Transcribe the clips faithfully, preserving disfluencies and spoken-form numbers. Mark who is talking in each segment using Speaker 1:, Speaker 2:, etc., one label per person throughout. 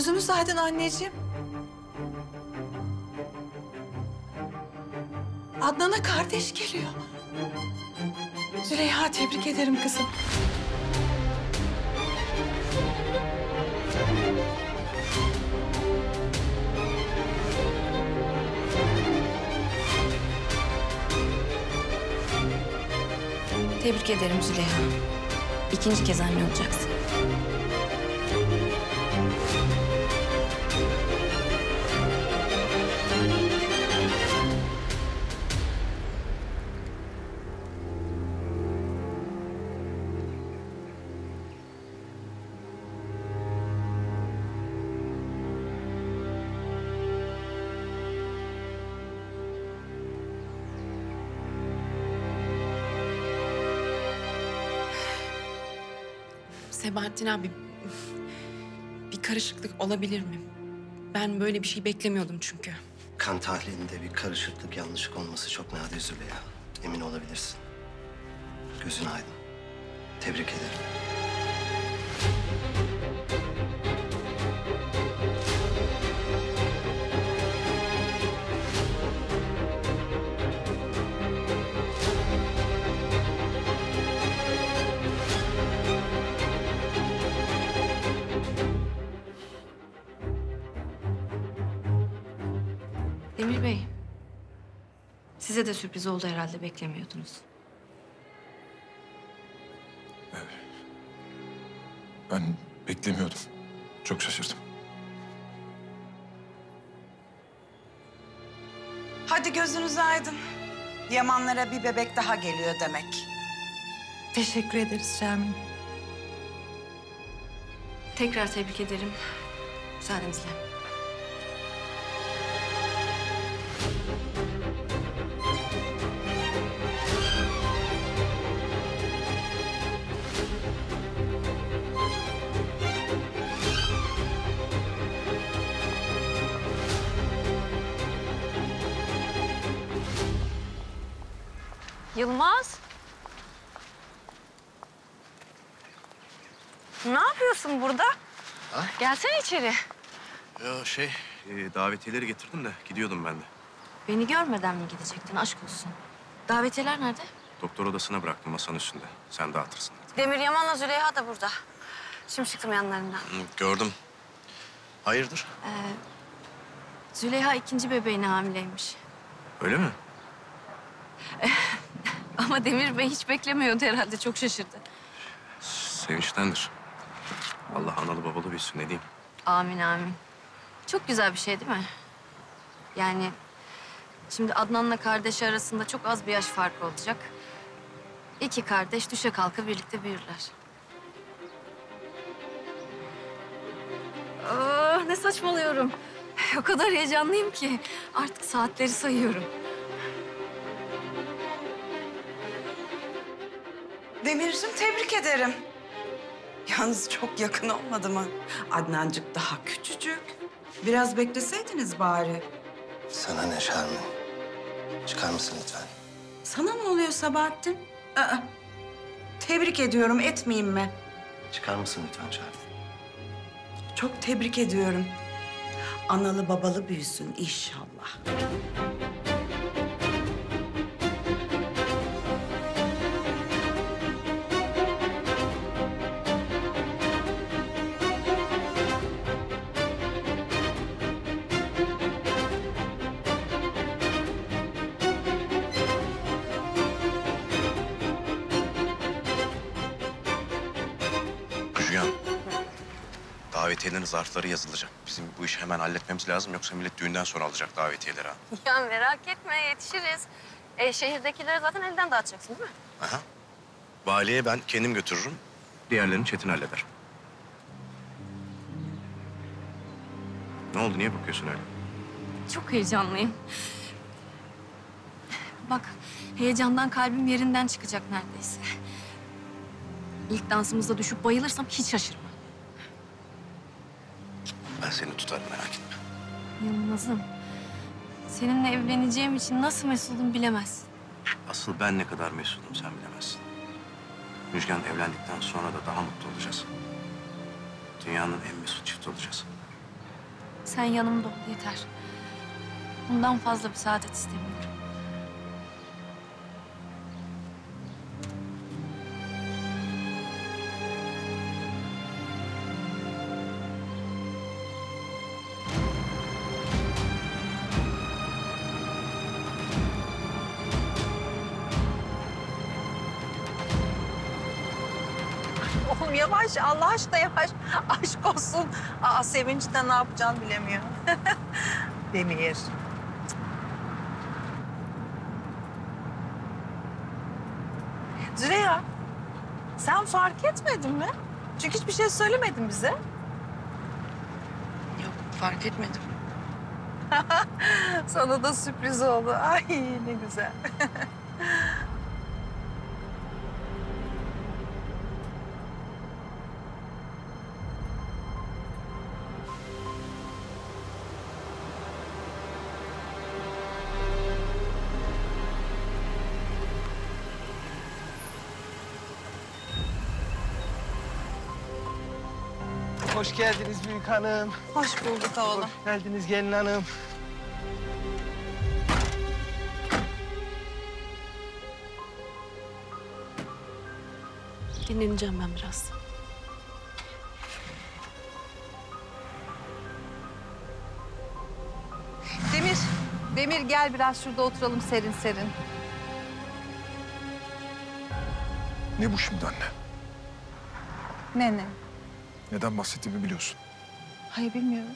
Speaker 1: Gözünüz aydın anneciğim. Adnan'a kardeş geliyor. Züleyha, tebrik ederim kızım.
Speaker 2: Tebrik ederim Züleyha. İkinci kez anne olacaksın.
Speaker 3: Sebahattin abi, bir karışıklık olabilir mi? Ben böyle bir şey beklemiyordum çünkü.
Speaker 4: Kan tahlilinde bir karışıklık, yanlışlık olması çok nadir Züleyha. Emin olabilirsin. Gözün aydın. Tebrik ederim.
Speaker 2: Demir Bey, size de sürpriz oldu herhalde, beklemiyordunuz.
Speaker 5: Ben beklemiyordum. Çok şaşırdım.
Speaker 1: Hadi gözünüz aydın. Yamanlara bir bebek daha geliyor demek. Teşekkür ederiz Şermin.
Speaker 2: Tekrar tebrik ederim. Müsaadenizle.
Speaker 6: Yılmaz. Ne yapıyorsun burada?
Speaker 7: Ha?
Speaker 6: Gelsene içeri.
Speaker 7: Ya şey, e, davetiyeleri getirdim de gidiyordum ben de.
Speaker 2: Beni görmeden mi gidecektin? Aşk olsun. Davetiyeler nerede?
Speaker 7: Doktor odasına bıraktım masanın üstünde. Sen dağıtırsın dedi.
Speaker 6: Demir Yaman'la Züleyha da burada. Şimdi çıktım yanlarından.
Speaker 7: Hı, gördüm. Hayırdır?
Speaker 2: Ee, Züleyha ikinci bebeğine hamileymiş.
Speaker 7: Öyle mi?
Speaker 2: Ama Demir Bey hiç beklemiyordu herhalde. Çok şaşırdı.
Speaker 7: Sevinçtendir. Allah analı babalı büyüsün, ne diyeyim.
Speaker 2: Amin amin. Çok güzel bir şey değil mi? Yani şimdi Adnan'la kardeşi arasında çok az bir yaş farkı olacak. İki kardeş düşe kalka birlikte büyürler. Oh, ne saçmalıyorum. O kadar heyecanlıyım ki artık saatleri sayıyorum.
Speaker 1: Demir'cim tebrik ederim. Yalnız çok yakın olmadı mı? Adnancık daha küçücük. Biraz bekleseydiniz bari.
Speaker 4: Sana ne Şermin? Çıkar mısın lütfen?
Speaker 1: Sana ne oluyor Sabahattin? Aa, tebrik ediyorum, etmeyeyim mi?
Speaker 4: Çıkar mısın lütfen Şermin?
Speaker 1: Çok tebrik ediyorum. Analı babalı büyüsün inşallah.
Speaker 7: Müjgan, davetiyelerin zarfları yazılacak. Bizim bu işi hemen halletmemiz lazım. Yoksa millet düğünden sonra alacak davetiyeleri ha.
Speaker 6: Ya merak etme, yetişiriz. E, şehirdekileri zaten elden dağıtacaksın değil mi?
Speaker 7: Aha. Valiye ben kendim götürürüm. Diğerlerini Çetin halleder. Ne oldu? Niye bakıyorsun öyle?
Speaker 2: Çok heyecanlıyım. Bak, heyecandan kalbim yerinden çıkacak neredeyse. İlk dansımızda düşüp bayılırsam hiç şaşırma.
Speaker 7: Ben seni tutarım, merak etme.
Speaker 2: Yılmaz'ım, seninle evleneceğim için nasıl mesudum bilemezsin.
Speaker 7: Asıl ben ne kadar mesudum sen bilemezsin. Müjgan, evlendikten sonra da daha mutlu olacağız. Dünyanın en mesut çifti olacağız.
Speaker 2: Sen yanımda ol yeter. Bundan fazla bir saadet istemiyorum.
Speaker 8: Oğlum yavaş, Allah aşkına yavaş. Aşk olsun. Aa, sevincinden ne yapacağını bilemiyor. Demir. Züleyha, sen fark etmedin mi? Çünkü hiçbir şey söylemedin bize.
Speaker 3: Yok, fark etmedim.
Speaker 8: Sana da sürpriz oldu. Ay ne güzel.
Speaker 9: Hoş geldiniz büyük hanım.
Speaker 8: Hoş bulduk oğlum.
Speaker 9: Hoş geldiniz gelin hanım.
Speaker 2: Dinleneceğim ben biraz.
Speaker 8: Demir, Demir gel biraz şurada oturalım serin serin.
Speaker 5: Ne bu şimdi anne?
Speaker 8: Ne ne?
Speaker 5: Neden bahsettiğimi biliyorsun.
Speaker 8: Hayır bilmiyorum.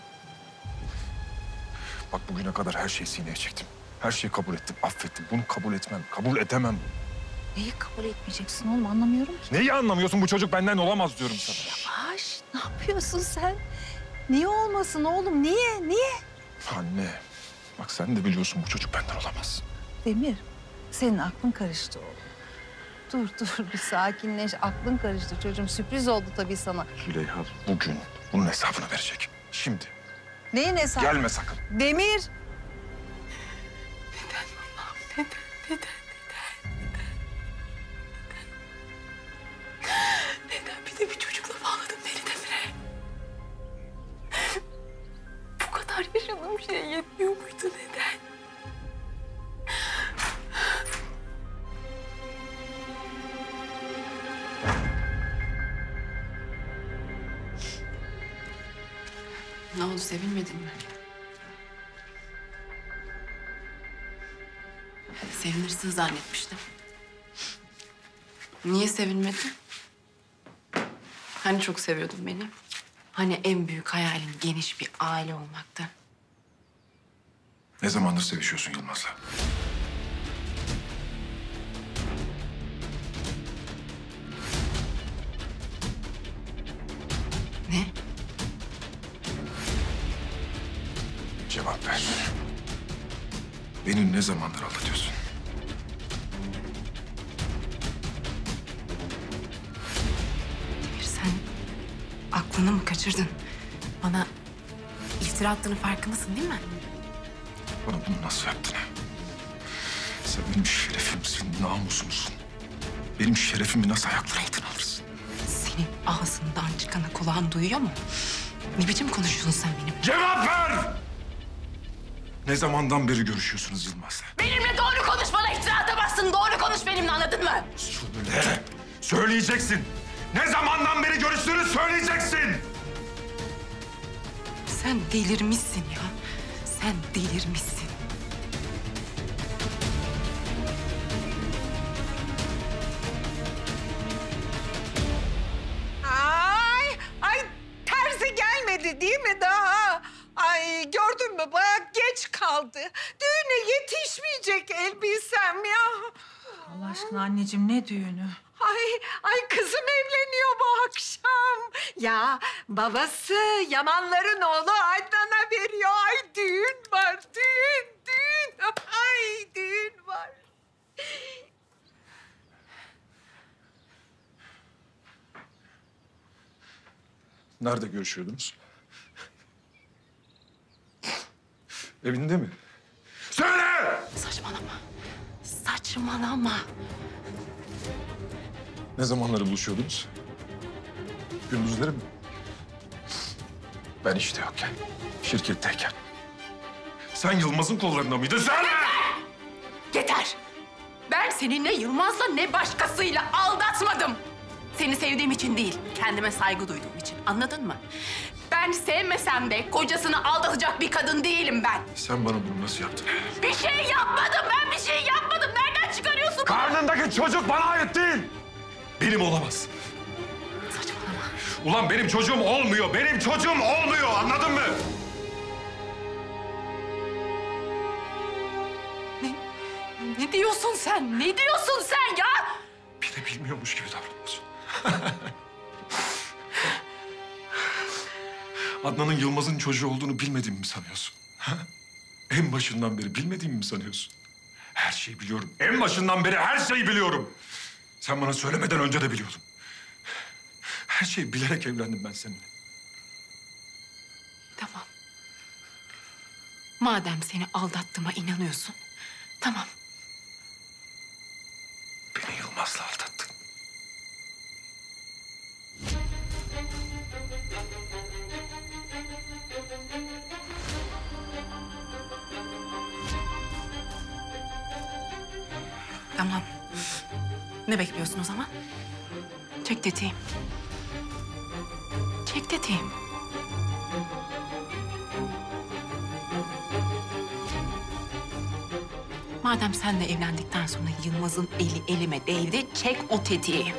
Speaker 5: Bak bugüne kadar her şeyi sineye çektim. Her şeyi kabul ettim, affettim. Bunu kabul etmem, kabul edemem.
Speaker 8: Neyi kabul etmeyeceksin oğlum anlamıyorum ki.
Speaker 5: Neyi anlamıyorsun? Bu çocuk benden olamaz diyorum sana.
Speaker 8: Yavaş, ne yapıyorsun sen? Niye olmasın oğlum? Niye? Niye?
Speaker 5: Anne, bak sen de biliyorsun bu çocuk benden olamaz.
Speaker 8: Demir, senin aklın karıştı oğlum. Dur dur bir sakinleş. Aklın karıştı çocuğum. Sürpriz oldu tabii sana.
Speaker 5: Züleyha bugün bunun hesabını verecek. Şimdi.
Speaker 8: Neyin hesabı?
Speaker 5: Gelme sakın.
Speaker 8: Demir.
Speaker 3: Neden bir de bir çocukla bağladın beni Demir'e? Bu kadar yaşadığım şey yetmiyor muydu neden? Ne oldu, sevinmedin mi? Sevinirsin zannetmiştim. Niye sevinmedin? Hani çok seviyordun beni? Hani en büyük hayalin geniş bir aile olmaktı?
Speaker 5: Ne zamandır sevişiyorsun Yılmaz'la?
Speaker 3: Ne?
Speaker 5: Cevap ver. Beni ne zamandır aldatıyorsun?
Speaker 3: Demir sen aklını mı kaçırdın? Bana iftira attığının farkındasın değil mi?
Speaker 5: Bana bunu nasıl yaptın ha? Sen benim şerefimsin, namusumsun. Benim şerefimi nasıl ayaklar altına alırsın?
Speaker 3: Senin ağzından çıkanı kulağın duyuyor mu? Ne biçim konuşuyorsun sen benim?
Speaker 5: Cevap ver! Ne zamandan beri görüşüyorsunuz Yılmaz'la?
Speaker 3: Benimle doğru konuş, bana iftira atamazsın. Doğru konuş benimle, anladın mı?
Speaker 5: Söyle! Söyleyeceksin! Ne zamandan beri görüştüğünü söyleyeceksin!
Speaker 3: Sen delirmişsin ya. Sen delirmişsin.
Speaker 10: Ay, ay terzi gelmedi değil mi daha? Ay gördün mü bak geç kaldı. Düğüne yetişmeyecek elbisem ya.
Speaker 8: Allah aşkına anneciğim ne düğünü?
Speaker 10: Ay, ay kızım evleniyor bu akşam. Ya babası Yamanların oğlu Adnan'a veriyor. Ay düğün var, düğün, düğün. Ay düğün var.
Speaker 5: Nerede görüşüyordunuz? Evinde mi? Söyle!
Speaker 3: Saçmalama. Saçmalama.
Speaker 5: Ne zamanları buluşuyordunuz? Gündüzleri mi? Ben işte yokken, şirketteyken. Sen Yılmaz'ın kollarında mıydın sen?
Speaker 3: Yeter! Ben seni ne Yılmaz'la ne başkasıyla aldatmadım. Seni sevdiğim için değil, kendime saygı duyduğum için. Anladın mı? Ben sevmesem de kocasını aldatacak bir kadın değilim ben.
Speaker 5: Sen bana bunu nasıl yaptın?
Speaker 3: Bir şey yapmadım, ben bir şey yapmadım. Nereden çıkarıyorsun bunu?
Speaker 5: Karnındaki çocuk bana ait değil. Benim olamaz.
Speaker 3: Saçmalama.
Speaker 5: Ulan benim çocuğum olmuyor, benim çocuğum olmuyor. Anladın mı?
Speaker 3: Ne, ne diyorsun sen? Ne diyorsun sen ya?
Speaker 5: Bir de bilmiyormuş gibi davranıyorsun. Adnan'ın Yılmaz'ın çocuğu olduğunu bilmediğimi mi sanıyorsun? Ha? En başından beri bilmediğimi mi sanıyorsun? Her şeyi biliyorum. En başından beri her şeyi biliyorum. Sen bana söylemeden önce de biliyordum. Her şeyi bilerek evlendim ben seninle.
Speaker 3: Tamam. Madem seni aldattığıma inanıyorsun, tamam.
Speaker 5: Beni Yılmaz'la aldattın.
Speaker 3: Tamam. Ne bekliyorsun o zaman? Çek tetiği. Çek tetiği. Madem senle evlendikten sonra Yılmaz'ın eli elime değdi, çek o tetiği.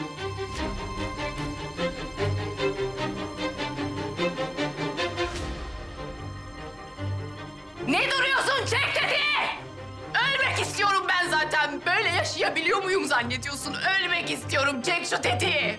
Speaker 3: Ne duruyorsun? Çek tetiği! Ölmek istiyorum ben zaten. Böyle yaşayabiliyor muyum zannediyorsun? Ölmek istiyorum. Çek şu tetiği.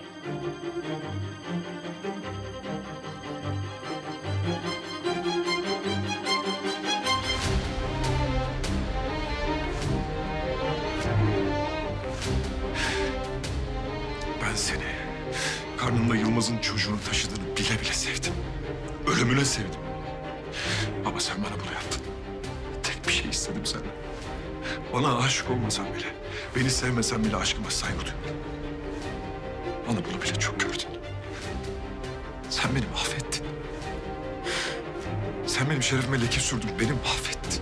Speaker 5: Ben seni karnında Yılmaz'ın çocuğunu taşıdığını bile bile sevdim. Ölümüne sevdim. Ama sen bana bunu yaptın. Tek bir şey istedim senden. Bana aşık olmasan bile, beni sevmesen bile aşkıma saygı duy. Bana bunu bile çok gördün. Sen beni mahvettin. Sen benim şerefime leke sürdün, beni mahvettin.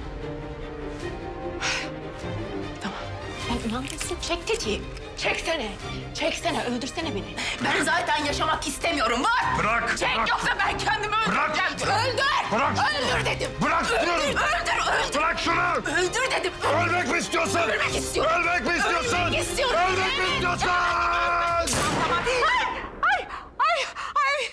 Speaker 3: Tamam. Ben inanmışsın. Çek tetiği. Çeksene. Çeksene. Öldürsene beni. Ben zaten yaşamak istemiyorum. Var.
Speaker 5: Bırak,
Speaker 3: Çek
Speaker 5: bırak.
Speaker 3: yoksa ben kendimi
Speaker 5: Bırak.
Speaker 3: öldüreceğim. Öldür.
Speaker 5: Bırak.
Speaker 3: Öldür dedim.
Speaker 5: Bırak
Speaker 3: Öldür.
Speaker 5: diyorum.
Speaker 3: Öldür. Öldür.
Speaker 5: Bırak şunu!
Speaker 3: Öldür dedim.
Speaker 5: Ölmek mi istiyorsun?
Speaker 3: Ölmek istiyorum.
Speaker 5: Ölmek mi istiyorsun?
Speaker 3: Ölmek istiyorum.
Speaker 5: Ölmek mi istiyorsun?
Speaker 10: Tamam. Ay, ay, ay, ay.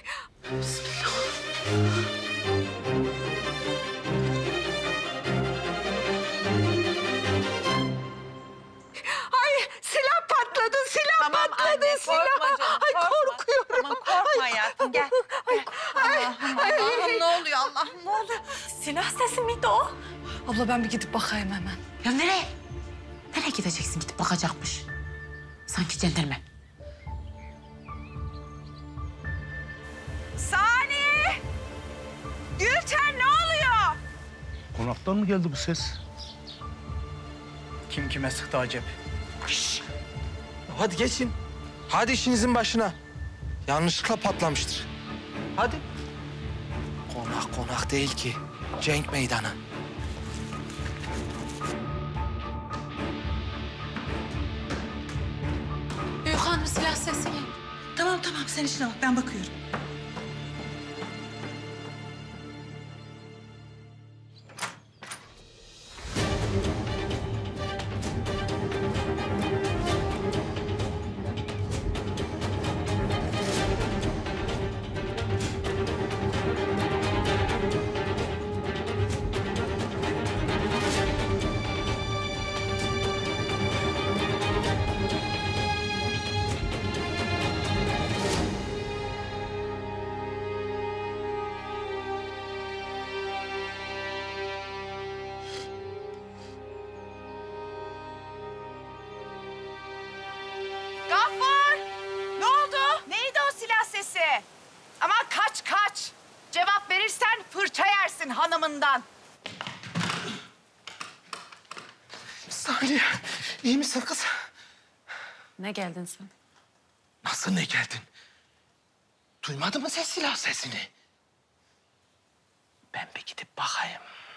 Speaker 10: Ay, silah patladı, silah
Speaker 8: Tamam
Speaker 10: patladı,
Speaker 8: anne,
Speaker 10: silah.
Speaker 8: korkma canım,
Speaker 10: Ay,
Speaker 8: korkma.
Speaker 10: korkuyorum.
Speaker 8: Tamam, korkma hayatım, gel.
Speaker 10: Ay, ay, ay,
Speaker 8: Allah'ım ne oluyor Allah'ım ne oluyor?
Speaker 3: Silah sesi miydi o?
Speaker 2: Abla ben bir gidip bakayım hemen.
Speaker 3: Ya nereye? Nereye gideceksin gidip bakacakmış? Sanki centilmen.
Speaker 8: Sani! Gülten ne oluyor?
Speaker 9: Konaktan mı geldi bu ses? Kim kime sıktı acep?
Speaker 11: Şişt! Hadi geçin. Hadi işinizin başına. Yanlışlıkla patlamıştır. Hadi. Konak konak değil ki. Cenk meydanı.
Speaker 3: Büyük hanım silah sesi geldi.
Speaker 8: Tamam tamam sen işine bak ben bakıyorum. Gaffur! Ne oldu? Neydi o silah sesi? Aman kaç kaç. Cevap verirsen fırça yersin hanımından.
Speaker 11: Saniye. İyi misin kız?
Speaker 2: Ne geldin sen?
Speaker 11: Nasıl ne geldin? Duymadın mı ses silah sesini? Ben bir gidip bakayım.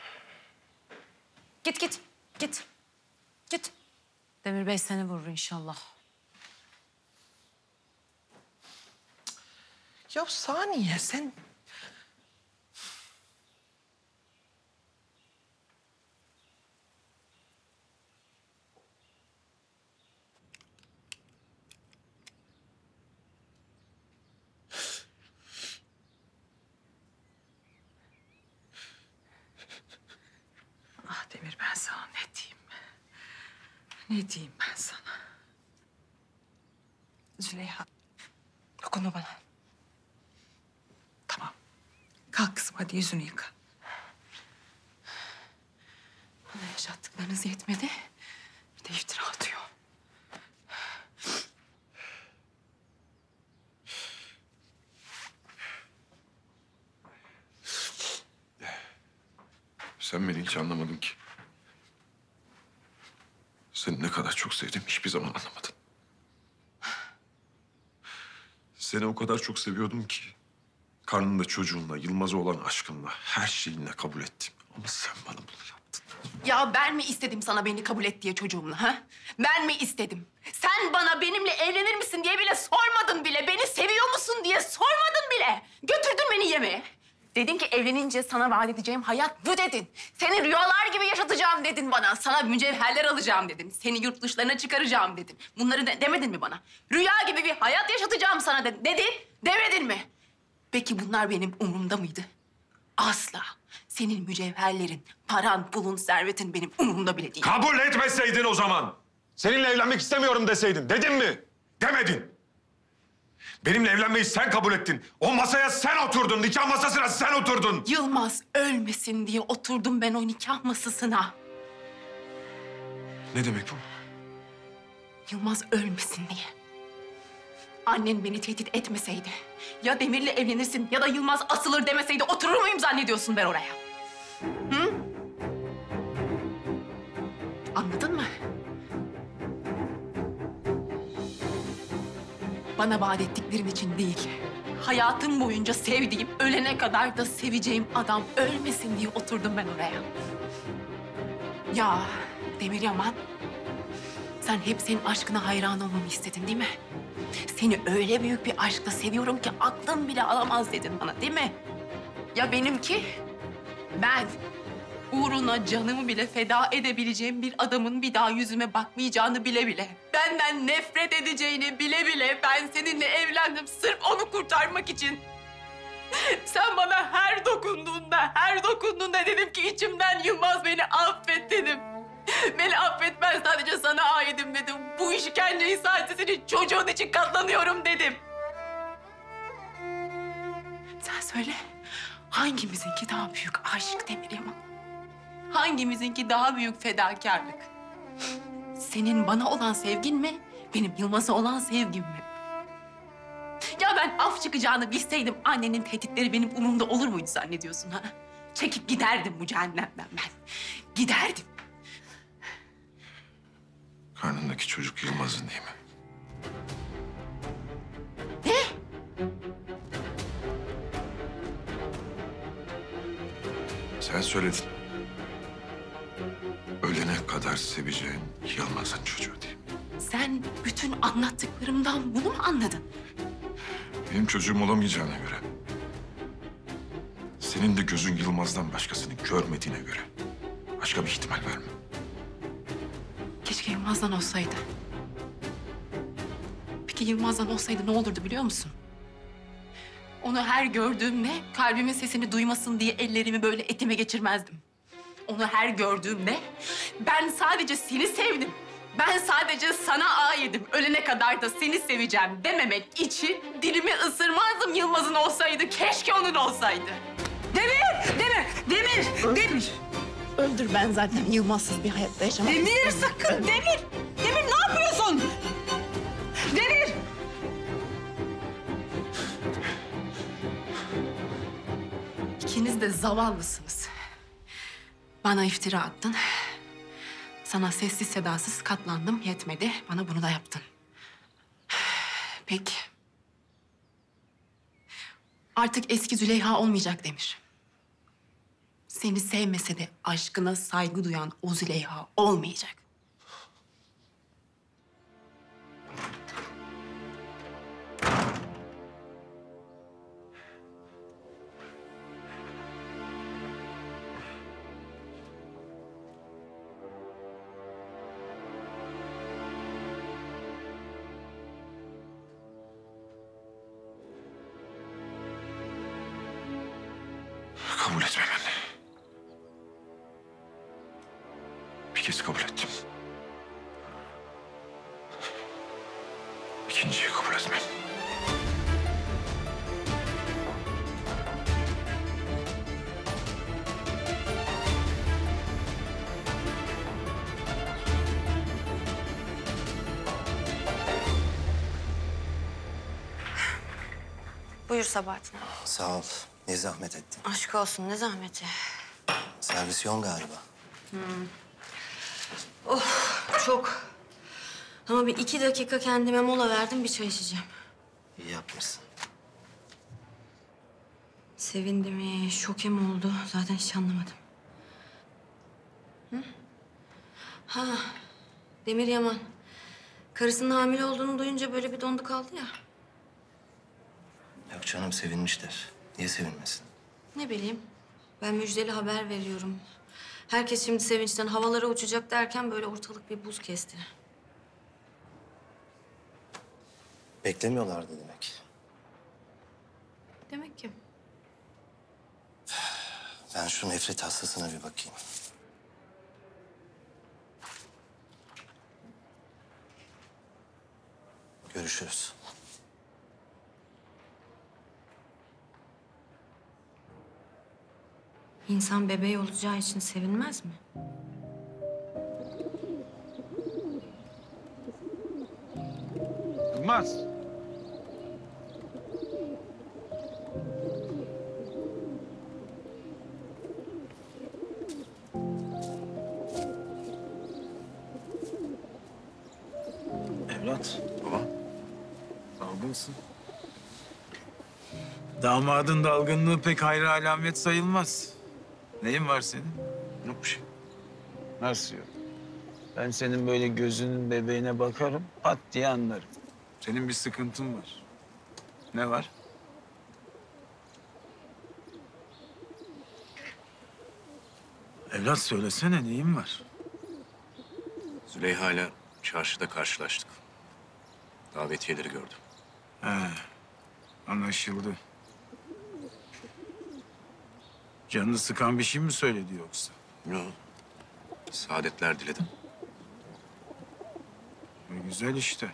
Speaker 2: Git git. Git. Git. Demir Bey seni vurur inşallah.
Speaker 11: Ya Saniye sen...
Speaker 10: Ah Demir ben sana ne diyeyim? Ne diyeyim ben sana? Züleyha dokunma bana. Tamam. Kalk kızım hadi yüzünü yıka. Bana yaşattıklarınız yetmedi. Bir de iftira atıyor.
Speaker 5: Sen beni hiç anlamadın ki. Seni ne kadar çok sevdiğimi hiçbir zaman anlamadın. Seni o kadar çok seviyordum ki... karnında çocuğunla, Yılmaz'a olan aşkınla, her şeyinle kabul ettim. Ama sen bana bunu yaptın.
Speaker 3: Ya ben mi istedim sana beni kabul et diye çocuğumla ha? Ben mi istedim? Sen bana benimle evlenir misin diye bile sormadın bile. Beni seviyor musun diye sormadın bile. Götürdün beni yemeğe. Dedin ki evlenince sana vaat edeceğim hayat bu dedin. Seni rüyalar gibi yaşatacağım dedin bana. Sana mücevherler alacağım dedin. Seni yurt dışlarına çıkaracağım dedin. Bunları de demedin mi bana? Rüya gibi bir hayat yaşatacağım sana dedin. Dedin, demedin mi? Peki bunlar benim umurumda mıydı? Asla. Senin mücevherlerin, paran, pulun, servetin benim umurumda bile değil.
Speaker 5: Kabul etmeseydin o zaman. Seninle evlenmek istemiyorum deseydin. Dedin mi? Demedin. Benimle evlenmeyi sen kabul ettin. O masaya sen oturdun. Nikah masasına sen oturdun.
Speaker 3: Yılmaz ölmesin diye oturdum ben o nikah masasına.
Speaker 5: Ne demek bu?
Speaker 3: Yılmaz ölmesin diye. Annen beni tehdit etmeseydi, ya Demir'le evlenirsin ya da Yılmaz asılır demeseydi oturur muyum zannediyorsun ben oraya? Hı? Anladın mı? Bana vaat ettiklerin için değil, hayatım boyunca sevdiğim, ölene kadar da seveceğim adam ölmesin diye oturdum ben oraya. Ya Demir Yaman, sen hep senin aşkına hayran olmamı istedin değil mi? Seni öyle büyük bir aşkla seviyorum ki aklım bile alamaz dedin bana değil mi? Ya benimki? Ben uğruna canımı bile feda edebileceğim bir adamın bir daha yüzüme bakmayacağını bile bile, benden nefret edeceğini bile bile ben seninle evlendim sırf onu kurtarmak için. Sen bana her dokunduğunda, her dokunduğunda dedim ki içimden Yılmaz beni affet dedim. Beni affet, ben sadece sana aidim dedim. Bu işkenceyi sadece senin çocuğun için katlanıyorum dedim. Sen söyle, hangimizinki daha büyük aşk Demir Yaman? Hangimizinki daha büyük fedakarlık? Senin bana olan sevgin mi, benim Yılmaz'a olan sevgim mi? Ya ben af çıkacağını bilseydim annenin tehditleri benim umurumda olur muydu zannediyorsun ha? Çekip giderdim bu cehennemden ben. Giderdim.
Speaker 5: Karnındaki çocuk Yılmaz'ın değil mi?
Speaker 3: Ne?
Speaker 5: Sen söyledin. Ölene kadar seveceğin Yılmaz'ın çocuğu değil mi?
Speaker 3: Sen bütün anlattıklarımdan bunu mu anladın?
Speaker 5: Benim çocuğum olamayacağına göre... senin de gözün Yılmaz'dan başkasını görmediğine göre... başka bir ihtimal verme.
Speaker 3: Keşke Yılmaz'dan olsaydı. Peki Yılmaz'dan olsaydı ne olurdu biliyor musun? Onu her gördüğümde kalbimin sesini duymasın diye ellerimi böyle etime geçirmezdim. Onu her gördüğümde ben sadece seni sevdim. Ben sadece sana aidim. Ölene kadar da seni seveceğim dememek için dilimi ısırmazdım Yılmaz'ın olsaydı. Keşke onun olsaydı.
Speaker 10: Demir! Demir! Demir! Demir!
Speaker 3: Öldür ben zaten Yılmaz'sız bir hayatta yaşamak
Speaker 10: Demir
Speaker 3: istemiyorum.
Speaker 10: sakın! Demir! Demir ne yapıyorsun? Demir!
Speaker 3: İkiniz de zavallısınız. Bana iftira attın. Sana sessiz sedasız katlandım, yetmedi. Bana bunu da yaptın. Peki. Artık eski Züleyha olmayacak Demir. Seni sevmese de aşkına saygı duyan o Züleyha olmayacak.
Speaker 5: Kabul etmem anne. Bir kez kabul ettim. İkinciyi kabul etmem.
Speaker 2: Buyur Sabahattin.
Speaker 4: Sağ ol. Ne zahmet ettin.
Speaker 2: Aşk olsun, ne zahmeti.
Speaker 4: Servis yoğun galiba.
Speaker 2: Oh, çok. Ama bir iki dakika kendime mola verdim, bir çay içeceğim.
Speaker 4: İyi yapmışsın.
Speaker 2: Sevindi mi, şoke mi oldu? Zaten hiç anlamadım. Hı? Ha, Demir Yaman. Karısının hamile olduğunu duyunca böyle bir dondu kaldı ya.
Speaker 4: Yok canım, sevinmiştir. Niye sevinmesin?
Speaker 2: Ne bileyim, ben müjdeli haber veriyorum. Herkes şimdi sevinçten havalara uçacak derken böyle ortalık bir buz kesti.
Speaker 4: Beklemiyorlardı demek.
Speaker 2: Demek ki.
Speaker 4: Ben şu nefret hastasına bir bakayım. Görüşürüz.
Speaker 2: İnsan bebeği olacağı için sevinmez mi?
Speaker 9: Yılmaz. Evlat,
Speaker 7: Baba.
Speaker 9: dalgınsın. Damadın dalgınlığı pek hayra alamet sayılmaz. Neyin var senin?
Speaker 7: Yok bir şey.
Speaker 9: Nasıl yok? Ben senin böyle gözünün bebeğine bakarım, pat diye anlarım. Senin bir sıkıntın var. Ne var? Evlat söylesene, neyin var?
Speaker 7: Züleyha ile çarşıda karşılaştık. Davetiyeleri gördüm.
Speaker 9: He, anlaşıldı. Canını sıkan bir şey mi söyledi yoksa?
Speaker 7: Yok. Saadetler diledim.
Speaker 9: E, güzel işte.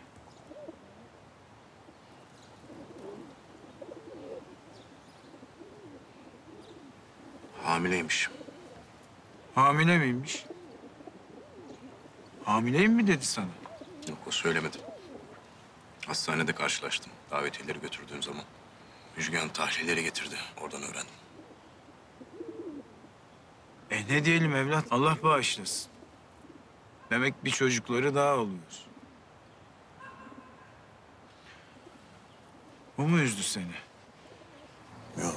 Speaker 7: Hamileymiş.
Speaker 9: Hamile miymiş? Hamileyim mi dedi sana?
Speaker 7: Yok, o söylemedi. Hastanede karşılaştım. Davetiyeleri götürdüğüm zaman. Müjgan tahlilleri getirdi. Oradan öğrendim.
Speaker 9: E ne diyelim evlat? Allah bağışlasın. Demek bir çocukları daha oluyor. Bu mu üzdü seni?
Speaker 7: Yok.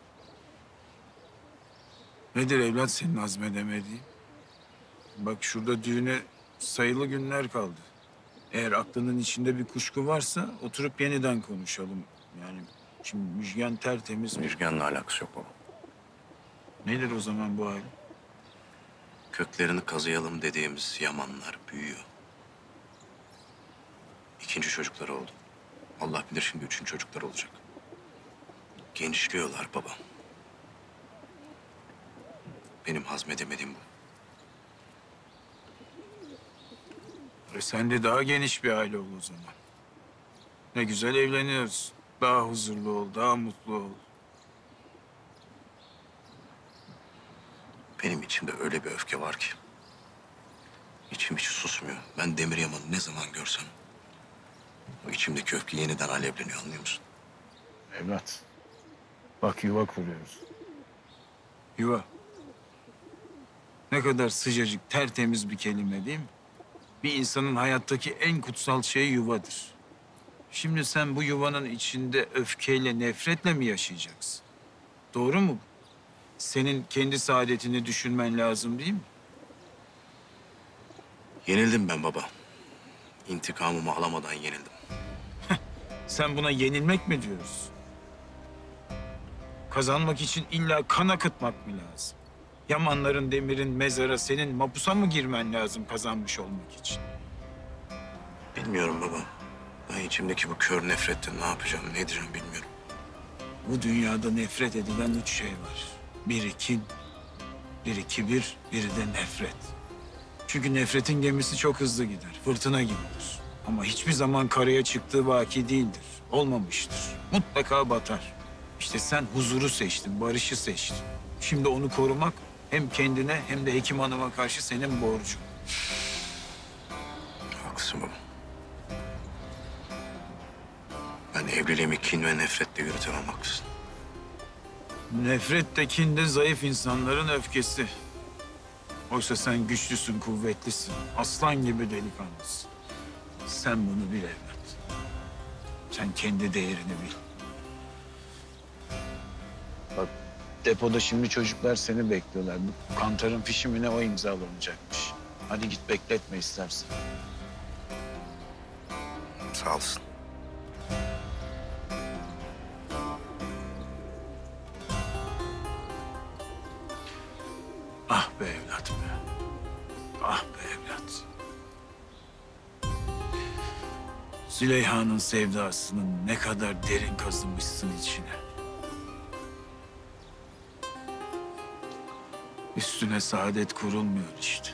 Speaker 9: Nedir evlat senin hazmedemediğin? Bak şurada düğüne sayılı günler kaldı. Eğer aklının içinde bir kuşku varsa oturup yeniden konuşalım. Yani şimdi Müjgan tertemiz.
Speaker 7: Müjgan'la alakası yok baba.
Speaker 9: Nedir o zaman bu hal?
Speaker 7: Köklerini kazıyalım dediğimiz Yamanlar büyüyor. İkinci çocukları oldu. Allah bilir şimdi üçüncü çocuklar olacak. Genişliyorlar baba. Benim hazmedemediğim bu.
Speaker 9: E sen de daha geniş bir aile ol o zaman. Ne güzel evleniyoruz. Daha huzurlu ol, daha mutlu ol.
Speaker 7: Benim içimde öyle bir öfke var ki. İçim hiç susmuyor. Ben Demir Yaman'ı ne zaman görsem... o içimdeki öfke yeniden alevleniyor, anlıyor musun?
Speaker 9: Evlat, bak yuva kuruyoruz. Yuva. Ne kadar sıcacık, tertemiz bir kelime değil mi? Bir insanın hayattaki en kutsal şey yuvadır. Şimdi sen bu yuvanın içinde öfkeyle, nefretle mi yaşayacaksın? Doğru mu bu? senin kendi saadetini düşünmen lazım değil mi?
Speaker 7: Yenildim ben baba. İntikamımı alamadan yenildim.
Speaker 9: Sen buna yenilmek mi diyorsun? Kazanmak için illa kan akıtmak mı lazım? Yamanların, Demir'in mezara senin mapusa mı girmen lazım kazanmış olmak için?
Speaker 7: Bilmiyorum baba. Ben içimdeki bu kör nefretten ne yapacağım, ne edeceğim bilmiyorum.
Speaker 9: Bu dünyada nefret edilen üç şey var. Biri kin, biri kibir, biri de nefret. Çünkü nefretin gemisi çok hızlı gider, fırtına gibidir. Ama hiçbir zaman karaya çıktığı vaki değildir, olmamıştır. Mutlaka batar. İşte sen huzuru seçtin, barışı seçtin. Şimdi onu korumak hem kendine hem de Hekim Hanım'a karşı senin borcun.
Speaker 7: Haklısın baba. Ben evliliğimi kin ve nefretle yürütemem, haklısın.
Speaker 9: Nefret de kin de zayıf insanların öfkesi. Oysa sen güçlüsün, kuvvetlisin. Aslan gibi delikanlısın. Sen bunu bil evlat. Sen kendi değerini bil. Bak depoda şimdi çocuklar seni bekliyorlar. Bu kantarın fişi mi ne o imzalanacakmış. Hadi git bekletme istersen.
Speaker 7: Sağ olasın.
Speaker 9: Ah be evlat be. Ah be evlat. Züleyha'nın sevdasının ne kadar derin kazınmışsın içine. Üstüne saadet kurulmuyor işte.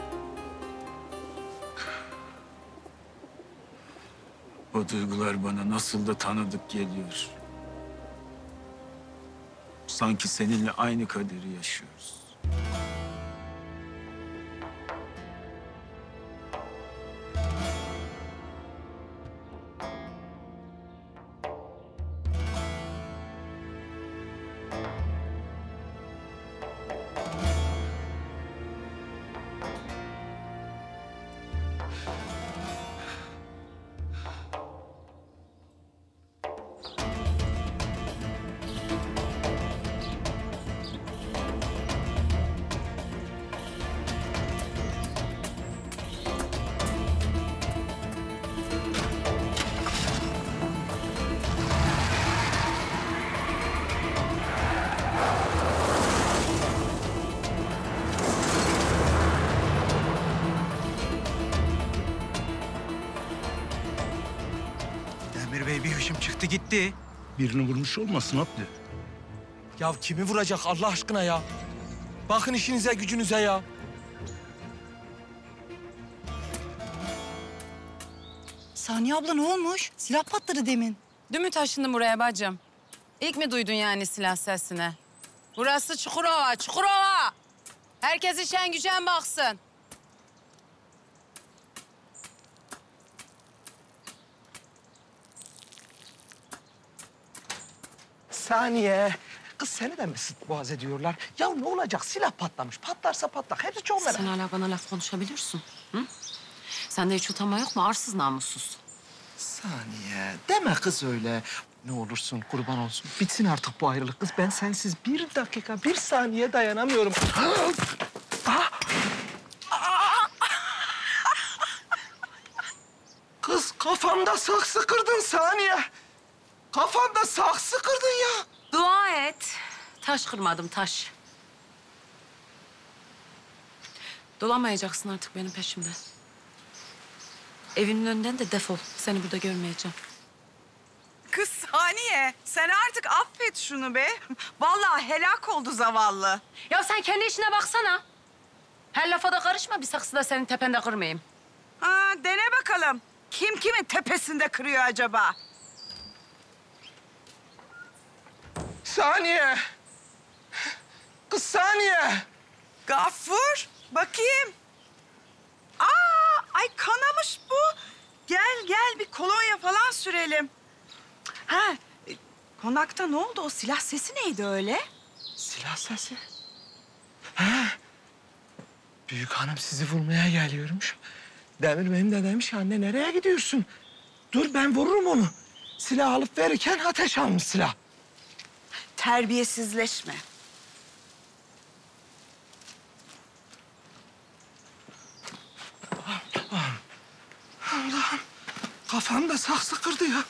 Speaker 9: O duygular bana nasıl da tanıdık geliyor. Sanki seninle aynı kaderi yaşıyoruz.
Speaker 12: Demir Bey bir hışım çıktı gitti.
Speaker 11: Birini vurmuş olmasın Abdü?
Speaker 12: Ya kimi vuracak Allah aşkına ya? Bakın işinize gücünüze ya.
Speaker 13: Saniye abla ne olmuş? Silah patladı demin.
Speaker 14: Dün mü taşındın buraya bacım? İlk mi duydun yani silah sesini? Burası Çukurova, Çukurova! Herkes işen gücen baksın.
Speaker 11: Saniye. Kız seni de mi sıt boğaz ediyorlar? Ya ne olacak? Silah patlamış. Patlarsa patlak. Hepsi çok merak.
Speaker 14: Sen hala bana laf konuşabiliyorsun. Hı? Sende hiç utanma yok mu? Arsız namussuz.
Speaker 11: Saniye. Deme kız öyle. Ne olursun kurban olsun. Bitsin artık bu ayrılık kız. Ben sensiz bir dakika, bir saniye dayanamıyorum. Kız kafamda saksı kırdın Saniye. Kafamda saksı kırdın ya.
Speaker 14: Dua et. Taş kırmadım, taş. Dolamayacaksın artık benim peşimde. Evimin önünden de defol. Seni burada görmeyeceğim.
Speaker 1: Kız Saniye, sen artık affet şunu be. Vallahi helak oldu zavallı.
Speaker 14: Ya sen kendi işine baksana. Her lafa da karışma, bir saksı da senin tepende kırmayayım.
Speaker 1: Ha, dene bakalım. Kim kimin tepesinde kırıyor acaba?
Speaker 11: Saniye. Kız Saniye.
Speaker 1: Gaffur, bakayım. Aa, ay kanamış bu. Gel gel bir kolonya falan sürelim. Ha, e, konakta ne oldu? O silah sesi neydi öyle?
Speaker 11: Silah sesi. Ha. Büyük hanım sizi vurmaya geliyormuş. Demir benim de demiş anne nereye gidiyorsun? Dur ben vururum onu. Silah alıp verirken ateş almış silah.
Speaker 1: Terbiyesizleşme.
Speaker 11: kafamda saksı kırdı ya.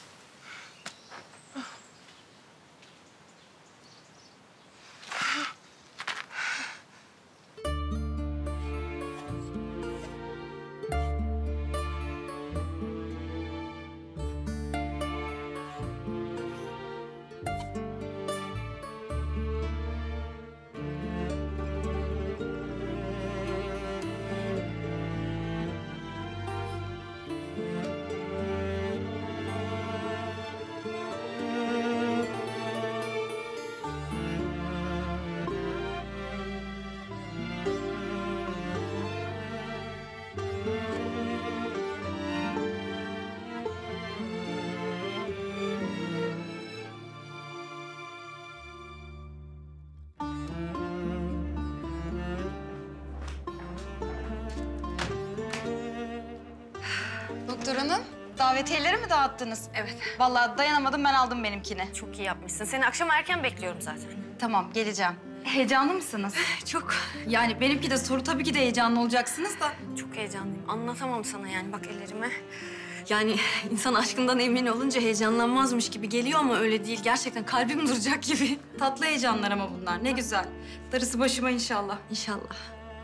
Speaker 13: Doktor hanım, davetiyeleri mi dağıttınız?
Speaker 6: Evet.
Speaker 13: Vallahi dayanamadım, ben aldım benimkini.
Speaker 6: Çok iyi yapmışsın. Seni akşam erken bekliyorum zaten.
Speaker 13: Tamam, geleceğim. Heyecanlı mısınız?
Speaker 6: Çok.
Speaker 13: Yani benimki de soru, tabii ki de heyecanlı olacaksınız da.
Speaker 6: Çok heyecanlıyım. Anlatamam sana yani. Bak ellerime. Yani insan aşkından emin olunca heyecanlanmazmış gibi geliyor ama öyle değil. Gerçekten kalbim duracak gibi.
Speaker 13: Tatlı heyecanlar ama bunlar, ne güzel. Darısı başıma inşallah.
Speaker 6: İnşallah.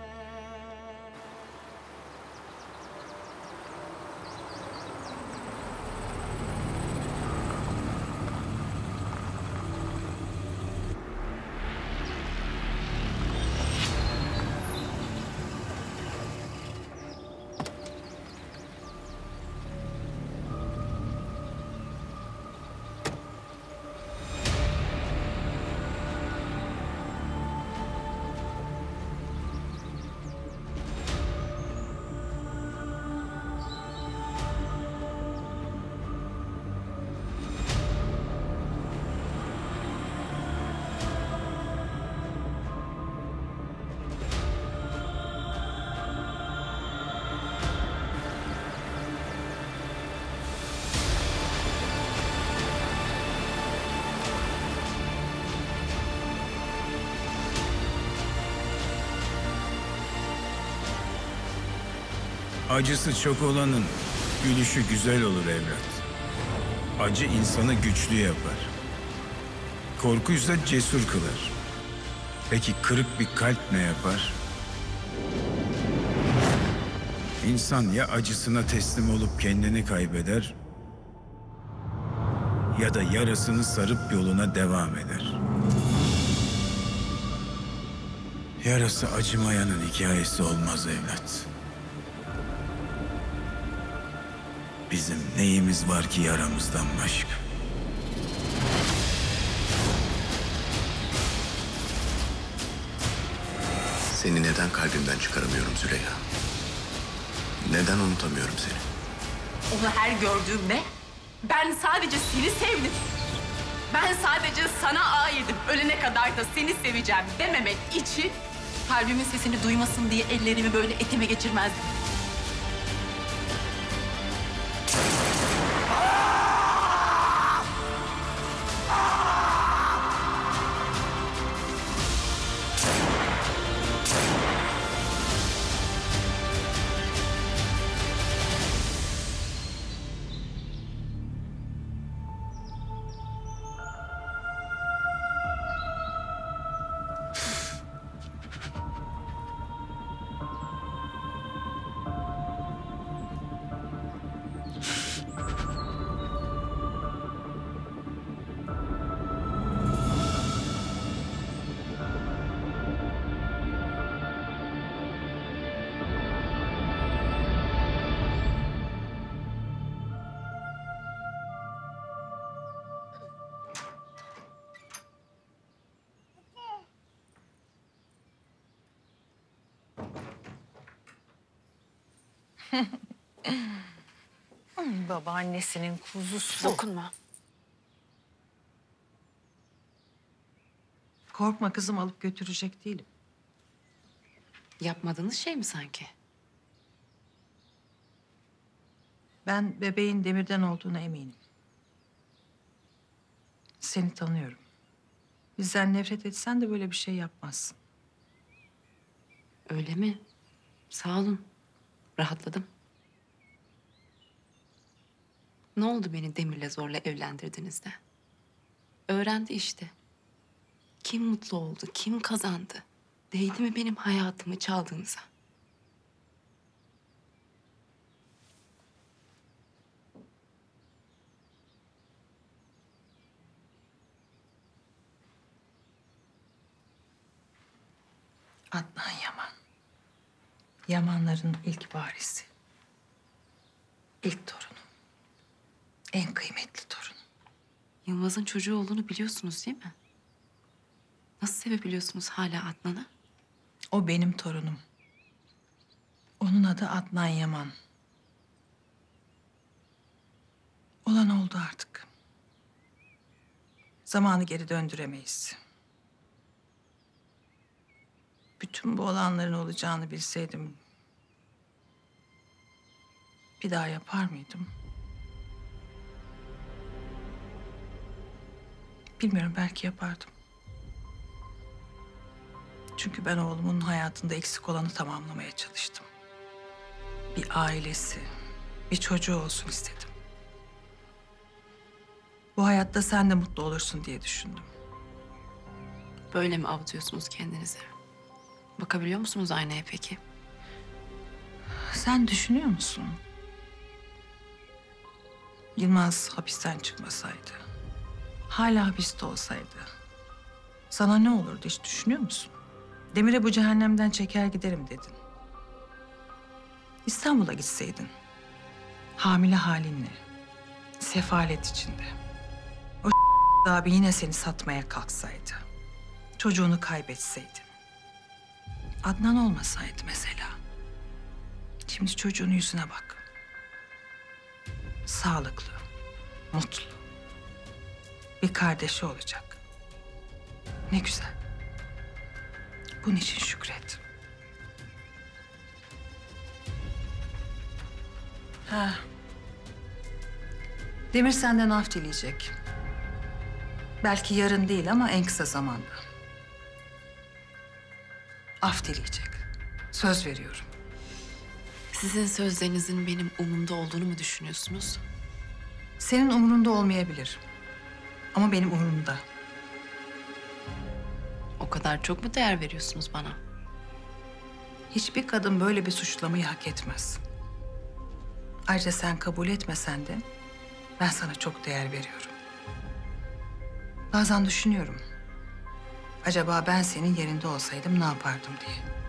Speaker 9: Acısı çok olanın gülüşü güzel olur evlat. Acı insanı güçlü yapar. Korkuysa cesur kılar. Peki kırık bir kalp ne yapar? İnsan ya acısına teslim olup kendini kaybeder ya da yarasını sarıp yoluna devam eder. Yarası acımayanın hikayesi olmaz evlat. Bizim neyimiz var ki yaramızdan başka?
Speaker 7: Seni neden kalbimden çıkaramıyorum Züleyha? Neden unutamıyorum seni?
Speaker 3: Onu her gördüğümde ben sadece seni sevdim. Ben sadece sana aidim. Ölene kadar da seni seveceğim dememek için kalbimin sesini duymasın diye ellerimi böyle etime geçirmezdim.
Speaker 8: Babaannesinin kuzusu.
Speaker 3: Dokunma.
Speaker 8: Korkma kızım, alıp götürecek değilim.
Speaker 3: Yapmadığınız şey mi sanki?
Speaker 8: Ben bebeğin Demir'den olduğuna eminim. Seni tanıyorum. Bizden nefret etsen de böyle bir şey yapmazsın.
Speaker 3: Öyle mi? Sağ olun. Rahatladım. Ne oldu beni Demir'le zorla evlendirdiniz de? Öğrendi işte. Kim mutlu oldu, kim kazandı? Değdi mi benim hayatımı çaldığınıza?
Speaker 8: Adnan Yaman. Yamanların ilk varisi. İlk torunu. En kıymetli torunu.
Speaker 3: Yılmaz'ın çocuğu olduğunu biliyorsunuz değil mi? Nasıl sevebiliyorsunuz hala Adnan'ı?
Speaker 8: O benim torunum. Onun adı Adnan Yaman. Olan oldu artık. Zamanı geri döndüremeyiz. Bütün bu olanların olacağını bilseydim... bir daha yapar mıydım? Bilmiyorum, belki yapardım. Çünkü ben oğlumun hayatında eksik olanı tamamlamaya çalıştım. Bir ailesi, bir çocuğu olsun istedim. Bu hayatta sen de mutlu olursun diye düşündüm.
Speaker 3: Böyle mi avutuyorsunuz kendinizi? Bakabiliyor musunuz aynaya peki?
Speaker 8: Sen düşünüyor musun? Yılmaz hapisten çıkmasaydı, hala hapiste olsaydı... sana ne olurdu hiç düşünüyor musun? Demir'e bu cehennemden çeker giderim dedin. İstanbul'a gitseydin, hamile halinle, sefalet içinde... o abi yine seni satmaya kalksaydı, çocuğunu kaybetseydin... Adnan olmasaydı mesela... şimdi çocuğun yüzüne bak. Sağlıklı, mutlu. Bir kardeşi olacak. Ne güzel. Bunun için şükret. Ha. Demir senden af dileyecek. Belki yarın değil ama en kısa zamanda. Af dileyecek. Söz veriyorum.
Speaker 3: Sizin sözlerinizin benim umurumda olduğunu mu düşünüyorsunuz?
Speaker 8: Senin umurunda olmayabilir. Ama benim umurumda.
Speaker 3: O kadar çok mu değer veriyorsunuz bana?
Speaker 8: Hiçbir kadın böyle bir suçlamayı hak etmez. Ayrıca sen kabul etmesen de ben sana çok değer veriyorum. Bazen düşünüyorum. Acaba ben senin yerinde olsaydım ne yapardım diye.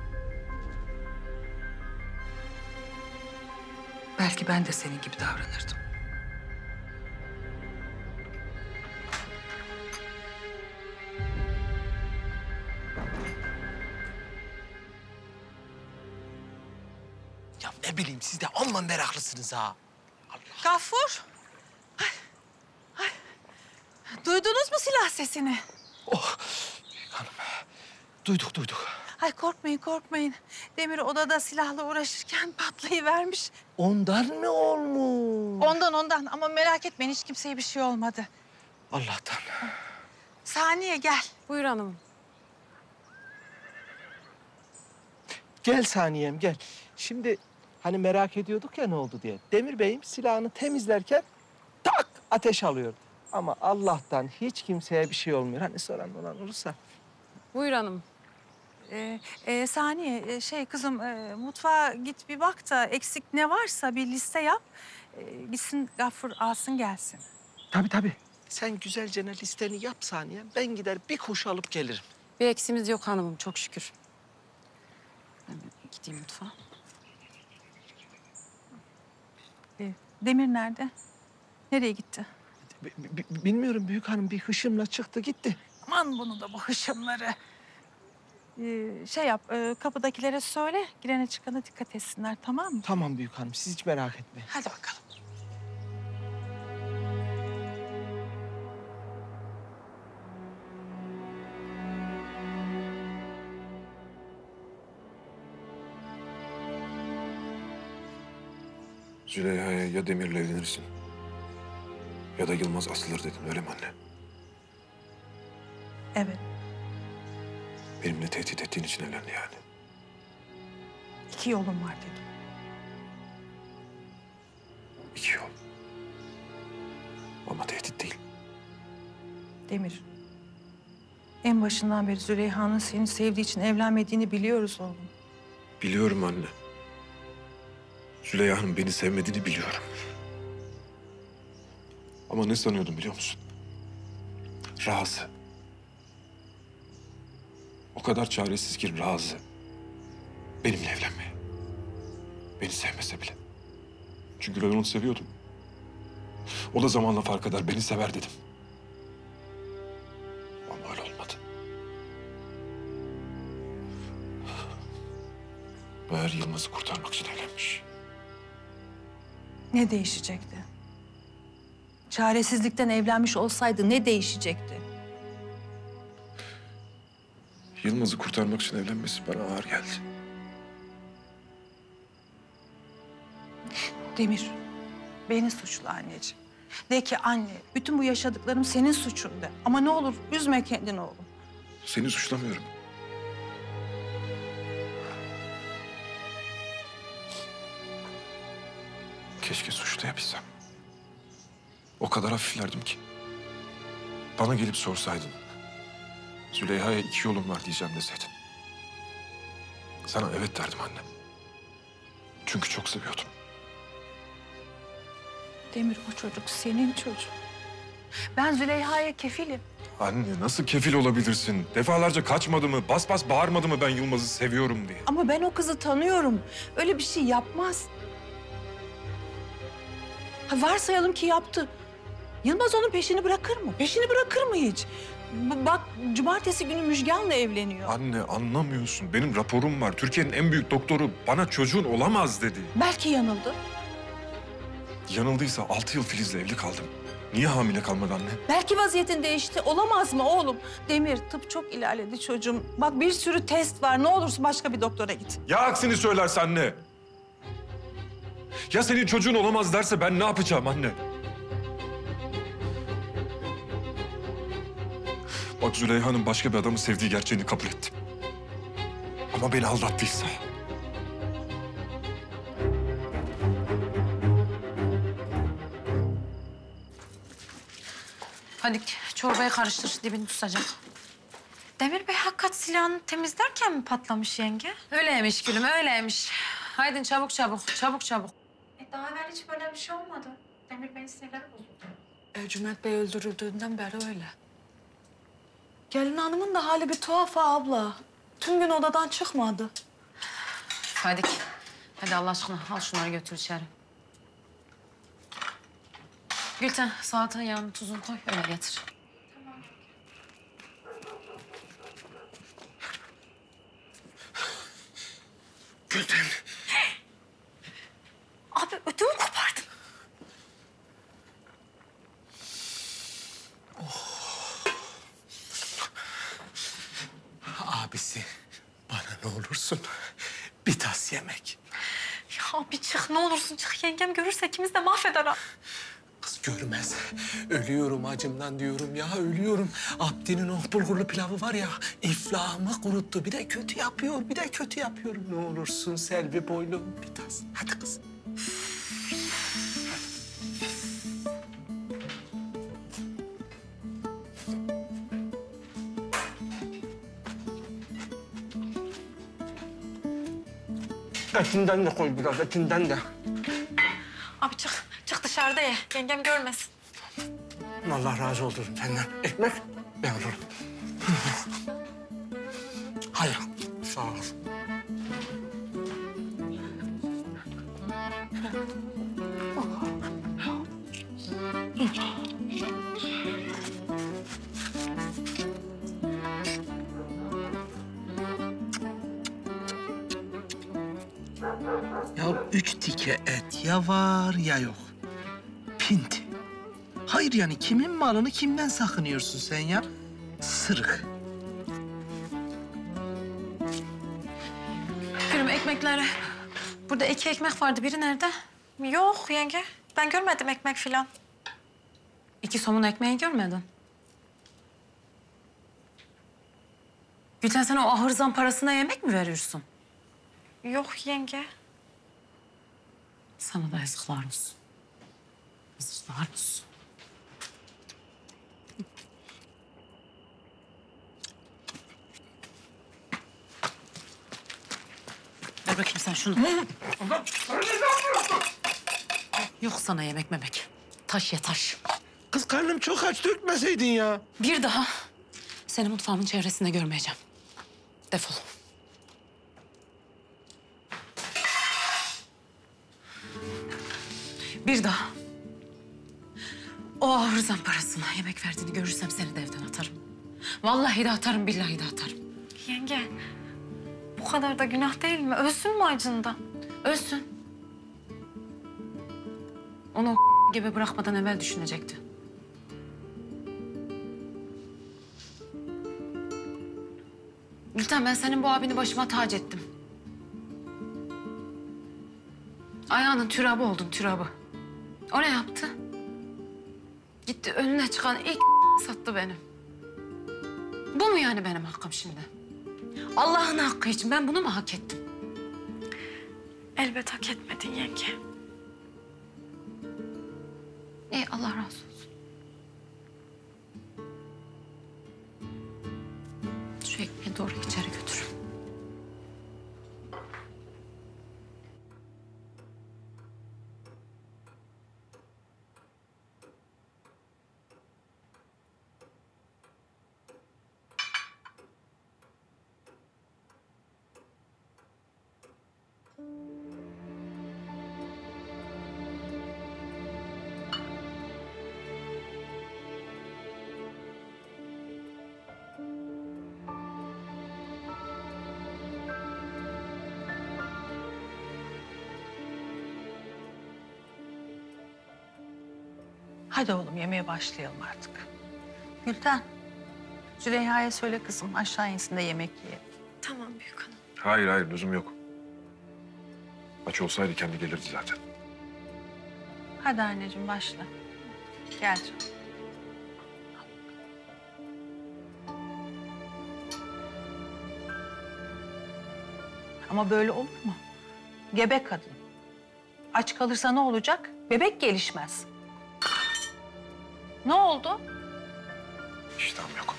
Speaker 8: Belki ben de senin gibi davranırdım.
Speaker 11: Ya ne bileyim siz de amma meraklısınız ha.
Speaker 10: Gafur. Ay, ay. Duydunuz mu silah sesini?
Speaker 11: Oh hanım. Duyduk duyduk.
Speaker 10: Ay korkmayın korkmayın. Demir odada silahla uğraşırken patlayıvermiş.
Speaker 11: Ondan mı olmuş?
Speaker 10: Ondan ondan ama merak etmeyin hiç kimseye bir şey olmadı.
Speaker 11: Allah'tan.
Speaker 10: Saniye gel.
Speaker 14: Buyur hanım.
Speaker 11: Gel Saniyem gel. Şimdi hani merak ediyorduk ya ne oldu diye. Demir Bey'im silahını temizlerken tak ateş alıyor. Ama Allah'tan hiç kimseye bir şey olmuyor. Hani soran olan olursa.
Speaker 14: Buyur hanım.
Speaker 10: Ee, e, Saniye e, şey kızım e, mutfağa git bir bak da eksik ne varsa bir liste yap. E, gitsin Gafur alsın gelsin.
Speaker 11: Tabii tabii. Sen güzelce listeni yap Saniyem. Ben gider bir koşu alıp gelirim.
Speaker 14: Bir eksimiz yok hanımım çok şükür. Ben bir gideyim mutfağa.
Speaker 10: E, Demir nerede? Nereye gitti?
Speaker 11: B- b- bilmiyorum büyük hanım bir hışımla çıktı gitti.
Speaker 10: Aman bunu da bu hışımları. Ee, şey yap, e, kapıdakilere söyle, girene çıkana dikkat etsinler, tamam mı?
Speaker 11: Tamam büyük hanım siz hiç merak etmeyin.
Speaker 10: Hadi bakalım.
Speaker 5: Züleyha'ya ya Demir'le evlenirsin ya da Yılmaz asılır dedin öyle mi anne?
Speaker 10: Evet.
Speaker 5: Benimle tehdit ettiğin için evlendi yani.
Speaker 10: İki yolum var dedim.
Speaker 5: İki yol.
Speaker 8: Demir. En başından beri Züleyha'nın seni sevdiği için evlenmediğini biliyoruz oğlum.
Speaker 5: Biliyorum anne. Züleyha'nın beni sevmediğini biliyorum. Ama ne sanıyordum biliyor musun? Razı. O kadar çaresiz ki razı. Benimle evlenmeye. Beni sevmese bile. Çünkü ben onu seviyordum. O da zamanla fark eder, beni sever dedim. Ama öyle olmadı. Meğer Yılmaz'ı kurtarmak için evlenmiş.
Speaker 8: Ne değişecekti? Çaresizlikten evlenmiş olsaydı ne değişecekti?
Speaker 5: Yılmaz'ı kurtarmak için evlenmesi bana ağır geldi.
Speaker 8: Demir, beni suçla anneciğim. De ki anne, bütün bu yaşadıklarım senin suçun de. Ama ne olur üzme kendini oğlum.
Speaker 5: Seni suçlamıyorum. Keşke suçlayabilsem. O kadar hafiflerdim ki. Bana gelip sorsaydın. Züleyha'ya iki yolum var diyeceğim deseydin. Sana evet derdim anne. Çünkü çok seviyordum.
Speaker 8: Demir, o çocuk senin çocuğun. Ben Züleyha'ya kefilim.
Speaker 5: Anne nasıl kefil olabilirsin? Defalarca kaçmadı mı, bas bas bağırmadı mı ben Yılmaz'ı seviyorum diye?
Speaker 8: Ama ben o kızı tanıyorum. Öyle bir şey yapmaz. Ha, varsayalım ki yaptı. Yılmaz onun peşini bırakır mı? Peşini bırakır mı hiç? B- bak, cumartesi günü Müjgan'la evleniyor.
Speaker 5: Anne anlamıyorsun. Benim raporum var. Türkiye'nin en büyük doktoru bana çocuğun olamaz dedi.
Speaker 8: Belki yanıldı.
Speaker 5: Yanıldıysa altı yıl Filiz'le evli kaldım. Niye hamile kalmadı anne?
Speaker 8: Belki vaziyetin değişti. Olamaz mı oğlum? Demir, tıp çok ilerledi çocuğum. Bak bir sürü test var. Ne olursun başka bir doktora git.
Speaker 5: Ya aksini söylerse anne? Ya senin çocuğun olamaz derse ben ne yapacağım anne? Bak Züleyha'nın başka bir adamı sevdiği gerçeğini kabul ettim. Ama beni aldattıysa...
Speaker 14: Hadi çorbayı karıştır, dibini tutacak.
Speaker 6: Demir Bey hakikat silahını temizlerken mi patlamış yenge?
Speaker 14: Öyleymiş gülüm, öyleymiş. Haydi çabuk çabuk, çabuk çabuk.
Speaker 6: E daha evvel hiç böyle bir şey olmadı. Demir Bey'in sinirleri bozuldu.
Speaker 2: Ercüment Bey öldürüldüğünden beri öyle. Gelin hanımın da hali bir tuhaf ha abla. Tüm gün odadan çıkmadı.
Speaker 14: Hadi. Hadi Allah aşkına al şunları götür içeri. Gülten salatanın yağını tuzunu koy öyle getir.
Speaker 11: Gülten.
Speaker 6: Abi ödümü kopardın.
Speaker 11: Abisi, bana ne olursun bir tas yemek.
Speaker 6: Ya bir çık ne olursun çık. Yengem görürse ikimiz de mahveder ha.
Speaker 11: Kız görmez. Ölüyorum acımdan diyorum ya, ölüyorum. Abdi'nin o bulgurlu pilavı var ya, iflahımı kuruttu. Bir de kötü yapıyor, bir de kötü yapıyor. Ne olursun Selvi boylum bir tas. Hadi kız. Etinden de koy biraz, etinden de.
Speaker 6: Abi çık. Çık dışarıda ye. Yengem görmesin.
Speaker 11: Allah razı olsun senden. Ekmek ben alırım. Hayır, sağ ol. Ya üç tike et ya var ya yok. Pinti. Hayır yani kimin malını kimden sakınıyorsun sen ya? Sırık.
Speaker 6: Gülüm ekmekleri. Burada iki ekmek vardı. Biri nerede? Yok yenge. Ben görmedim ekmek filan.
Speaker 14: İki somun ekmeği görmedin. Gülten sen o ahırzan parasına yemek mi veriyorsun?
Speaker 6: Yok yenge.
Speaker 14: Sana da yazıklar olsun. Yazıklar olsun. bakayım sen şunu. Yok sana yemek memek. Taş ye taş.
Speaker 11: Kız karnım çok aç, dökmeseydin ya.
Speaker 14: Bir daha seni mutfağımın çevresinde görmeyeceğim. Defol. Bir daha o ahır zamparasına yemek verdiğini görürsem seni de evden atarım. Vallahi de atarım, billahi de atarım.
Speaker 6: Yenge, bu kadar da günah değil mi? Ölsün mü acından?
Speaker 14: Ölsün. Onu o gibi bırakmadan evvel düşünecekti. Gülten, ben senin bu abini başıma tac ettim. Ayağının türabı oldun, türabı. O ne yaptı? Gitti önüne çıkan ilk sattı beni. Bu mu yani benim hakkım şimdi? Allah'ın hakkı için ben bunu mu hak ettim?
Speaker 6: Elbet hak etmedin yenge.
Speaker 14: İyi, Allah razı olsun. Şu ekmeği doğru içeri götür.
Speaker 8: Hadi oğlum yemeğe başlayalım artık. Gülten, Züleyha'ya söyle kızım aşağı insin de yemek yiyelim.
Speaker 6: Tamam büyük hanım.
Speaker 5: Hayır hayır lüzum yok. Aç olsaydı kendi gelirdi zaten.
Speaker 8: Hadi anneciğim başla. Gel canım. Ama böyle olur mu? Gebe kadın. Aç kalırsa ne olacak? Bebek gelişmez. Ne oldu?
Speaker 5: İştahım yok.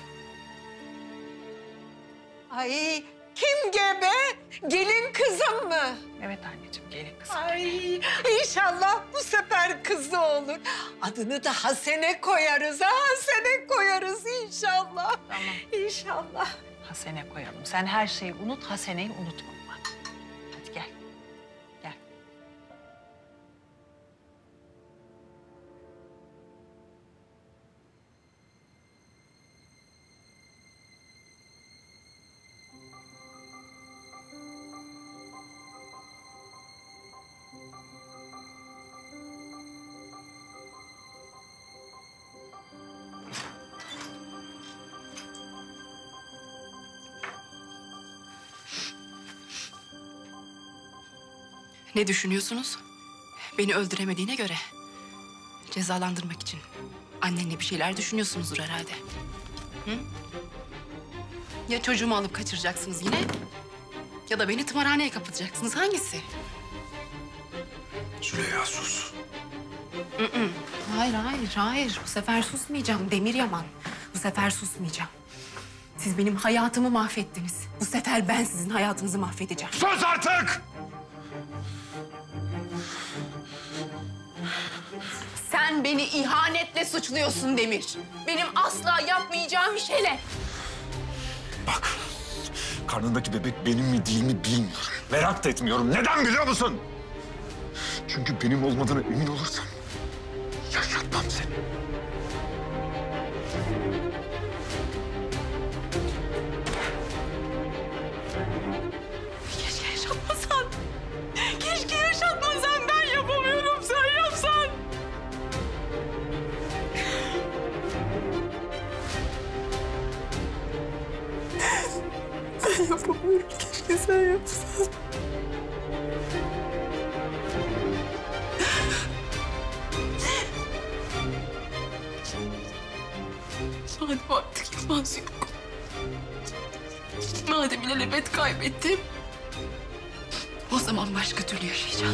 Speaker 10: Ay kim gebe? Gelin kızım mı?
Speaker 8: Evet anneciğim, gelin kızım.
Speaker 10: Ay inşallah bu sefer kızı olur. Adını da Hasene koyarız ha, Hasene koyarız inşallah.
Speaker 8: Tamam.
Speaker 10: İnşallah.
Speaker 8: Hasene koyalım. Sen her şeyi unut, Hasene'yi unutma. Hadi gel. Gel.
Speaker 3: Ne düşünüyorsunuz? Beni öldüremediğine göre cezalandırmak için annenle bir şeyler düşünüyorsunuzdur herhalde. Hı? Ya çocuğumu alıp kaçıracaksınız yine ya da beni tımarhaneye kapatacaksınız. Hangisi?
Speaker 5: Züleyha sus.
Speaker 3: Hı hı. Hayır, hayır, hayır. Bu sefer susmayacağım Demir Yaman. Bu sefer susmayacağım. Siz benim hayatımı mahvettiniz. Bu sefer ben sizin hayatınızı mahvedeceğim.
Speaker 5: Sus artık!
Speaker 3: Sen beni ihanetle suçluyorsun Demir. Benim asla yapmayacağım şeyle.
Speaker 5: Bak, karnındaki bebek benim mi değil mi bilmiyorum. Merak da etmiyorum. Neden biliyor musun? Çünkü benim olmadığına emin olursam yaşatmam seni.
Speaker 3: Keşke yaşatmasan. Keşke yaşatmasan. Ben yapamıyorum. Sen yapsan. Ben yapamıyorum. Keşke sen yapsan. Madem artık Yılmaz yok. Madem ilelebet kaybettim. O zaman başka türlü yaşayacağız.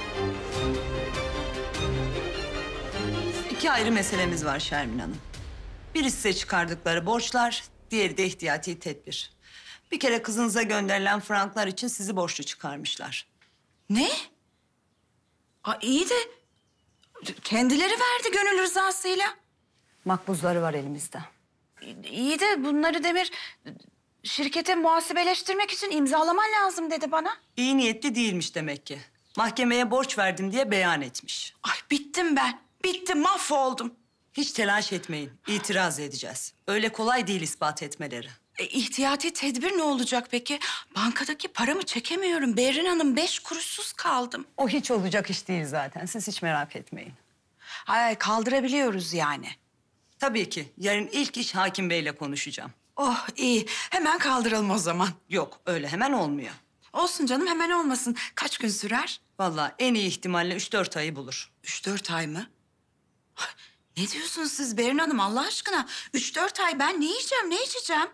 Speaker 15: İki ayrı meselemiz var Şermin Hanım. Biri size çıkardıkları borçlar, diğeri de ihtiyati tedbir. Bir kere kızınıza gönderilen franklar için sizi borçlu çıkarmışlar.
Speaker 1: Ne? Aa, iyi de kendileri verdi gönül rızasıyla.
Speaker 15: Makbuzları var elimizde.
Speaker 1: İyi de bunları Demir şirkete muhasebeleştirmek için imzalaman lazım dedi bana.
Speaker 15: İyi niyetli değilmiş demek ki. Mahkemeye borç verdim diye beyan etmiş.
Speaker 1: Ay bittim ben. Bittim, mahvoldum.
Speaker 15: Hiç telaş etmeyin. İtiraz edeceğiz. Öyle kolay değil ispat etmeleri.
Speaker 1: E, ihtiyati tedbir ne olacak peki? Bankadaki paramı çekemiyorum. Berrin Hanım beş kuruşsuz kaldım.
Speaker 15: O hiç olacak iş değil zaten. Siz hiç merak etmeyin.
Speaker 1: Hay kaldırabiliyoruz yani.
Speaker 15: Tabii ki. Yarın ilk iş Hakim Bey'le konuşacağım.
Speaker 1: Oh iyi. Hemen kaldıralım o zaman.
Speaker 15: Yok öyle hemen olmuyor.
Speaker 1: Olsun canım hemen olmasın. Kaç gün sürer?
Speaker 15: Vallahi en iyi ihtimalle üç dört ayı bulur.
Speaker 1: Üç dört ay mı? Ne diyorsunuz siz Berrin Hanım Allah aşkına? Üç dört ay ben ne yiyeceğim, ne içeceğim?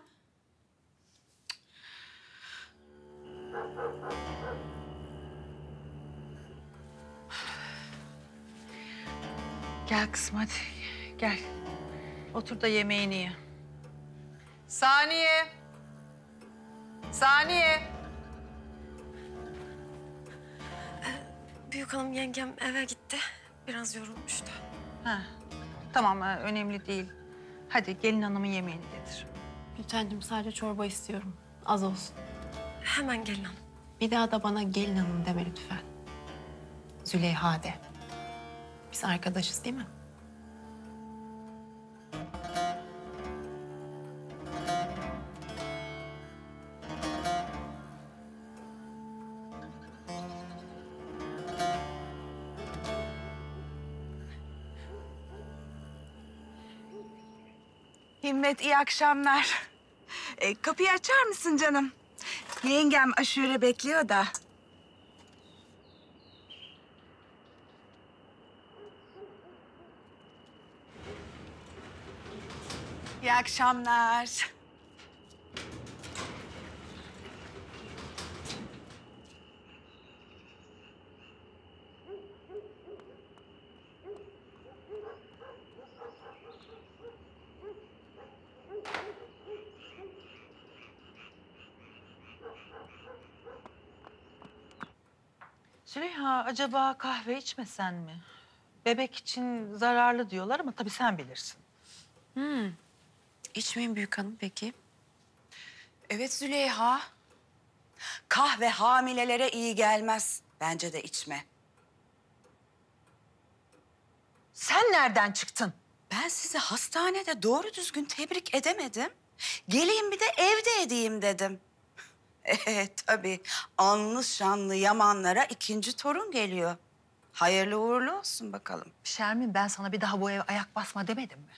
Speaker 8: Gel kızım hadi gel. Otur da yemeğini ye.
Speaker 10: Saniye. Saniye.
Speaker 6: Büyük hanım yengem eve gitti. Biraz yorulmuştu.
Speaker 8: Ha, tamam ha, önemli değil. Hadi gelin hanımın yemeğini getir.
Speaker 14: Gültencim sadece çorba istiyorum. Az olsun.
Speaker 6: Hemen gelin hanım.
Speaker 14: Bir daha da bana gelin hanım deme lütfen. Züleyha de. Biz arkadaşız değil mi?
Speaker 1: Himmet iyi akşamlar. E, kapıyı açar mısın canım? Yengem aşure bekliyor da. İyi akşamlar.
Speaker 8: Züleyha acaba kahve içmesen mi? Bebek için zararlı diyorlar ama tabii sen bilirsin.
Speaker 6: Hmm. İçmeyin büyük hanım peki.
Speaker 1: Evet Züleyha. Kahve hamilelere iyi gelmez. Bence de içme.
Speaker 8: Sen nereden çıktın?
Speaker 1: Ben sizi hastanede doğru düzgün tebrik edemedim. Geleyim bir de evde edeyim dedim. Evet tabii. Anlı şanlı Yamanlara ikinci torun geliyor. Hayırlı uğurlu olsun bakalım.
Speaker 8: Şermin ben sana bir daha bu eve ayak basma demedim mi?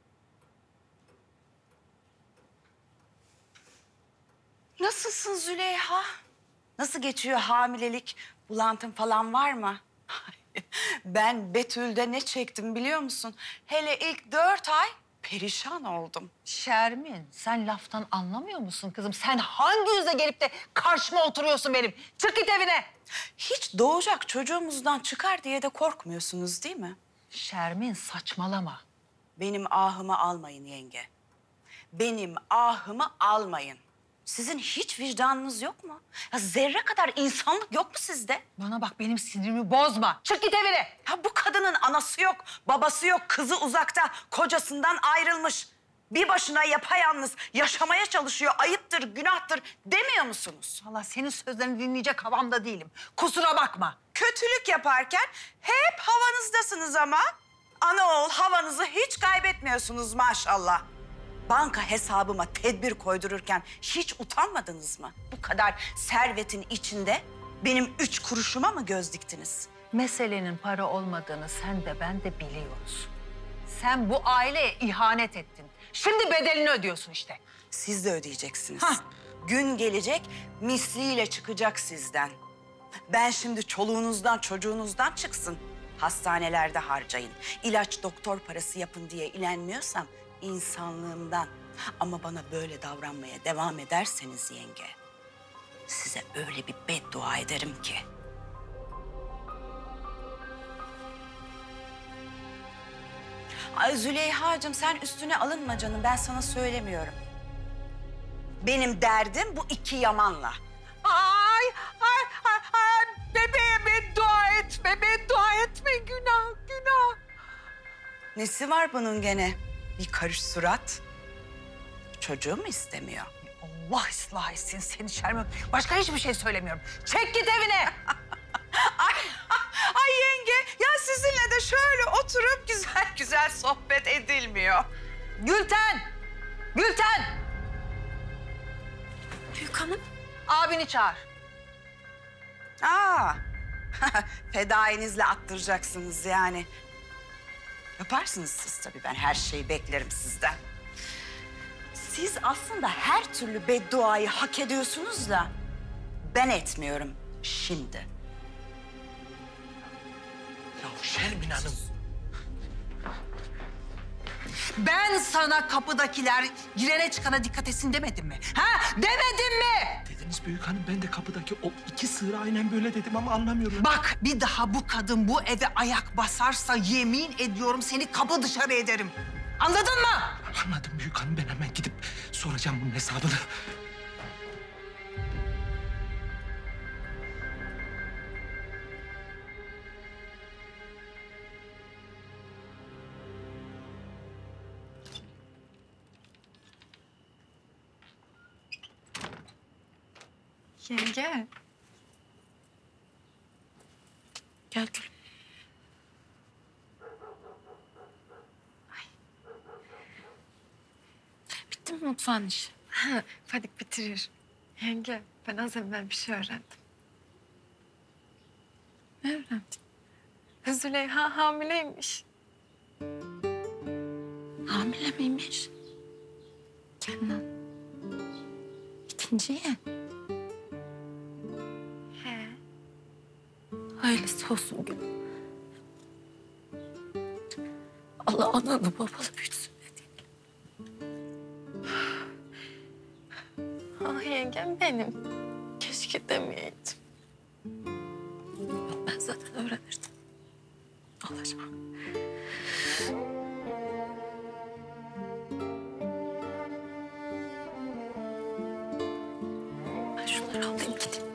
Speaker 1: Nasılsın Züleyha? Nasıl geçiyor hamilelik? Bulantın falan var mı? Ben Betül'de ne çektim biliyor musun? Hele ilk dört ay perişan oldum.
Speaker 8: Şermin sen laftan anlamıyor musun kızım? Sen hangi yüzle gelip de karşıma oturuyorsun benim? Çık git evine.
Speaker 1: Hiç doğacak çocuğumuzdan çıkar diye de korkmuyorsunuz değil mi?
Speaker 8: Şermin saçmalama.
Speaker 1: Benim ahımı almayın yenge. Benim ahımı almayın. Sizin hiç vicdanınız yok mu? Ya zerre kadar insanlık yok mu sizde?
Speaker 8: Bana bak benim sinirimi bozma. Çık git evine.
Speaker 1: Ya bu kadının anası yok, babası yok, kızı uzakta, kocasından ayrılmış. Bir başına yapayalnız yaşamaya çalışıyor. Ayıptır, günahtır demiyor musunuz?
Speaker 8: Vallahi senin sözlerini dinleyecek havamda değilim. Kusura bakma.
Speaker 1: Kötülük yaparken hep havanızdasınız ama. Ana oğul havanızı hiç kaybetmiyorsunuz maşallah. Banka hesabıma tedbir koydururken hiç utanmadınız mı? Bu kadar servetin içinde benim üç kuruşuma mı göz diktiniz?
Speaker 8: Meselenin para olmadığını sen de ben de biliyoruz. Sen bu aileye ihanet ettin. Şimdi bedelini ödüyorsun işte.
Speaker 1: Siz de ödeyeceksiniz.
Speaker 8: Hah.
Speaker 1: Gün gelecek misliyle çıkacak sizden. Ben şimdi çoluğunuzdan çocuğunuzdan çıksın. Hastanelerde harcayın. İlaç doktor parası yapın diye ilenmiyorsam insanlığımdan. Ama bana böyle davranmaya devam ederseniz yenge, size öyle bir beddua ederim ki. Ay Züleyha'cığım sen üstüne alınma canım. Ben sana söylemiyorum. Benim derdim bu iki Yaman'la.
Speaker 10: Ay, ay, ay, ay. Bebeğe beddua etme, beddua etme. Günah, günah.
Speaker 1: Nesi var bunun gene? Bir karış surat. Çocuğu mu istemiyor?
Speaker 10: Allah ıslah etsin seni Şermin. Başka hiçbir şey söylemiyorum. Çek git evine.
Speaker 1: ay, ay yenge, ya sizinle de şöyle oturup güzel güzel sohbet edilmiyor.
Speaker 10: Gülten! Gülten!
Speaker 6: Büyük hanım.
Speaker 10: Abini çağır.
Speaker 1: Aa, fedainizle attıracaksınız yani. Yaparsınız siz tabii, ben her şeyi beklerim sizden. Siz aslında her türlü bedduayı hak ediyorsunuz da ben etmiyorum şimdi.
Speaker 11: Ya Şermin Hanım.
Speaker 10: Ben sana kapıdakiler girene çıkana dikkat etsin demedim mi? Ha? Demedim mi?
Speaker 11: Dediniz büyük hanım, ben de kapıdaki o iki sığırı aynen böyle dedim ama anlamıyorum.
Speaker 10: Bak bir daha bu kadın bu eve ayak basarsa yemin ediyorum seni kapı dışarı ederim. Anladın mı?
Speaker 11: Anladım büyük hanım, ben hemen gidip soracağım bunun hesabını.
Speaker 6: Yenge. Gel gülüm. Bitti mi mutfağın işi? Ha, Fadik bitirir. Yenge, ben az evvel bir şey öğrendim. Ne öğrendin? Züleyha hamileymiş. Hamile miymiş? Kenan. İkinciye. He. Hayırlısı olsun gülüm. Allah analı babalı büyütsün dedi. Ah yengem benim. Keşke demeyeydim. Yok, ben zaten öğrenirdim. Olacağım. Ben şunları alayım gideyim.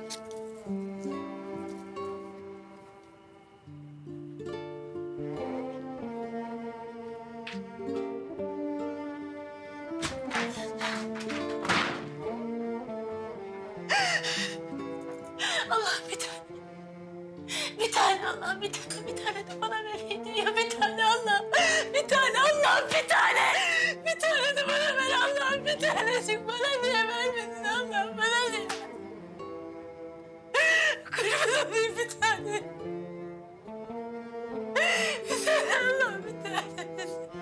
Speaker 16: Allah bir tane. Bir tane Allah, bir tane, bir tane de bana vereydi ya. Bir tane Allah, bir tane Allah, bir tane. Bir tane de bana ver Allah, bir tanecik bana niye vermedin Allah, bana niye? Kurban olayım bir tane. Bir tane Allah, bir tane.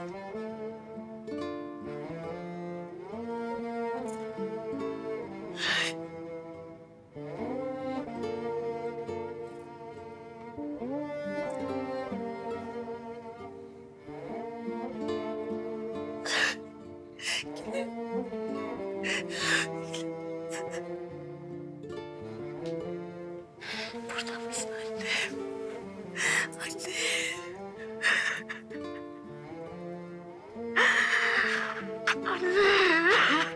Speaker 16: Burada mısın annem? Anne. Anne.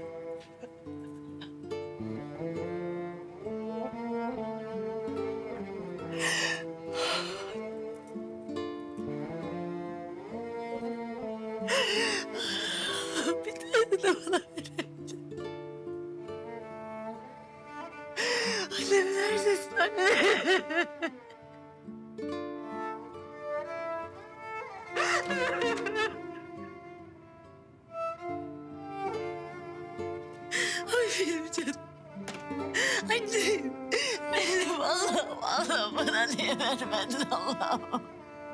Speaker 16: Bir tane de bana vereydin. Annem neredesin anne? Ay benim canım. Annem. Benim Allah'ım, Allah'ım bana niye vermedin Allah'ım?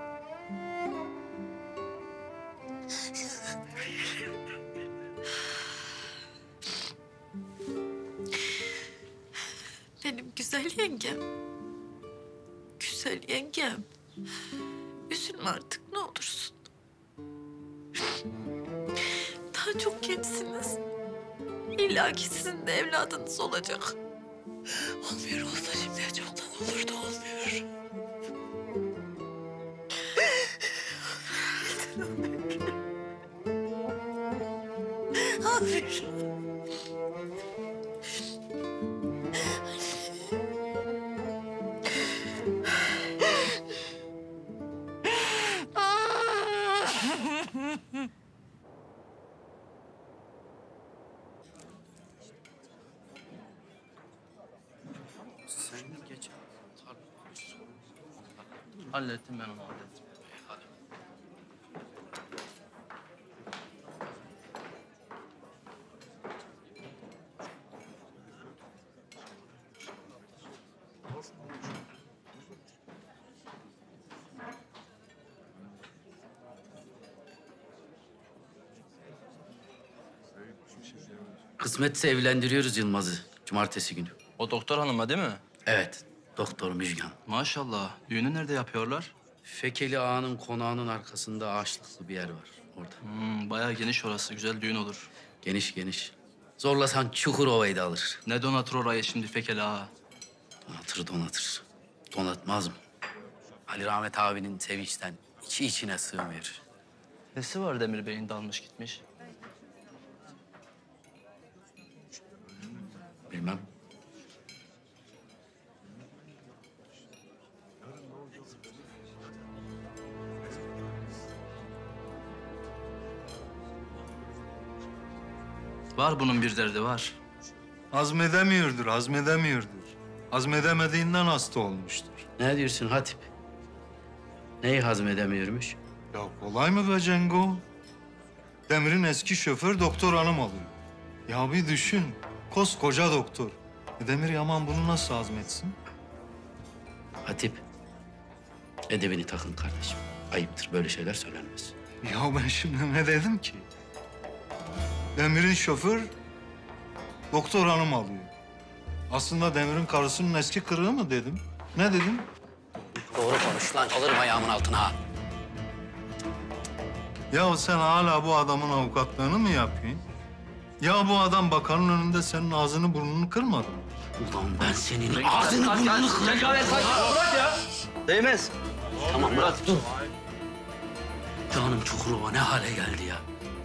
Speaker 6: Benim güzel yengem. Güzel yengem. Üzülme artık ne olursun. Daha çok gençsiniz. İlla ki sizin de evladınız olacak. Olmuyor olsa şimdiye çoktan olurdu, olmuyor. Olmuyor.
Speaker 17: Hallettim ben onu hallettim. Kısmetse evlendiriyoruz Yılmaz'ı cumartesi günü.
Speaker 18: O doktor hanıma değil mi?
Speaker 17: Evet, doktor Müjgan.
Speaker 18: Maşallah. Düğünü nerede yapıyorlar?
Speaker 17: Fekeli Ağa'nın konağının arkasında ağaçlıklı bir yer var orada.
Speaker 18: Hmm, bayağı geniş orası. Güzel düğün olur.
Speaker 17: Geniş geniş. Zorlasan Çukurova'yı da alır.
Speaker 18: Ne donatır oraya şimdi Fekeli Ağa?
Speaker 17: Donatır donatır. Donatmaz mı? Ali Rahmet abinin sevinçten içi içine sığmıyor.
Speaker 18: Nesi var Demir Bey'in dalmış gitmiş?
Speaker 17: Bilmem.
Speaker 18: Var bunun bir derdi var.
Speaker 19: Hazmedemiyordur, hazmedemiyordur. Hazmedemediğinden hasta olmuştur.
Speaker 17: Ne diyorsun Hatip? Neyi hazmedemiyormuş?
Speaker 19: Ya kolay mı be Cengo? Demir'in eski şoför doktor hanım alıyor. Ya bir düşün, koskoca doktor. E Demir Yaman bunu nasıl hazmetsin?
Speaker 17: Hatip, edebini takın kardeşim. Ayıptır, böyle şeyler söylenmez.
Speaker 19: Ya ben şimdi ne dedim ki? Demir'in şoför doktor hanım alıyor. Aslında Demir'in karısının eski kırığı mı dedim? Ne dedim?
Speaker 17: Doğru konuş lan, alırım ayağımın altına.
Speaker 19: Ya sen hala bu adamın avukatlığını mı yapıyorsun? Ya bu adam bakanın önünde senin ağzını burnunu kırmadı mı?
Speaker 17: Ulan ben senin ağzını burnunu kırarım.
Speaker 18: Bırak ya. Değmez.
Speaker 17: Tamam bırak dur. Canım Çukurova ne hale geldi ya.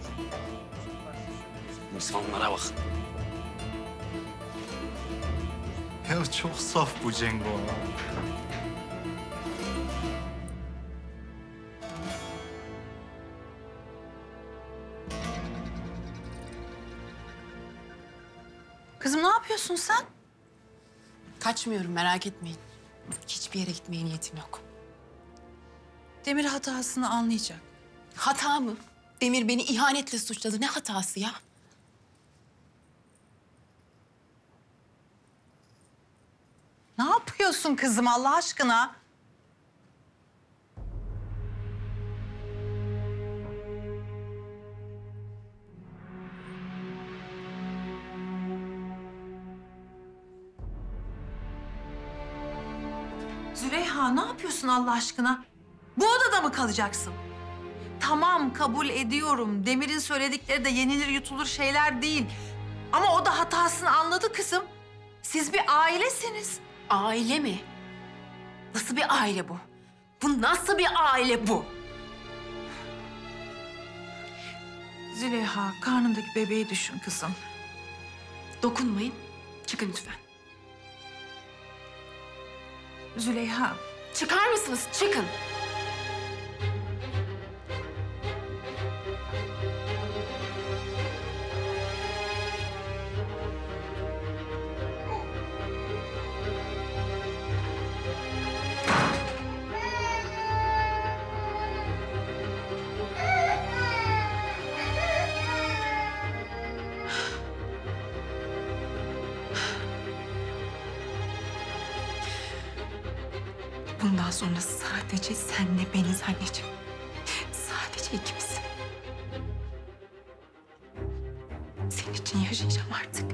Speaker 17: İnsanlara bak.
Speaker 19: Ya çok saf bu Cengo.
Speaker 6: Kızım ne yapıyorsun sen?
Speaker 3: Kaçmıyorum merak etmeyin. Hiçbir yere gitmeye niyetim yok.
Speaker 6: Demir hatasını anlayacak.
Speaker 3: Hata mı? Demir beni ihanetle suçladı. Ne hatası ya?
Speaker 6: Ne yapıyorsun kızım Allah aşkına? Züleyha ne yapıyorsun Allah aşkına? Bu odada mı kalacaksın? Tamam kabul ediyorum. Demir'in söyledikleri de yenilir yutulur şeyler değil. Ama o da hatasını anladı kızım. Siz bir ailesiniz.
Speaker 3: Aile mi? Nasıl bir aile bu? Bu nasıl bir aile bu?
Speaker 6: Züleyha karnındaki bebeği düşün kızım.
Speaker 3: Dokunmayın. Çıkın lütfen.
Speaker 6: Züleyha.
Speaker 3: Çıkar mısınız? Çıkın. Bundan sonra sadece senle beniz anneciğim. Sadece ikimiz. Senin için yaşayacağım artık.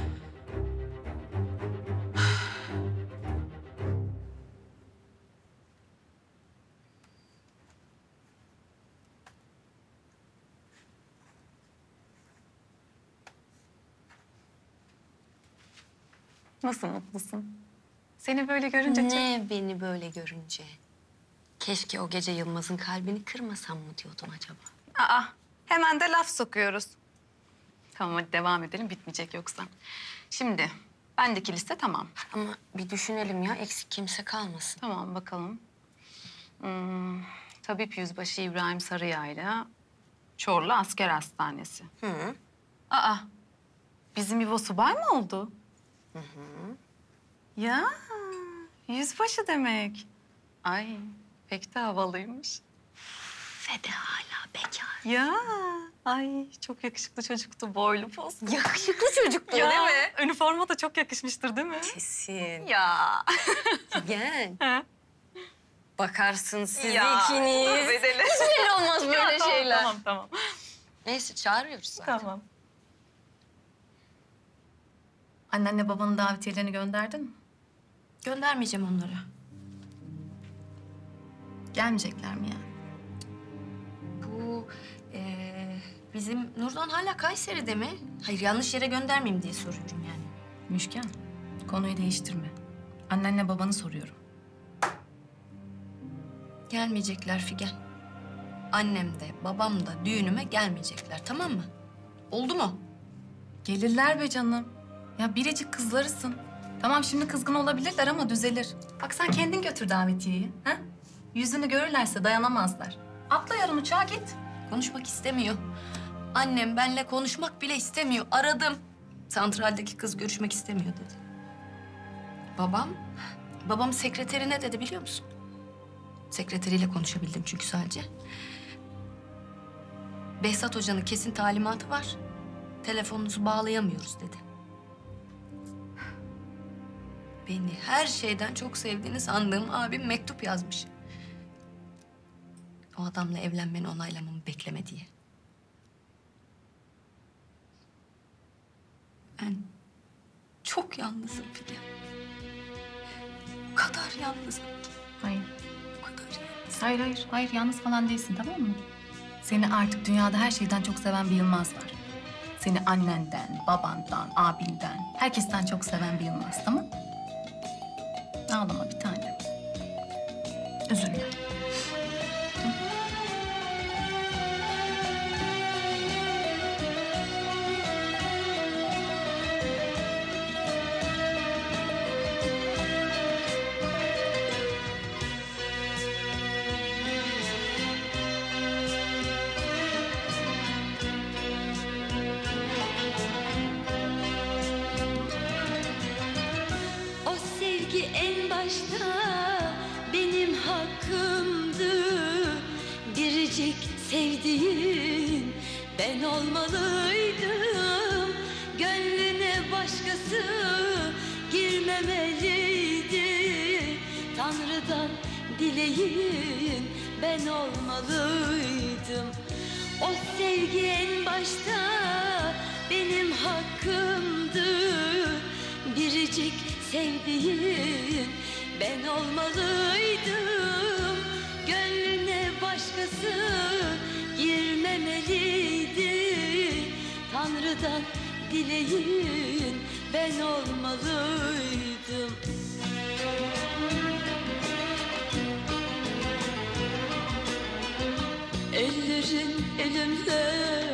Speaker 2: Nasıl mutlusun? Seni böyle görünce
Speaker 20: Ne
Speaker 2: çok...
Speaker 20: beni böyle görünce? Keşke o gece Yılmaz'ın kalbini kırmasam mı diyordun acaba?
Speaker 2: Aa, hemen de laf sokuyoruz. Tamam hadi devam edelim, bitmeyecek yoksa. Şimdi, bendeki liste tamam.
Speaker 20: Ama bir düşünelim ya, eksik kimse kalmasın.
Speaker 2: Tamam, bakalım. Hmm, Tabip Yüzbaşı İbrahim Sarıyayla Çorlu Asker Hastanesi.
Speaker 20: Hı.
Speaker 2: Aa, bizim İvo subay mı oldu?
Speaker 20: Hı hı.
Speaker 2: Ya, yüzbaşı demek. Ay,
Speaker 14: Pek de havalıymış.
Speaker 20: Ve de hala bekar.
Speaker 14: Ya ay çok yakışıklı çocuktu, boylu poslu.
Speaker 20: Yakışıklı çocuktu
Speaker 14: Ya,
Speaker 20: değil mi?
Speaker 14: üniforma da çok yakışmıştır değil mi?
Speaker 20: Kesin.
Speaker 14: Ya.
Speaker 20: Gel. Bakarsın siz
Speaker 14: Ya,
Speaker 20: ikiniz.
Speaker 14: bedeli.
Speaker 20: Hiç belli olmaz böyle
Speaker 14: Ya, tamam,
Speaker 20: şeyler.
Speaker 14: Tamam tamam.
Speaker 20: Neyse çağırıyoruz zaten.
Speaker 14: Tamam. Annenle babanın davetiyelerini gönderdin mi?
Speaker 2: Göndermeyeceğim onları.
Speaker 14: Gelmeyecekler mi yani?
Speaker 2: Bu eee, bizim Nurdan hala Kayseri'de mi? Hayır yanlış yere göndermeyeyim diye soruyorum yani.
Speaker 14: Müşken, konuyu değiştirme. Annenle babanı soruyorum.
Speaker 2: Gelmeyecekler Figen. Annem de babam da düğünüme gelmeyecekler, tamam mı? Oldu mu?
Speaker 14: Gelirler be canım. Ya biricik kızlarısın. Tamam şimdi kızgın olabilirler ama düzelir. Bak sen kendin götür davetiyeyi. Ha? Yüzünü görürlerse dayanamazlar. Atla yarın uçağa git.
Speaker 2: Konuşmak istemiyor. Annem benimle konuşmak bile istemiyor. Aradım. Santraldeki kız görüşmek istemiyor dedi. Babam, babam sekreteri ne dedi biliyor musun? Sekreteriyle konuşabildim çünkü sadece. Behzat Hoca'nın kesin talimatı var. Telefonunuzu bağlayamıyoruz dedi. Beni her şeyden çok sevdiğini sandığım abim mektup yazmış. O adamla evlenmeni onaylamamı bekleme diye. Ben çok yalnızım Figen. O kadar yalnızım ki.
Speaker 14: Hayır.
Speaker 2: O kadar yalnızım.
Speaker 14: Hayır hayır. Hayır yalnız falan değilsin tamam mı? Seni artık dünyada her şeyden çok seven bir Yılmaz var. Seni annenden, babandan, abinden, herkesten çok seven bir Yılmaz tamam mı? Ağlama bir tane. Üzülme.
Speaker 16: O sevgi en başta benim hakkımdı. Biricik sevdiğin ben olmalıydım. Gönlüne başkası girmemeliydi. Tanrı'dan dileğin ben olmalıydım. O sevgi en başta benim hakkımdı. Biricik sevdiğin ben olmalıydım. Gönlüne başkası girmemeliydi. Tanrı'dan dileğin ben olmalıydım. Ellerin elimle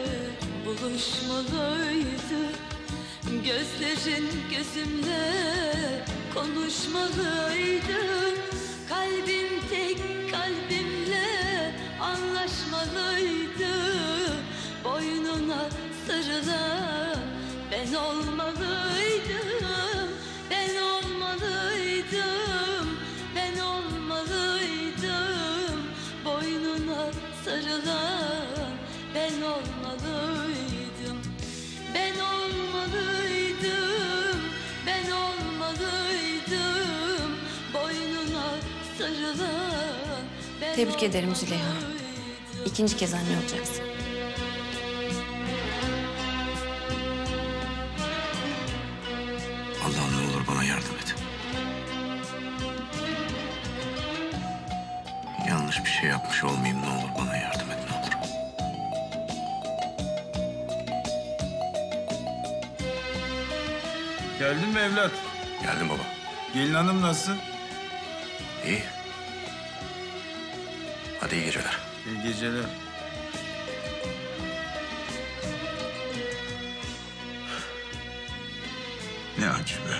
Speaker 16: buluşmalıydı. Gözlerin gözümle konuşmalıydı. Kalbim tek kalbimle anlaşmalıydı. Boynuna sarılan ben olmalıydım. Ben olmalıydım. Ben olmalıydım. Boynuna sarılan ben olmalıydım. Ben olmalıydım. Ben olmalıydım. Boynuna sarılan ben
Speaker 2: Tebrik ederim Züleyha. İkinci kez anne olacaksın.
Speaker 7: Allah'ım ne olur bana yardım et. Yanlış bir şey yapmış olmayayım, ne olur bana yardım et, ne olur.
Speaker 9: Geldin mi evlat?
Speaker 7: Geldim baba.
Speaker 9: Gelin hanım nasıl?
Speaker 7: İyi. Hadi iyi geceler.
Speaker 9: İyi geceler. Ne acı be.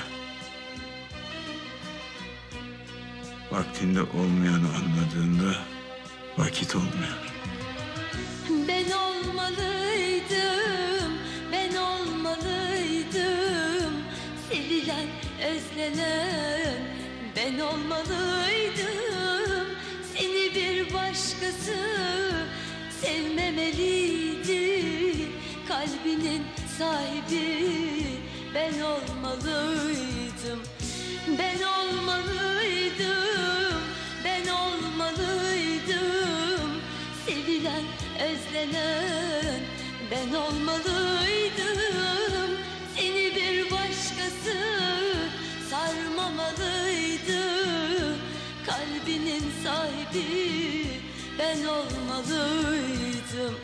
Speaker 9: Vaktinde olmayanı anladığında vakit olmuyor.
Speaker 16: Ben olmalıydım, ben olmalıydım. Sevilen, özlenen ben olmalıydım. Seni olmalıydım. Ben olmalıydım, ben olmalıydım. Sevilen, özlenen ben olmalıydım. Seni bir başkası sarmamalıydı. Kalbinin sahibi ben olmalıydım.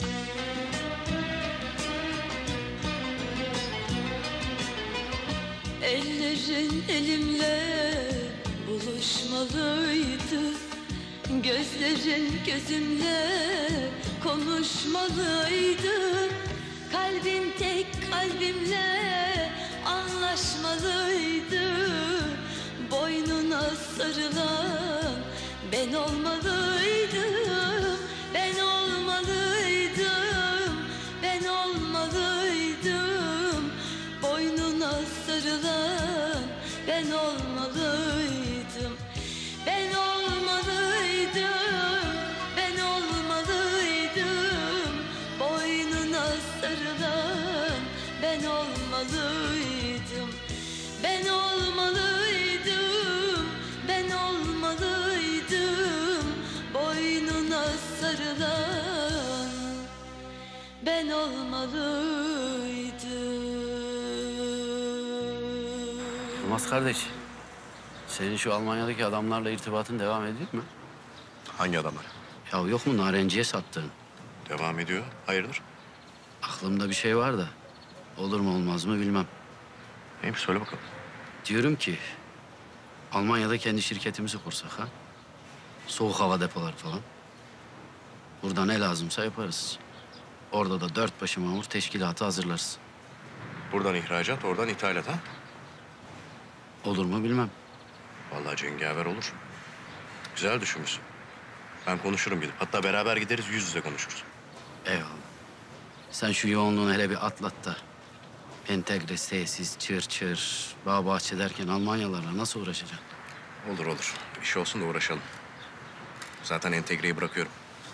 Speaker 16: Ellerin elimle buluşmalıydı. Gözlerin gözümle konuşmalıydı. Kalbin tek kalbimle anlaşmalıydı. Boynuna sarılan ben olmalıydım. Ben olmalıydım. Ben olmalıydım. Boynuna sarılan ben olmalıydım. Ben olmalıydım. Ben olmalıydım. Boynuna sarılan ben olmalıydım. Ben olmalıydım. Ben olmalıydım. Boynuna sarılan ben olmalıydım.
Speaker 17: Yılmaz kardeş, senin şu Almanya'daki adamlarla irtibatın devam ediyor mu?
Speaker 7: Hangi adamlar?
Speaker 17: Ya yok mu narenciye sattığın?
Speaker 7: Devam ediyor. Hayırdır?
Speaker 17: Aklımda bir şey var da olur mu olmaz mı bilmem.
Speaker 7: Neymiş söyle bakalım.
Speaker 17: Diyorum ki Almanya'da kendi şirketimizi kursak ha? Soğuk hava depoları falan. Burada ne lazımsa yaparız. Orada da dört başı mamur teşkilatı hazırlarız.
Speaker 7: Buradan ihracat, oradan ithalat ha?
Speaker 17: Olur mu bilmem.
Speaker 7: Vallahi cengaver olur. Güzel düşünmüşsün. Ben konuşurum gidip. Hatta beraber gideriz, yüz yüze konuşuruz.
Speaker 17: Eyvallah. Sen şu yoğunluğunu hele bir atlat da. Entegre, tesis, çır çır, bağ bahçe derken Almanyalarla nasıl uğraşacaksın?
Speaker 7: Olur olur. İş olsun da uğraşalım. Zaten entegreyi bırakıyorum.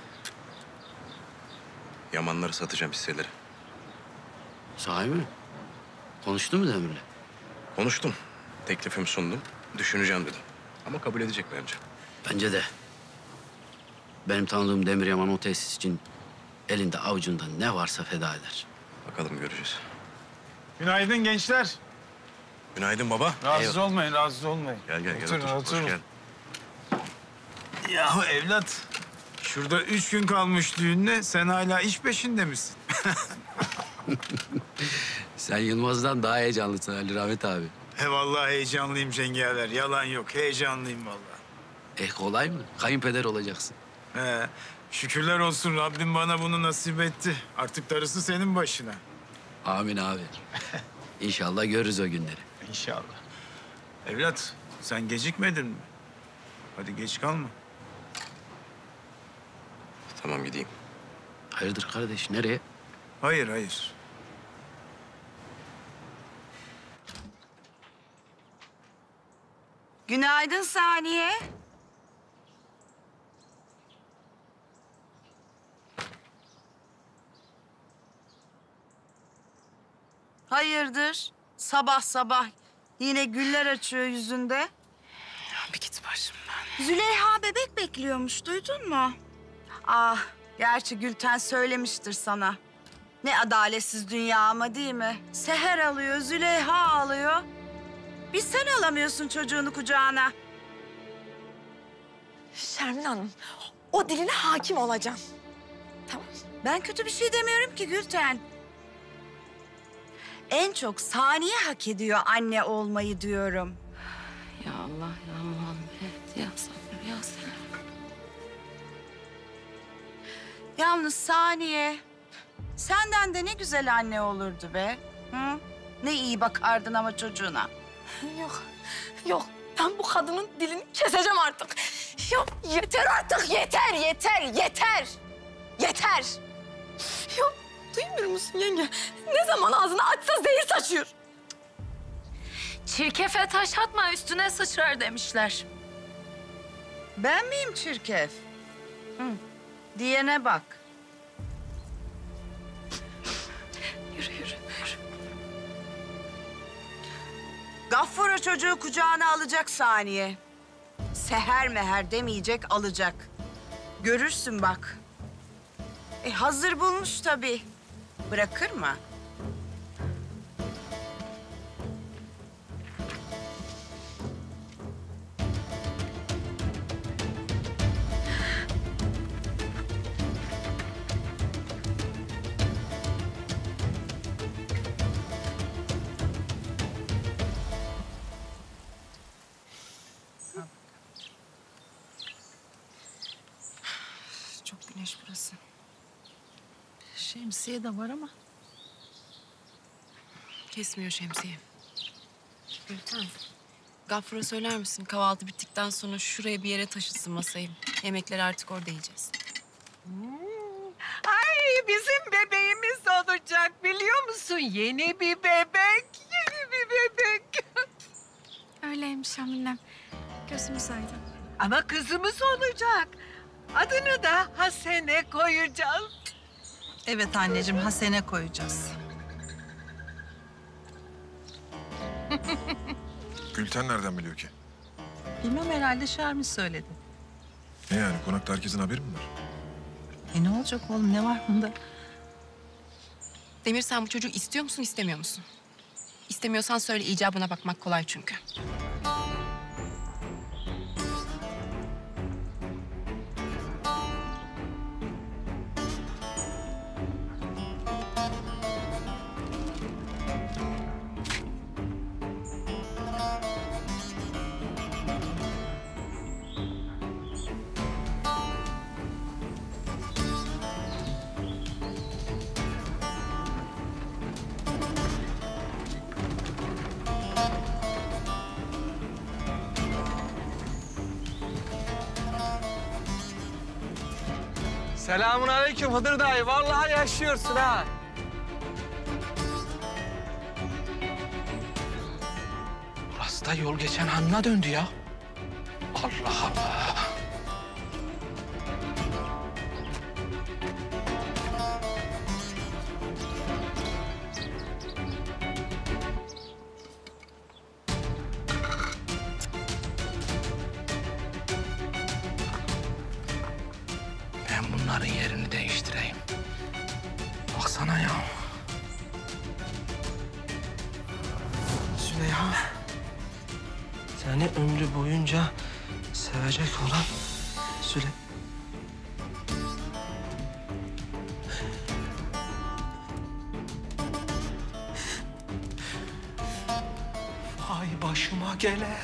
Speaker 7: Yamanları satacağım hisseleri.
Speaker 17: Sahi mi? Konuştun mu Demir'le?
Speaker 7: Konuştum. Teklifimi sundum. Düşüneceğim dedim. Ama kabul edecek bence.
Speaker 17: Bence de. Benim tanıdığım Demir Yaman o tesis için elinde avucunda ne varsa feda eder.
Speaker 7: Bakalım göreceğiz.
Speaker 9: Günaydın gençler.
Speaker 7: Günaydın baba.
Speaker 9: Rahatsız olmayın, rahatsız olmayın.
Speaker 7: Gel gel gel.
Speaker 9: Oturun,
Speaker 7: otur. Hoş
Speaker 9: oturun.
Speaker 7: geldin.
Speaker 9: Yahu evlat, şurada üç gün kalmış düğünle sen hala iş peşinde misin?
Speaker 17: Sen Yılmaz'dan daha heyecanlısın Ali Rahmet abi.
Speaker 9: He vallahi heyecanlıyım cengaver, yalan yok. Heyecanlıyım vallahi.
Speaker 17: Eh kolay mı? Kayınpeder olacaksın.
Speaker 9: He, şükürler olsun Rabbim bana bunu nasip etti. Artık darısı senin başına.
Speaker 17: Amin abi. İnşallah görürüz o günleri.
Speaker 9: İnşallah. Evlat, sen gecikmedin mi? Hadi geç kalma.
Speaker 7: Tamam gideyim.
Speaker 17: Hayırdır kardeş, nereye?
Speaker 9: Hayır, hayır.
Speaker 1: Günaydın Saniye. Hayırdır? Sabah sabah yine güller açıyor yüzünde.
Speaker 3: Bir git başımdan.
Speaker 1: Züleyha bebek bekliyormuş, duydun mu? Ah, gerçi Gülten söylemiştir sana. Ne adaletsiz dünya ama değil mi? Seher alıyor, Züleyha alıyor. Bir sen alamıyorsun çocuğunu kucağına.
Speaker 21: Şermin Hanım, o diline hakim olacaksın.
Speaker 1: Tamam. Ben kötü bir şey demiyorum ki Gülten. En çok Saniye hak ediyor anne olmayı diyorum.
Speaker 2: Ya Allah ya Muhammed ya sabır ya selam.
Speaker 1: Yalnız Saniye, senden de ne güzel anne olurdu be. Hı? Ne iyi bakardın ama çocuğuna.
Speaker 21: Yok, yok. Ben bu kadının dilini keseceğim artık. Yok, yeter artık, yeter, yeter, yeter. Yeter. Yok, duymuyor musun yenge? Ne zaman ağzını açsa zehir saçıyor.
Speaker 2: Çirkefe taş atma üstüne sıçrar demişler.
Speaker 1: Ben miyim çirkef? Hı. Diyene bak.
Speaker 2: Yürü yürü yürü.
Speaker 1: Gaffur o çocuğu kucağına alacak Saniye. Seher meher demeyecek, alacak. Görürsün bak. E hazır bulmuş tabii. Bırakır mı?
Speaker 2: Çok güneş burası.
Speaker 8: Şemsiye de var ama.
Speaker 3: Kesmiyor şemsiye. Gülten, Gaffur'a söyler misin kahvaltı bittikten sonra şuraya bir yere taşısın masayı. Yemekleri artık orada yiyeceğiz.
Speaker 10: Ay bizim bebeğimiz olacak biliyor musun? Yeni bir bebek, yeni bir bebek.
Speaker 2: Öyleymiş Hamilem. Gözümüz aydın.
Speaker 10: Ama kızımız olacak. Adını da Hasene koyacağız.
Speaker 8: Evet anneciğim, Hasene koyacağız.
Speaker 5: Gülten nereden biliyor ki?
Speaker 8: Bilmem, herhalde Şermin söyledi.
Speaker 5: Ne yani, konakta herkesin haberi mi var?
Speaker 8: E ne olacak oğlum, ne var bunda?
Speaker 3: Demir, sen bu çocuğu istiyor musun, istemiyor musun? İstemiyorsan söyle, icabına bakmak kolay çünkü.
Speaker 12: Selamun aleyküm Hıdır dayı. Vallahi yaşıyorsun ha. Burası da yol geçen hanına döndü ya. Allah Allah. Ben bunların yerini değiştireyim. Baksana ya.
Speaker 11: Züleyha, seni ömrü boyunca sevecek olan Süle...
Speaker 12: Vay başıma gelen.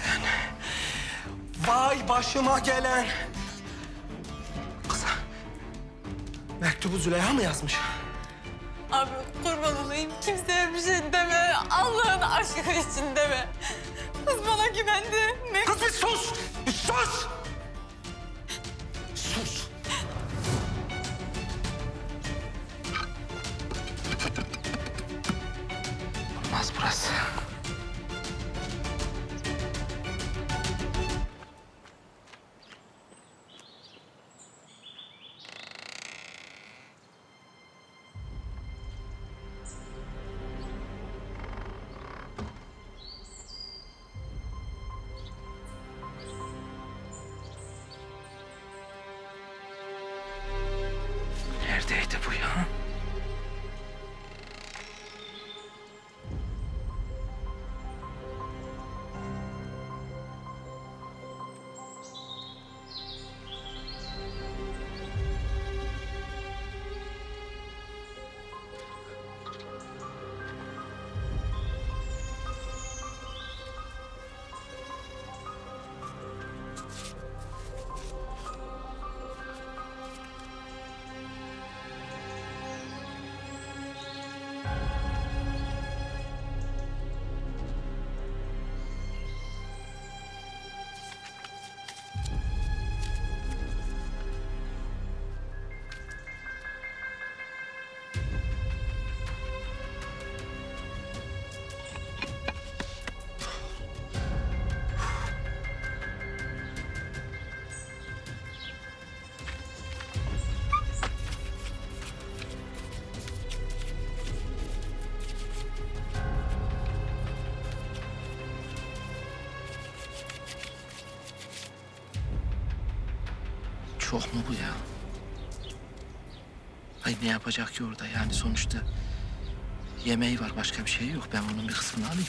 Speaker 12: Vay başıma gelen. Kız, mektubu Züleyha mı yazmış?
Speaker 21: Abi kurban olayım kimseye bir şey deme. Allah'ın aşkı için deme. Kız bana güvendi. Ne?
Speaker 12: Kız bir sus! Bir sus! Sus! Olmaz burası. Neredeydi bu ya?
Speaker 11: Şok mu bu ya? Ay ne yapacak ki orada yani sonuçta yemeği var, başka bir şey yok. Ben onun bir kısmını alayım.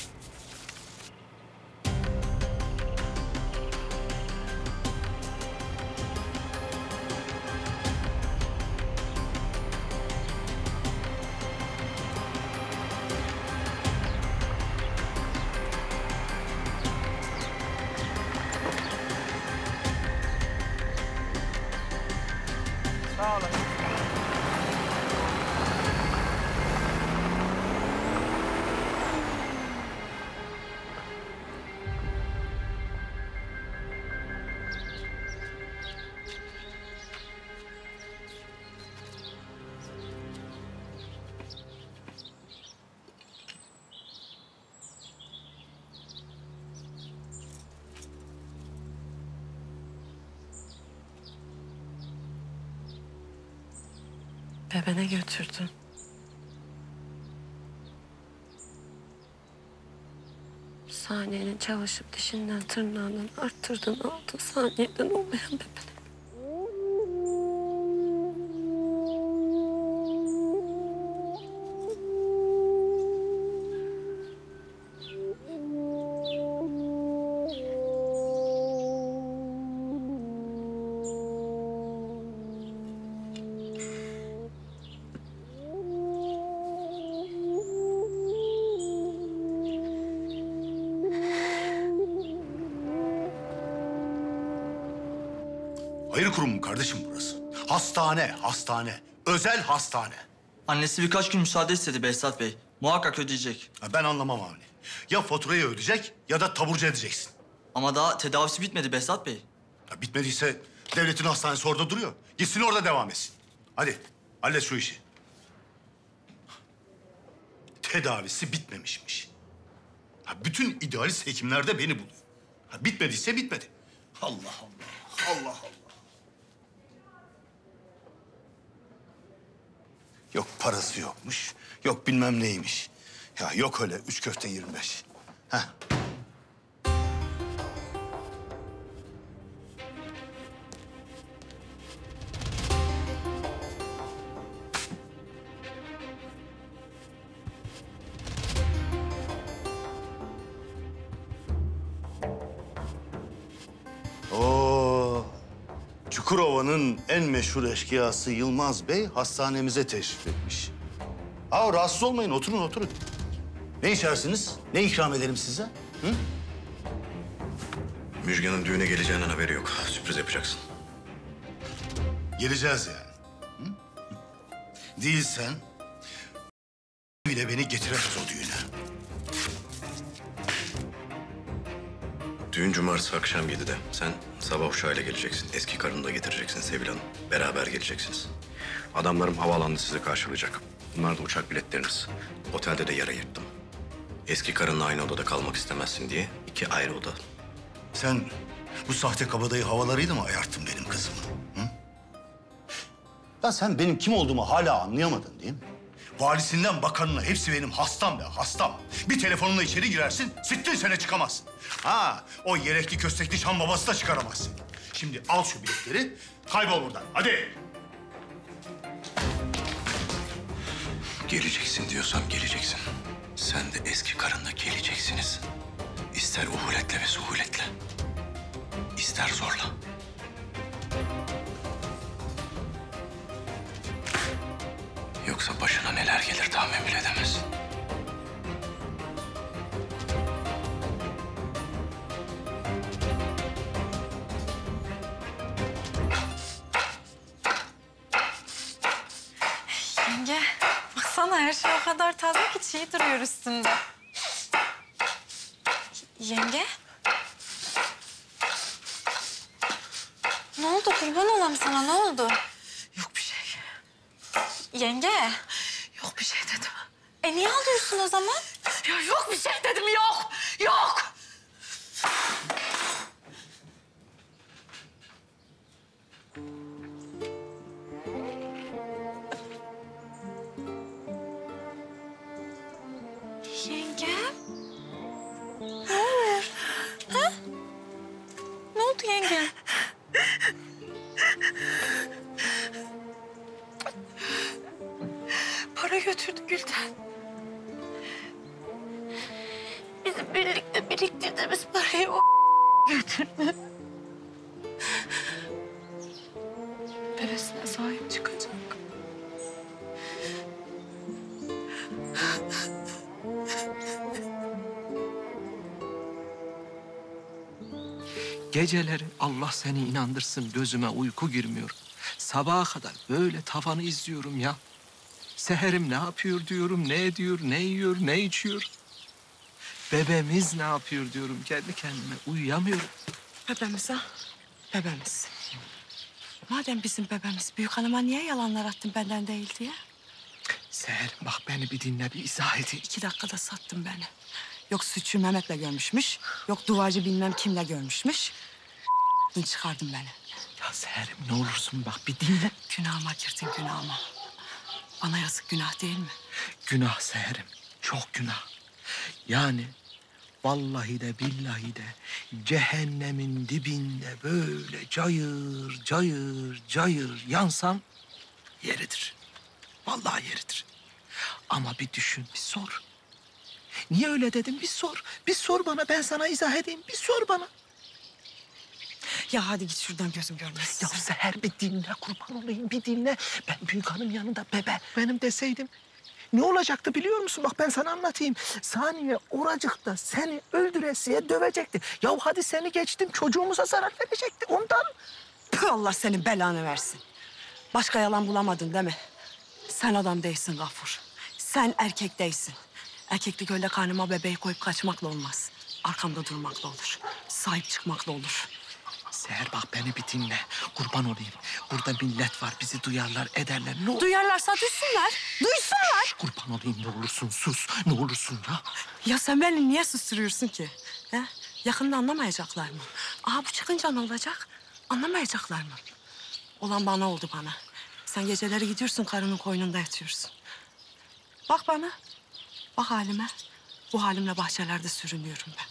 Speaker 11: Sağ olun.
Speaker 21: Bebene götürdün. Saniyenin çalışıp dişinden tırnağından arttırdın, aldın saniyeden olmayan bebene.
Speaker 7: Hayır kurumu mu kardeşim burası? Hastane, hastane. Özel hastane.
Speaker 4: Annesi birkaç gün müsaade istedi Behzat Bey. Muhakkak ödeyecek.
Speaker 7: Ha, ben anlamam Avni. Ya faturayı ödeyecek ya da taburcu edeceksin.
Speaker 4: Ama daha tedavisi bitmedi Behzat Bey.
Speaker 7: Ya bitmediyse devletin hastanesi orada duruyor. Gitsin orada devam etsin. Hadi hallet şu işi. Tedavisi bitmemişmiş. Ha, bütün idealist hekimler de beni buluyor. Ha, bitmediyse bitmedi. Allah Allah, Allah Allah. Yok parası yokmuş, yok bilmem neymiş. Ya yok öyle üç köfte yirmi beş. Heh. Oo, Çukurova'nın en meşhur eşkıyası Yılmaz Bey hastanemize teşrif etmiş. Aa, rahatsız olmayın, oturun oturun. Ne içersiniz? Ne ikram edelim size? Hı? Müjgan'ın düğüne geleceğinden haberi yok. Sürpriz yapacaksın. Geleceğiz yani. Hı? Değilsen bile beni getiremez o düğüne.
Speaker 22: Düğün cumartesi akşam yedide. Sen sabah uçağıyla geleceksin. Eski karını da getireceksin Sevil Hanım. Beraber geleceksiniz. Adamlarım havaalanında sizi karşılayacak. Bunlar da uçak biletleriniz. Otelde de yer ayırttım. Eski karınla aynı odada kalmak istemezsin diye iki ayrı oda.
Speaker 7: Sen bu sahte kabadayı havalarıyla mı ayarttın benim kızımı? Hı? Ya sen benim kim olduğumu hala anlayamadın değil mi? Valisinden bakanına hepsi benim hastam be, hastam. Bir telefonla içeri girersin, sittin sene çıkamazsın. Ha, o yelekli köstekli şan babası da çıkaramazsın. Şimdi al şu biletleri, kaybol buradan. Hadi.
Speaker 22: Geleceksin diyorsam geleceksin. Sen de eski karınla geleceksiniz. İster uhuletle ve suhuletle. İster zorla. Yoksa başına neler gelir tahmin bile edemezsin.
Speaker 21: Yenge, baksana her şey o kadar taze ki çiğ duruyor üstünde. Yenge? Ne oldu? Kurban olayım sana. Ne oldu?
Speaker 13: Yok bir şey.
Speaker 21: Yenge?
Speaker 13: Yok bir şey dedim.
Speaker 21: E niye ağlıyorsun o zaman?
Speaker 13: Ya yok bir şey dedim. Yok. Yok.
Speaker 21: Yenge? Ne olur? Ha? Ne oldu yenge? Parayı götürdü Gülten. Bizim birlikte biriktirdiğimiz parayı o götürdü. Bebesine sahip çıkacak.
Speaker 11: Geceleri Allah seni inandırsın gözüme uyku girmiyor. Sabaha kadar böyle tavanı izliyorum ya. Seherim ne yapıyor diyorum, ne ediyor, ne yiyor, ne içiyor. Bebemiz ne yapıyor diyorum, kendi kendime uyuyamıyorum.
Speaker 1: Bebemiz ha? Bebemiz. Madem bizim bebemiz, büyük hanıma niye yalanlar attın benden değil diye?
Speaker 11: Seher bak beni bir dinle, bir izah edeyim.
Speaker 1: İki dakikada sattın beni. Yok Sütçü Mehmet'le görmüşmüş, yok duvarcı bilmem kimle görmüşmüş. Çıkardın beni.
Speaker 11: Ya Seher'im ne olursun bak bir dinle.
Speaker 1: Günahıma girdin günahıma. Bana yazık günah değil mi?
Speaker 11: Günah Seher'im, çok günah. Yani vallahi de billahi de cehennemin dibinde böyle cayır cayır cayır yansam yeridir. Vallahi yeridir. Ama bir düşün, bir sor. Niye öyle dedim? Bir sor. Bir sor bana, ben sana izah edeyim. Bir sor bana.
Speaker 1: Ya hadi git şuradan, gözüm görmesin.
Speaker 11: Ya Seher bir dinle, kurban olayım bir dinle. Ben büyük hanım yanında bebe benim deseydim ne olacaktı biliyor musun? Bak ben sana anlatayım. Saniye oracıkta seni öldüresiye dövecekti. Ya hadi seni geçtim, çocuğumuza zarar verecekti ondan.
Speaker 1: Püh, Allah senin belanı versin. Başka yalan bulamadın değil mi? Sen adam değilsin Gafur. Sen erkek değilsin. Erkeklik öyle karnıma bebeği koyup kaçmakla olmaz. Arkamda durmakla olur. Sahip çıkmakla olur.
Speaker 11: Seher bak beni bir dinle. Kurban olayım. Burada millet var. Bizi duyarlar, ederler. Ne olur.
Speaker 1: Duyarlarsa duysunlar. Duysunlar.
Speaker 11: Şş, kurban olayım ne olursun sus. Ne olursun ya.
Speaker 1: Ya sen beni niye susturuyorsun ki? He? Yakında anlamayacaklar mı? Aha bu çıkınca ne olacak? Anlamayacaklar mı? Olan bana oldu bana. Sen geceleri gidiyorsun, karının koynunda yatıyorsun. Bak bana. Bak halime. Bu halimle bahçelerde sürünüyorum ben.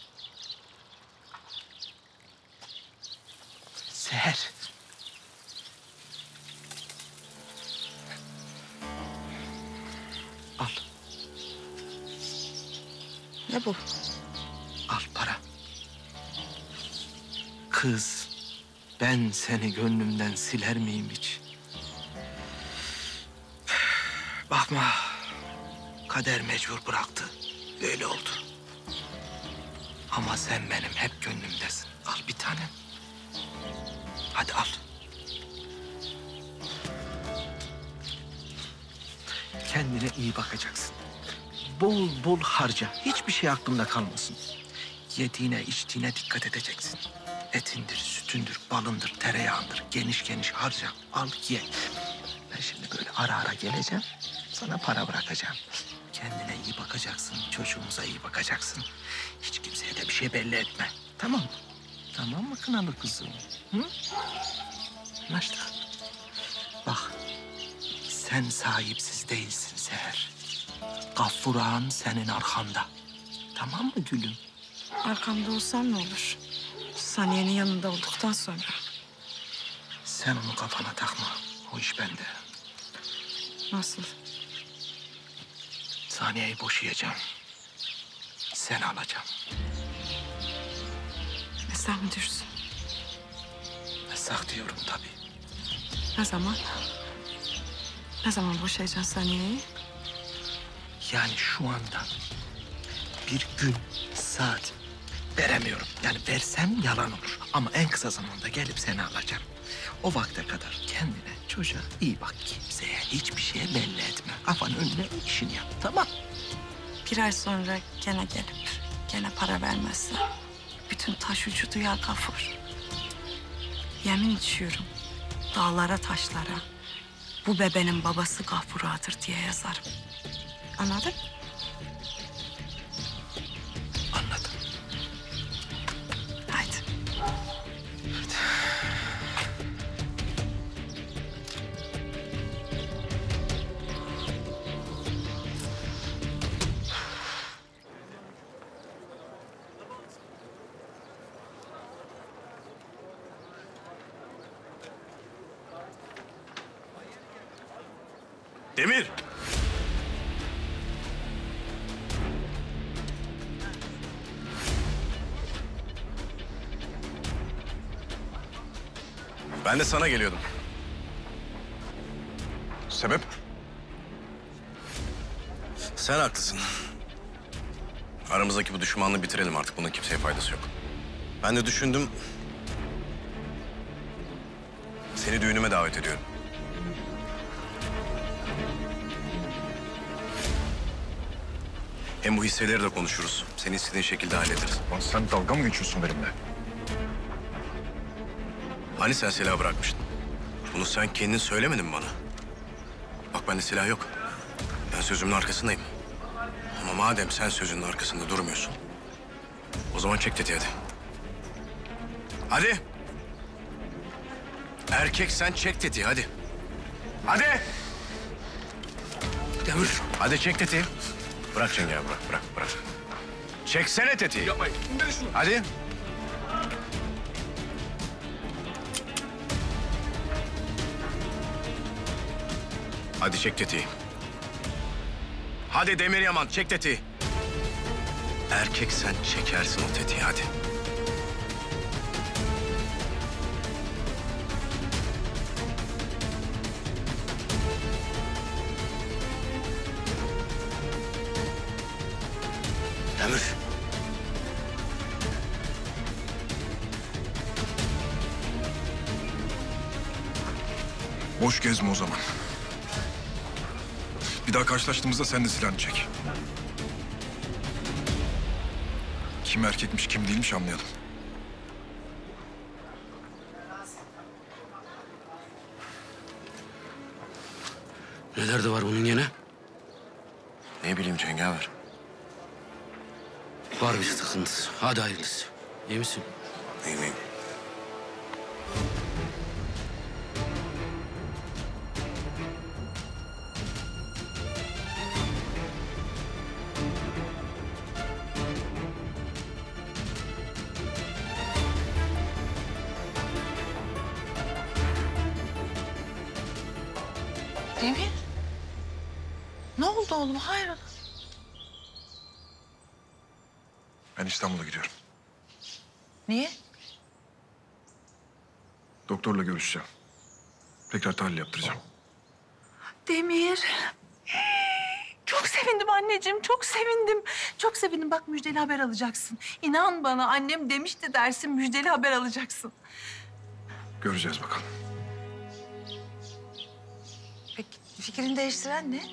Speaker 11: Seher. Al.
Speaker 1: Ne bu?
Speaker 11: Al para. Kız, ben seni gönlümden siler miyim hiç? Bakma, kader mecbur bıraktı. Böyle oldu. Ama sen benim hep gönlümdesin. Al bir tanem. Hadi al. Kendine iyi bakacaksın. Bol bol harca. Hiçbir şey aklında kalmasın. Yediğine, içtiğine dikkat edeceksin. Etindir, sütündür, balındır, tereyağındır. Geniş geniş harca. Al, ye. Ben şimdi böyle ara ara geleceğim. Sana para bırakacağım. Kendine iyi bakacaksın. Çocuğumuza iyi bakacaksın. Hiç kimseye de bir şey belli etme. Tamam mı? Tamam mı kınalı kızım? Hı? Anlaştık. Bak, sen sahipsiz değilsin Seher. Gaffur Ağan senin arkanda. Tamam mı gülüm?
Speaker 1: Arkamda olsam ne olur? Saniye'nin yanında olduktan sonra.
Speaker 11: Sen onu kafana takma. O iş bende.
Speaker 1: Nasıl?
Speaker 11: Saniye'yi boşayacağım. Seni alacağım.
Speaker 1: E sen mi diyorsun?
Speaker 11: Yasak diyorum tabii.
Speaker 1: Ne zaman? Ne zaman boşayacaksın Saniye'yi?
Speaker 11: Yani şu anda bir gün, saat veremiyorum. Yani versem yalan olur. Ama en kısa zamanda gelip seni alacağım. O vakte kadar kendine, çocuğa iyi bak. Kimseye, hiçbir şeye belli etme. Kafanın önüne işini yap, tamam?
Speaker 1: Bir ay sonra gene gelip gene para vermezse bütün taş ucu duyar Gafur. Yemin içiyorum dağlara taşlara bu bebenin babası Gafur Ağa'dır diye yazarım. Anladın?
Speaker 11: Anladım.
Speaker 1: Haydi.
Speaker 5: Demir!
Speaker 22: Ben de sana geliyordum.
Speaker 5: Sebep?
Speaker 22: Sen haklısın. Aramızdaki bu düşmanlığı bitirelim artık. Bunun kimseye faydası yok. Ben de düşündüm. Seni düğünüme davet ediyorum. Hem bu hisseleri de konuşuruz. Senin istediğin şekilde hallederiz.
Speaker 5: Lan sen dalga mı geçiyorsun benimle?
Speaker 22: Hani sen silah bırakmıştın? Bunu sen kendin söylemedin mi bana? Bak bende silah yok. Ben sözümün arkasındayım. Ama madem sen sözünün arkasında durmuyorsun... o zaman çek tetiği hadi. Hadi! Erkek sen çek tetiği hadi. Hadi! Demir. Hadi çek tetiği. Bırak Cengiz abi, bırak, bırak, bırak. Çeksene tetiği.
Speaker 5: Yapmayın. İndirin şunu.
Speaker 22: Hadi. Hadi çek tetiği. Hadi Demir Yaman, çek tetiği. Erkek sen çekersin o tetiği, hadi. Demir.
Speaker 5: Boş gezme o zaman. Bir daha karşılaştığımızda sen de silahını çek. Kim erkekmiş, kim değilmiş anlayalım.
Speaker 17: Ne derdi var bunun gene?
Speaker 22: Ne bileyim Cengaver.
Speaker 17: Var bir sıkıntısı. Hadi hayırlısı. İyi misin?
Speaker 22: İyiyim, iyiyim.
Speaker 6: Demir. Ne oldu oğlum? Hayrola?
Speaker 5: Ben İstanbul'a gidiyorum.
Speaker 6: Niye?
Speaker 5: Doktorla görüşeceğim. Tekrar tahlil yaptıracağım.
Speaker 6: Demir. Çok sevindim anneciğim, çok sevindim. Çok sevindim. Bak müjdeli haber alacaksın. İnan bana annem demişti dersin, müjdeli haber alacaksın.
Speaker 5: Göreceğiz bakalım.
Speaker 6: Peki fikrini değiştiren ne?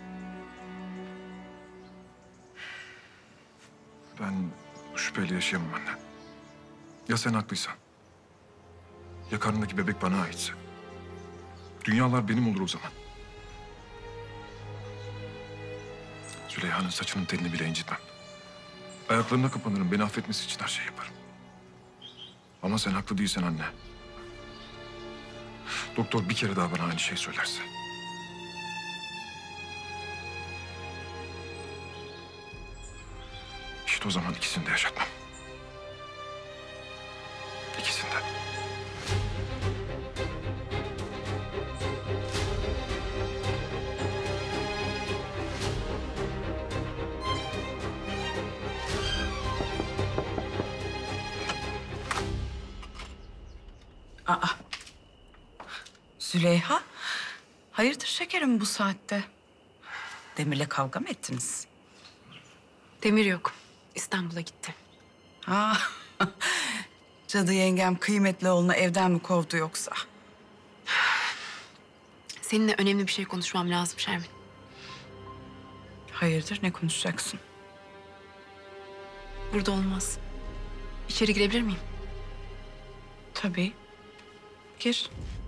Speaker 5: Ben bu şüpheyle yaşayamam anne. Ya sen haklıysan? Ya karnındaki bebek bana aitse? Dünyalar benim olur o zaman. Züleyha'nın saçının telini bile incitmem. Ayaklarına kapanırım. Beni affetmesi için her şeyi yaparım. Ama sen haklı değilsen anne. Doktor bir kere daha bana aynı şeyi söylerse... İşte o zaman ikisini de yaşatmam. İkisini de.
Speaker 1: Aa. Züleyha, hayırdır şekerim bu saatte? Demir'le kavga mı ettiniz?
Speaker 14: Demir yok. İstanbul'a gitti.
Speaker 1: Ha. Cadı yengem kıymetli oğlunu evden mi kovdu yoksa?
Speaker 14: Seninle önemli bir şey konuşmam lazım Şermin.
Speaker 1: Hayırdır, ne konuşacaksın?
Speaker 14: Burada olmaz. İçeri girebilir miyim?
Speaker 1: Tabii. Gir.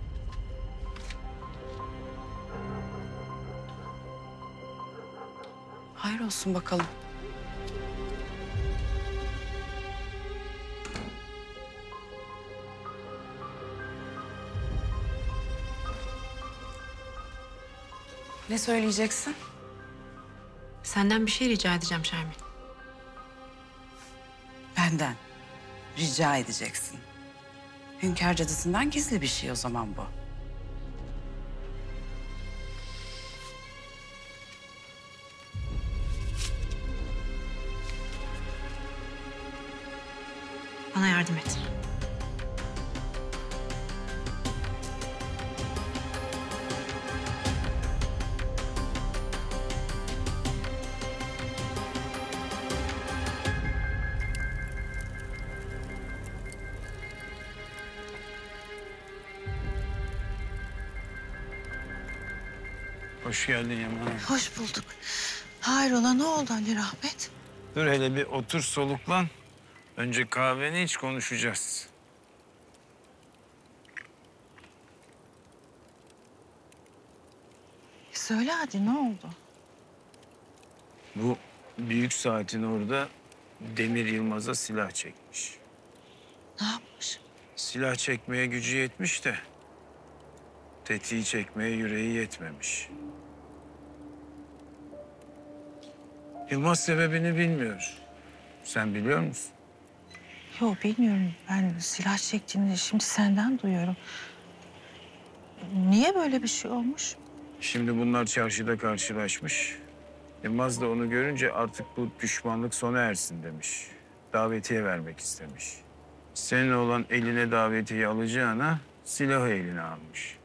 Speaker 1: Hayır olsun bakalım. Ne söyleyeceksin?
Speaker 14: Senden bir şey rica edeceğim Şermin.
Speaker 1: Benden. Rica edeceksin. Hünkâr cadısından gizli bir şey o zaman bu.
Speaker 14: Bana yardım et.
Speaker 9: Hoş geldin Yaman Hanım.
Speaker 8: Hoş bulduk. Hayrola ne oldu Ali Rahmet?
Speaker 9: Dur hele bir otur soluklan. Önce kahveni iç konuşacağız.
Speaker 8: Söyle hadi ne oldu?
Speaker 9: Bu büyük saatin orada Demir Yılmaz'a silah çekmiş.
Speaker 8: Ne yapmış?
Speaker 9: Silah çekmeye gücü yetmiş de tetiği çekmeye yüreği yetmemiş. Yılmaz sebebini bilmiyor. Sen biliyor musun?
Speaker 8: Yok bilmiyorum. Ben silah çektiğini şimdi senden duyuyorum. Niye böyle bir şey olmuş?
Speaker 9: Şimdi bunlar çarşıda karşılaşmış. Yılmaz da onu görünce artık bu düşmanlık sona ersin demiş. Davetiye vermek istemiş. Senin olan eline davetiye alacağına silahı eline almış.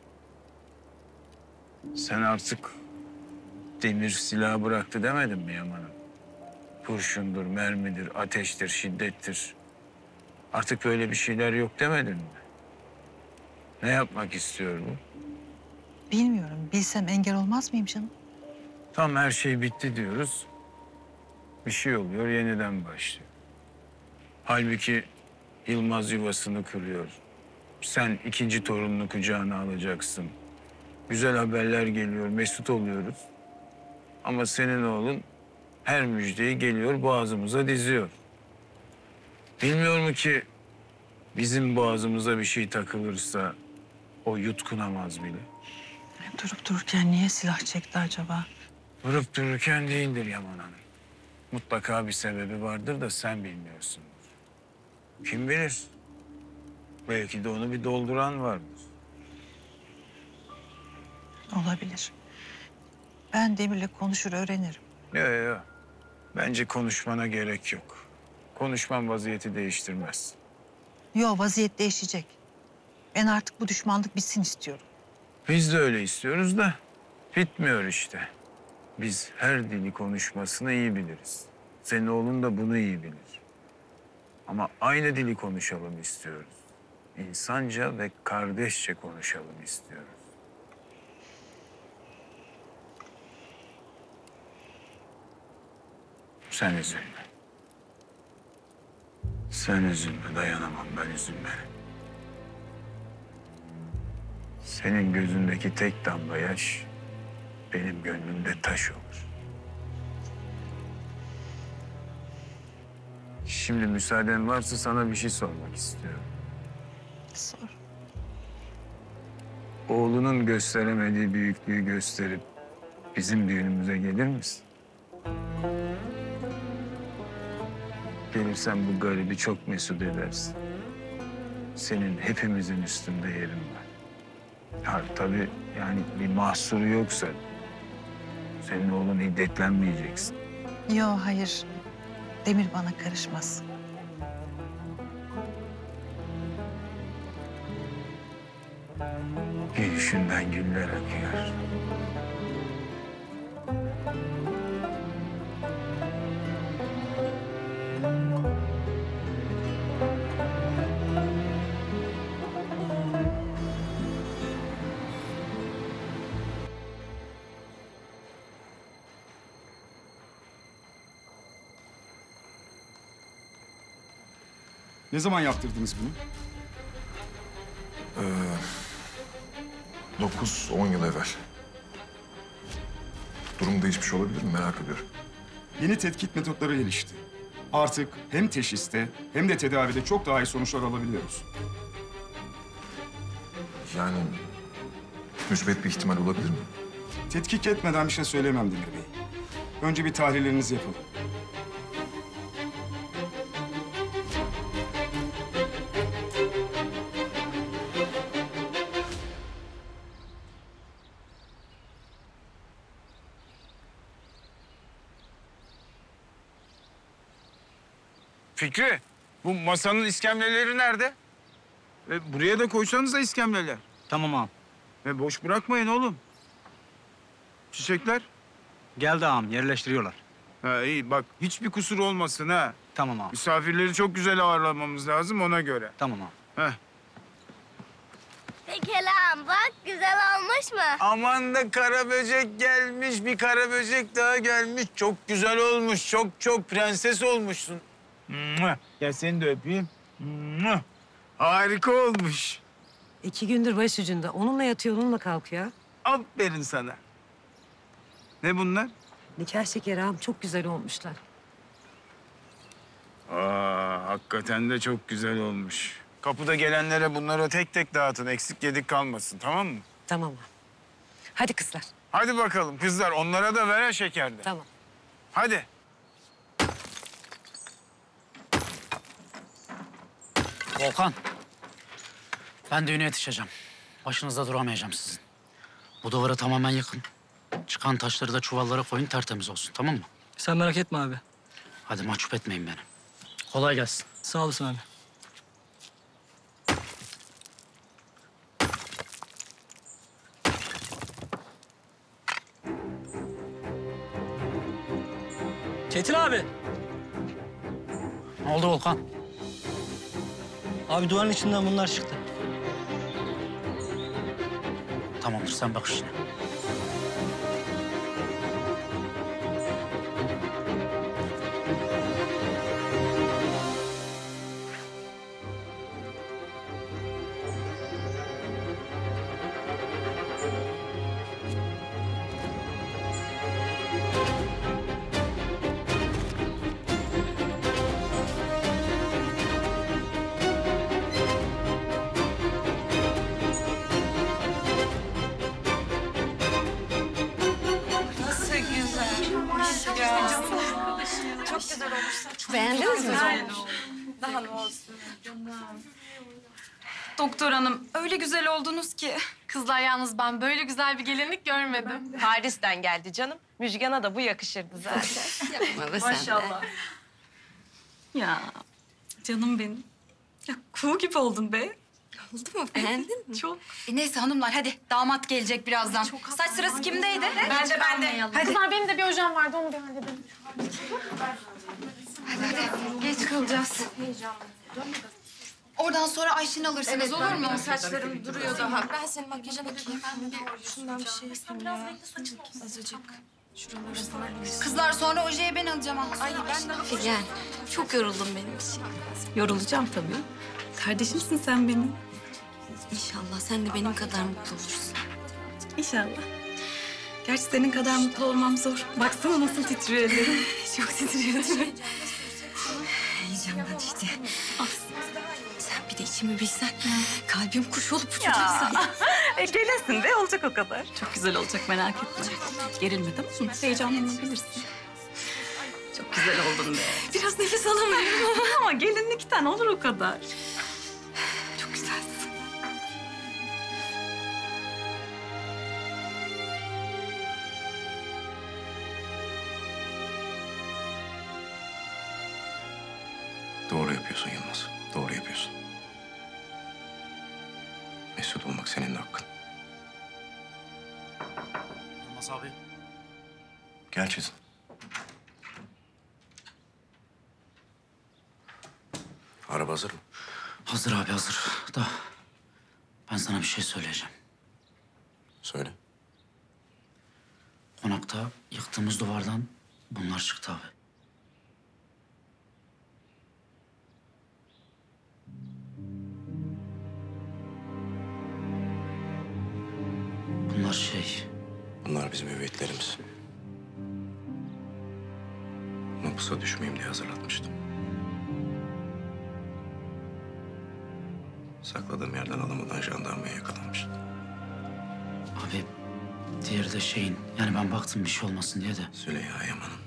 Speaker 9: Sen artık Demir silahı bıraktı demedin mi Yaman'ım? Kurşundur, mermidir, ateştir, şiddettir. Artık böyle bir şeyler yok demedin mi? Ne yapmak istiyor bu?
Speaker 8: Bilmiyorum. Bilsem engel olmaz mıyım canım?
Speaker 9: Tam her şey bitti diyoruz. Bir şey oluyor, yeniden başlıyor. Halbuki Yılmaz yuvasını kırıyor. Sen ikinci torununu kucağına alacaksın. Güzel haberler geliyor, mesut oluyoruz. Ama senin oğlun her müjdeyi geliyor, boğazımıza diziyor. Bilmiyor mu ki bizim boğazımıza bir şey takılırsa o yutkunamaz bile.
Speaker 8: Durup dururken niye silah çekti acaba?
Speaker 9: Durup dururken değildir Yaman Hanım. Mutlaka bir sebebi vardır da sen bilmiyorsundur. Kim bilir? Belki de onu bir dolduran vardır.
Speaker 8: Olabilir. Ben Demir'le konuşur öğrenirim.
Speaker 9: Yok yok. Bence konuşmana gerek yok. Konuşman vaziyeti değiştirmez.
Speaker 8: Yo vaziyet değişecek. Ben artık bu düşmanlık bitsin istiyorum.
Speaker 9: Biz de öyle istiyoruz da bitmiyor işte. Biz her dili konuşmasını iyi biliriz. Senin oğlun da bunu iyi bilir. Ama aynı dili konuşalım istiyoruz. İnsanca ve kardeşçe konuşalım istiyoruz. Sen üzülme. Sen üzülme, dayanamam ben üzülme. Senin gözündeki tek damla yaş benim gönlümde taş olur. Şimdi müsaaden varsa sana bir şey sormak istiyorum.
Speaker 8: Sor.
Speaker 9: Oğlunun gösteremediği büyüklüğü gösterip bizim düğünümüze gelir misin? Gelirsen bu garibi çok mesut edersin. Senin hepimizin üstünde yerin var. Ha, tabii yani bir mahsuru yoksa senin oğlun hiddetlenmeyeceksin.
Speaker 8: Yo hayır. Demir bana karışmaz.
Speaker 9: Gülüşünden güller akıyor.
Speaker 15: Ne zaman yaptırdınız bunu?
Speaker 5: Ee, dokuz on yıl evvel. Durum değişmiş olabilir mi? Merak ediyorum.
Speaker 15: Yeni tetkik metotları gelişti. Artık hem teşhiste hem de tedavide çok daha iyi sonuçlar alabiliyoruz.
Speaker 5: Yani müsbet bir ihtimal olabilir mi?
Speaker 15: Tetkik etmeden bir şey söylemem Demir Bey. Önce bir tahlillerinizi yapalım.
Speaker 9: Fikri, bu masanın iskemleleri nerede? E, buraya da koysanız da iskemleler.
Speaker 18: Tamam ağam.
Speaker 9: E, boş bırakmayın oğlum. Çiçekler?
Speaker 18: Geldi ağam, yerleştiriyorlar.
Speaker 9: Ha iyi bak, hiçbir kusur olmasın ha.
Speaker 18: Tamam ağam.
Speaker 9: Misafirleri çok güzel ağırlamamız lazım ona göre.
Speaker 18: Tamam ağam.
Speaker 9: Heh.
Speaker 23: Peki lan bak
Speaker 19: güzel olmuş mu?
Speaker 9: Aman da kara böcek gelmiş, bir kara böcek daha gelmiş. Çok güzel olmuş, çok çok prenses olmuşsun. Mua! Gel seni de öpeyim. Mua! Harika olmuş.
Speaker 20: İki gündür başucunda. Onunla yatıyor, onunla kalkıyor.
Speaker 9: Aferin sana. Ne bunlar?
Speaker 20: Nikah şekeri ağam, çok güzel olmuşlar.
Speaker 9: Aa, hakikaten de çok güzel olmuş. Kapıda gelenlere bunları tek tek dağıtın. Eksik yedik kalmasın, tamam mı?
Speaker 20: Tamam ağam. Hadi kızlar.
Speaker 9: Hadi bakalım kızlar, onlara da ver ha şekerde.
Speaker 20: Tamam.
Speaker 9: Hadi.
Speaker 23: Volkan, ben düğüne yetişeceğim. Başınızda duramayacağım sizin. Bu duvarı tamamen yıkın. Çıkan taşları da çuvallara koyun, tertemiz olsun, tamam mı?
Speaker 24: Sen merak etme abi.
Speaker 23: Hadi mahcup etmeyin beni. Kolay gelsin.
Speaker 24: Sağ olasın abi. Çetin abi.
Speaker 23: Ne oldu Volkan?
Speaker 24: Abi duvarın içinden bunlar çıktı.
Speaker 23: Tamamdır, sen bak işine.
Speaker 1: Nasıl güzel. Ya. Çok güzel olmuş.
Speaker 2: Beğendiniz mi?
Speaker 1: Daha ne olsun. Doktor hanım, öyle güzel oldunuz ki.
Speaker 14: Kızlar yalnız ben böyle güzel bir gelinlik görmedim.
Speaker 25: Paris'ten geldi canım. Müjgan'a da bu yakışırdı zaten.
Speaker 2: Yapma be sen de.
Speaker 1: Maşallah. Ya canım benim. Ya kuğu gibi oldun be.
Speaker 2: Oldu mu? Beğendin mi?
Speaker 1: Çok.
Speaker 13: E neyse hanımlar hadi damat gelecek birazdan. Saç sırası kimdeydi?
Speaker 1: Ben de ben de.
Speaker 14: Hadi. Kızlar benim de bir hocam vardı onu bir halledelim.
Speaker 13: Geç kalacağız. Oradan sonra Ayşin'i alırsınız olur mu?
Speaker 2: Saçlarım duruyor daha. Ben senin makyajına bakayım. Ben bir şundan bir şey isteyeyim ya. Azıcık. Şuraları
Speaker 13: Kızlar sonra ojeyi ben alacağım. Ay ben de
Speaker 2: Figen, çok yoruldum benim için.
Speaker 1: Yorulacağım tabii. Kardeşimsin sen benim.
Speaker 2: İnşallah sen de benim kadar mutlu olursun.
Speaker 1: İnşallah. Gerçi senin kadar mutlu olmam zor. Baksana nasıl titriyor ellerim.
Speaker 2: Çok titriyor değil mi? Heyecandan işte. Sen bir de içimi bilsen. Kalbim kuş olup uçacak sana.
Speaker 1: E, gelesin de olacak o kadar. Çok güzel olacak merak etme. Gerilme tamam mı? Heyecanlanabilirsin. Çok güzel oldun be.
Speaker 2: Biraz nefes alamıyorum.
Speaker 1: Ama gelinlikten olur o kadar.
Speaker 2: Çok güzelsin.
Speaker 22: Doğru yapıyorsun Yılmaz. Doğru yapıyorsun. Mesut olmak senin de hakkın.
Speaker 23: Yılmaz abi.
Speaker 22: Gel Çetin. Araba hazır mı?
Speaker 23: Hazır abi hazır. Da ben sana bir şey söyleyeceğim.
Speaker 22: Söyle.
Speaker 23: Konakta yıktığımız duvardan bunlar çıktı abi. Bunlar şey...
Speaker 22: Bunlar bizim üveyitlerimiz. Mapusa düşmeyeyim diye hazırlatmıştım. Sakladığım yerden alamadan jandarmaya yakalanmıştı.
Speaker 23: Abi diğeri de şeyin... Yani ben baktım bir şey olmasın diye de...
Speaker 22: Süleyha Yaman'ın.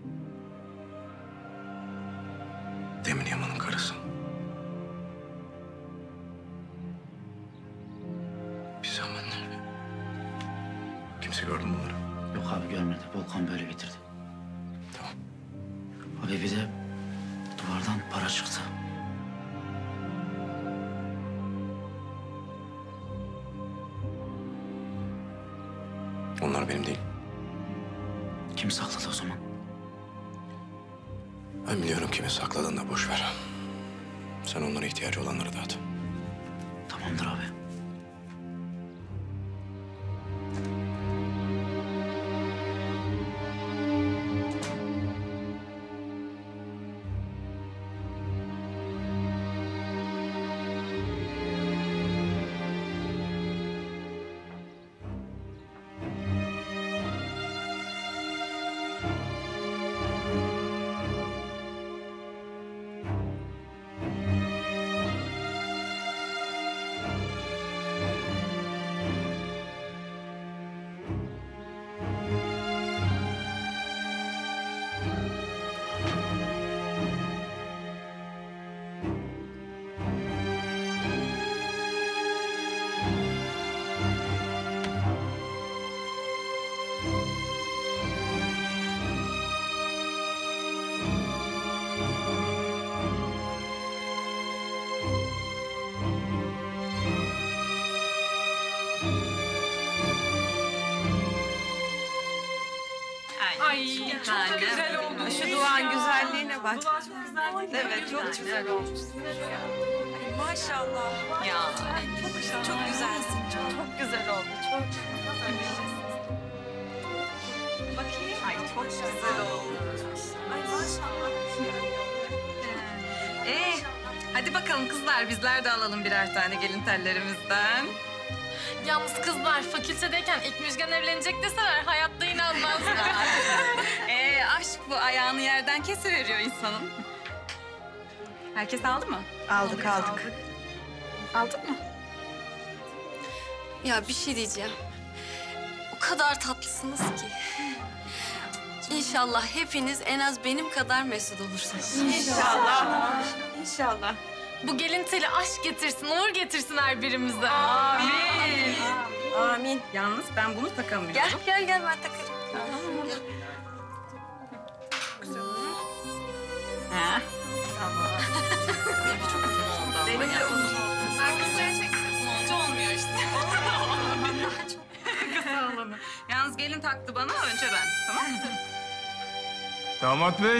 Speaker 22: Demin Yaman'ın karısı. Bir zaman nerede? Kimse gördü mü bunları?
Speaker 23: Yok abi görmedi. Volkan böyle bitirdi.
Speaker 22: Tamam.
Speaker 23: Abi bir de duvardan para çıktı.
Speaker 22: Onlar benim değil.
Speaker 23: Kim sakladı o zaman?
Speaker 22: Ben biliyorum kimi sakladığını da boş ver. Sen onlara ihtiyacı olanları dağıt.
Speaker 23: Tamamdır abi.
Speaker 1: Ay çok güzel oldu. Şu duan güzelliğine bak. Evet çok güzel olmuş. Maşallah. Ya çok güzelsin. Çok, çok güzel oldu. Çok. Bakayım. Ay çok güzel oldu. Ay maşallah. Ee, hadi bakalım kızlar bizler de alalım birer tane gelin tellerimizden.
Speaker 21: Yalnız kızlar fakültedeyken ilk Müjgan evlenecek deseler hayatta inanmazlar.
Speaker 1: Ee, aşk bu ayağını yerden kesiveriyor insanın. Herkes aldı mı? Aldık aldık.
Speaker 21: Aldın mı?
Speaker 2: Ya bir şey diyeceğim. O kadar tatlısınız ki. İnşallah hepiniz en az benim kadar mesut olursunuz.
Speaker 21: İnşallah.
Speaker 1: İnşallah.
Speaker 21: Bu gelin teli aşk getirsin, uğur getirsin her birimize.
Speaker 1: Amin. Amin. Yalnız ben bunu takamıyorum.
Speaker 2: Gel gel gel ben takarım. Gel.
Speaker 1: Ha. Tamam. Benim çok uzun oldu ama. Benim de uzun oldu.
Speaker 21: Ben kızlara çektim.
Speaker 1: Olunca olmuyor işte. Çok kısa olanı. Yalnız gelin taktı bana, önce ben. Tamam mı?
Speaker 9: Damat bey.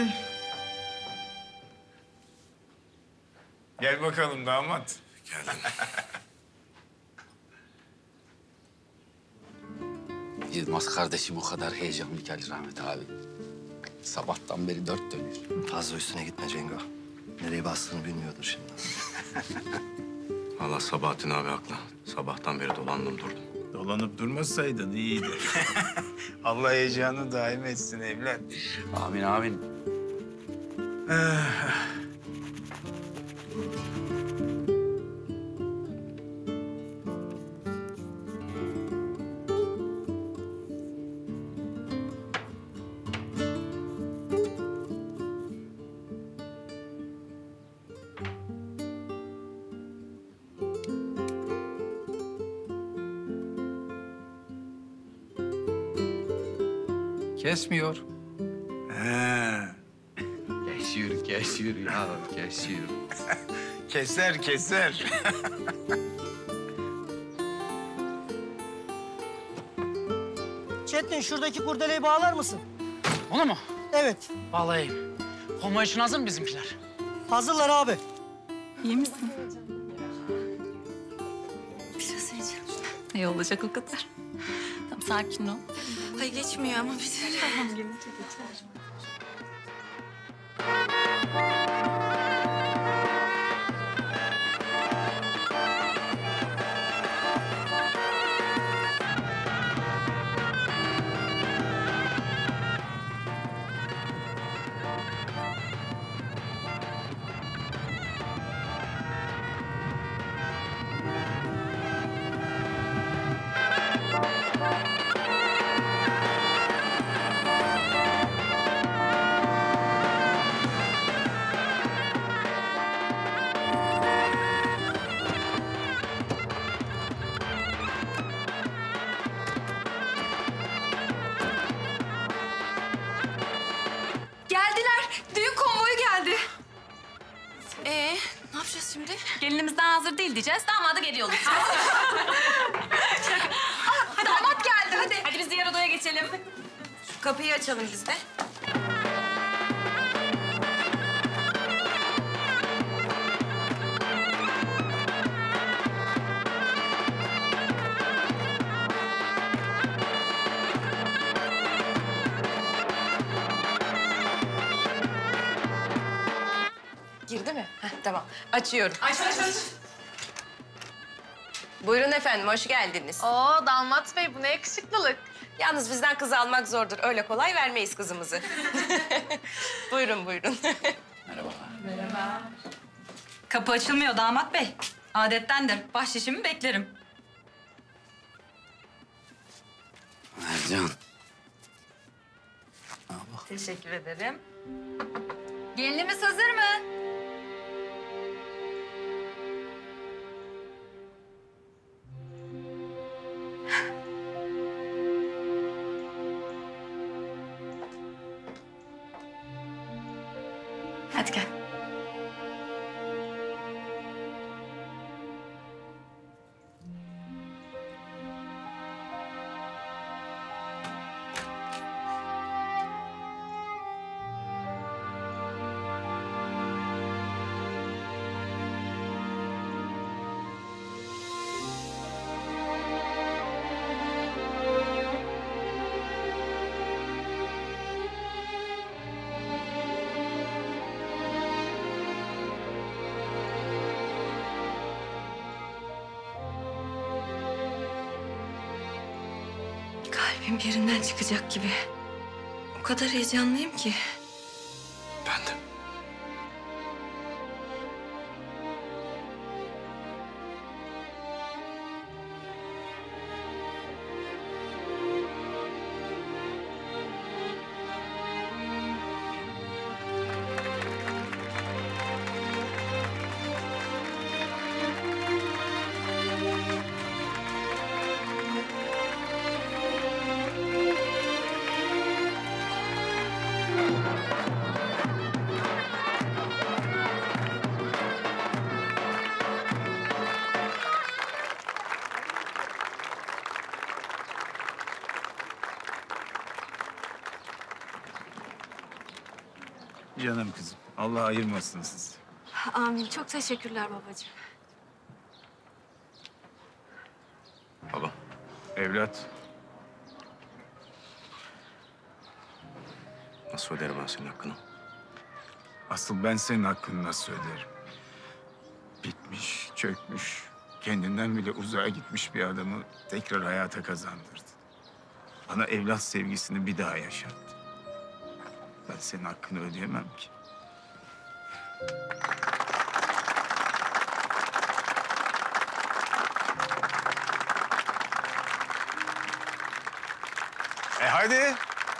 Speaker 9: Gel bakalım damat.
Speaker 22: Geldim.
Speaker 17: Yılmaz kardeşim o kadar heyecanlı ki Ali Rahmet abi. Sabahtan beri dört dönüyor.
Speaker 3: Fazla üstüne gitme Cengo. Nereye bastığını bilmiyordur şimdi.
Speaker 22: Vallahi Sabahattin abi haklı. Sabahtan beri dolandım durdum.
Speaker 9: Dolanıp durmasaydın iyiydi. Allah heyecanı daim etsin evlat.
Speaker 17: Amin amin. Kesmiyor.
Speaker 9: He.
Speaker 17: Kesiyor, kesiyor ya, kesiyor.
Speaker 9: Keser, keser.
Speaker 24: Çetin şuradaki kurdeleyi bağlar mısın?
Speaker 23: Onu mu?
Speaker 24: Evet.
Speaker 23: Bağlayayım. Konvoy için hazır mı bizimkiler?
Speaker 24: Hazırlar abi.
Speaker 21: İyi misin?
Speaker 2: Biraz heyecan.
Speaker 21: İyi olacak o kadar. Tamam sakin ol.
Speaker 2: Ay geçmiyor ama bir türlü.
Speaker 21: Tamam gelince geçer.
Speaker 2: Geldiler. Düğün konvoyu geldi. Ee, ne yapacağız şimdi?
Speaker 21: Gelinimiz daha hazır değil diyeceğiz. Damadı geri yollayacağız.
Speaker 2: Hadi damat geldi hadi.
Speaker 21: Hadi biz diğer odaya geçelim.
Speaker 1: Şu kapıyı açalım biz de.
Speaker 25: Girdi mi? Heh, tamam. Açıyorum.
Speaker 21: Aç aç aç.
Speaker 25: Buyurun efendim, hoş geldiniz.
Speaker 21: Oo damat bey bu ne yakışıklılık.
Speaker 25: Yalnız bizden kız almak zordur. Öyle kolay vermeyiz kızımızı. Buyurun, buyurun.
Speaker 23: Merhabalar.
Speaker 25: Kapı açılmıyor damat bey. Adettendir. Bahşişimi beklerim.
Speaker 17: Ercan.
Speaker 25: Teşekkür ederim.
Speaker 21: Gelinimiz hazır mı? Hadi gel.
Speaker 2: Kalbim yerinden çıkacak gibi. O kadar heyecanlıyım ki.
Speaker 5: Ben de.
Speaker 9: Canım kızım. Allah ayırmasın sizi.
Speaker 2: Amin. Çok teşekkürler babacığım.
Speaker 22: Baba.
Speaker 9: Evlat.
Speaker 22: Nasıl öderim ben senin hakkını?
Speaker 9: Asıl ben senin hakkını nasıl öderim? Bitmiş, çökmüş, kendinden bile uzağa gitmiş bir adamı tekrar hayata kazandırdı. Bana evlat sevgisini bir daha yaşattı. Ben senin hakkını ödeyemem ki. E hadi.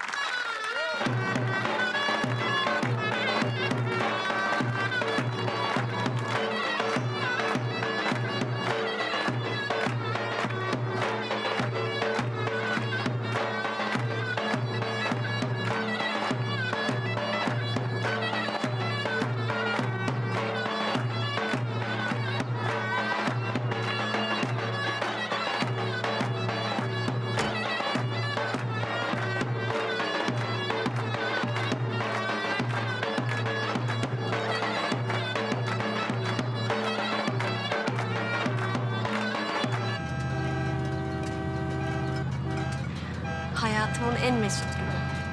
Speaker 2: Hayatımın en mesut günü.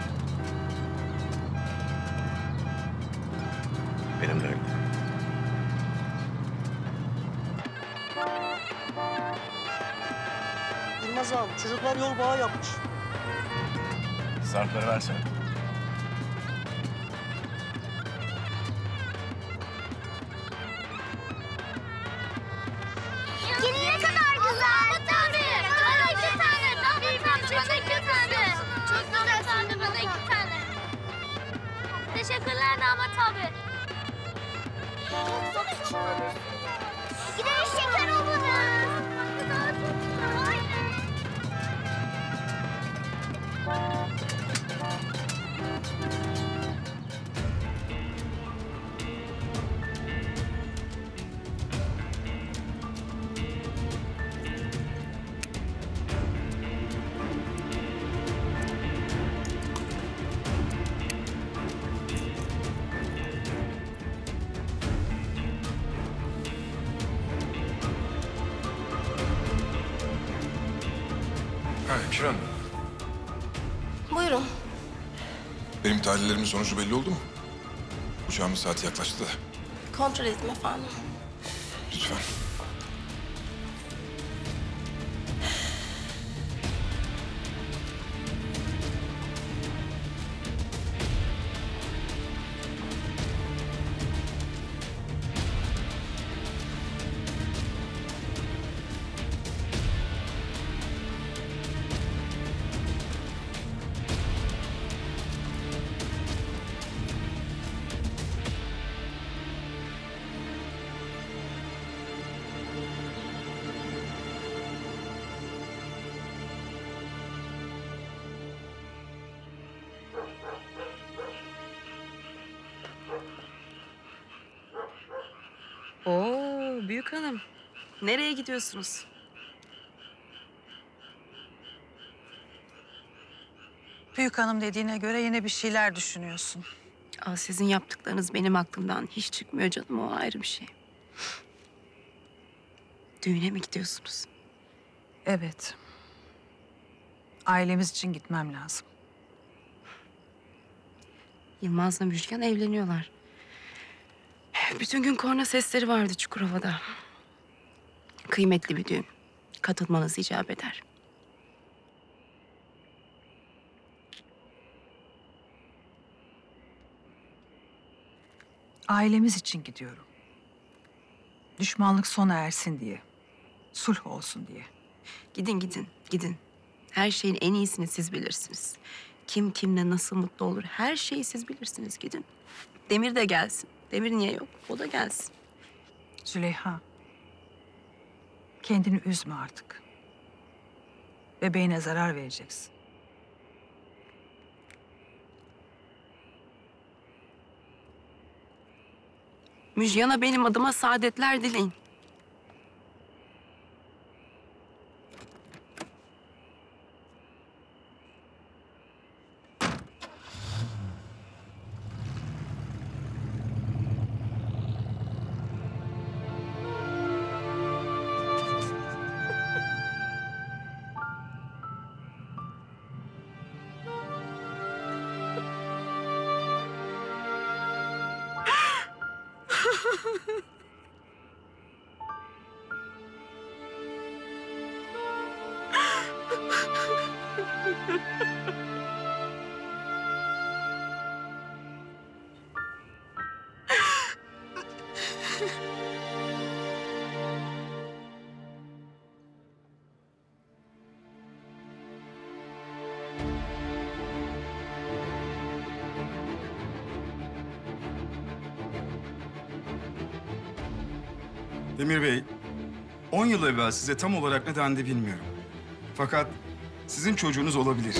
Speaker 22: Benim de öyle.
Speaker 24: Yılmaz abi çocuklar yol bağı yapmış.
Speaker 22: Zarfları versene.
Speaker 4: Ne kadar güzel. Tabii. Bana iki tane. Tabii tabii. Bana iki tane. Çok güzel tabii. Bana iki tane. Teşekkürler damat abi. Gidelim şeker olmadı.
Speaker 5: Ha hemşire hanım.
Speaker 21: Buyurun.
Speaker 5: Benim tahlillerimin sonucu belli oldu mu? Uçağımın saati yaklaştı da.
Speaker 21: Kontrol edin efendim.
Speaker 5: Lütfen.
Speaker 1: Oo, büyük hanım. Nereye gidiyorsunuz?
Speaker 8: Büyük hanım dediğine göre yine bir şeyler düşünüyorsun.
Speaker 25: Aa, sizin yaptıklarınız benim aklımdan hiç çıkmıyor canım. O ayrı bir şey. Düğüne mi gidiyorsunuz?
Speaker 8: Evet. Ailemiz için gitmem lazım.
Speaker 25: Yılmaz'la Müjgan evleniyorlar. Bütün gün korna sesleri vardı Çukurova'da. Kıymetli bir düğün. Katılmanız icap eder.
Speaker 8: Ailemiz için gidiyorum. Düşmanlık sona ersin diye. Sulh olsun diye.
Speaker 25: Gidin gidin gidin. Her şeyin en iyisini siz bilirsiniz. Kim kimle nasıl mutlu olur her şeyi siz bilirsiniz. Gidin. Demir de gelsin. Demir niye yok? O da gelsin.
Speaker 8: Züleyha. Kendini üzme artık. Bebeğine zarar vereceksin.
Speaker 25: Müjgan'a benim adıma saadetler dileyin.
Speaker 15: Demir Bey, on yıl evvel size tam olarak ne dendi bilmiyorum. Fakat sizin çocuğunuz olabilir.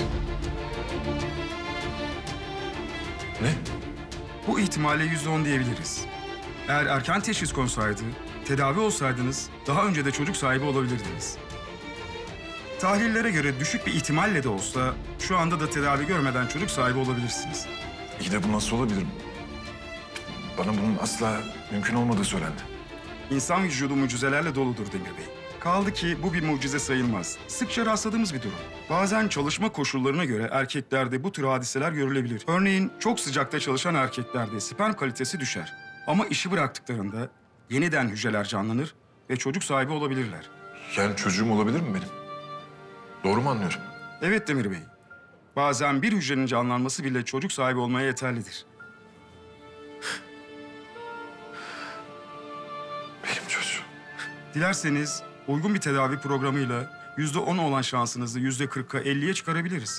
Speaker 5: Ne?
Speaker 15: Bu ihtimale yüzde on diyebiliriz. Eğer erken teşhis konsaydı, tedavi olsaydınız daha önce de çocuk sahibi olabilirdiniz. Tahlillere göre düşük bir ihtimalle de olsa şu anda da tedavi görmeden çocuk sahibi olabilirsiniz.
Speaker 5: İyi de bu nasıl olabilir? Bana bunun asla mümkün olmadığı söylendi.
Speaker 15: İnsan vücudu mucizelerle doludur Demir Bey. Kaldı ki bu bir mucize sayılmaz. Sıkça rastladığımız bir durum. Bazen çalışma koşullarına göre erkeklerde bu tür hadiseler görülebilir. Örneğin çok sıcakta çalışan erkeklerde sperm kalitesi düşer. Ama işi bıraktıklarında yeniden hücreler canlanır ve çocuk sahibi olabilirler.
Speaker 5: Yani çocuğum olabilir mi benim? Doğru mu anlıyorum?
Speaker 15: Evet Demir Bey. Bazen bir hücrenin canlanması bile çocuk sahibi olmaya yeterlidir.
Speaker 5: Benim çocuğum.
Speaker 15: Dilerseniz uygun bir tedavi programıyla yüzde on olan şansınızı yüzde kırka, elliye çıkarabiliriz.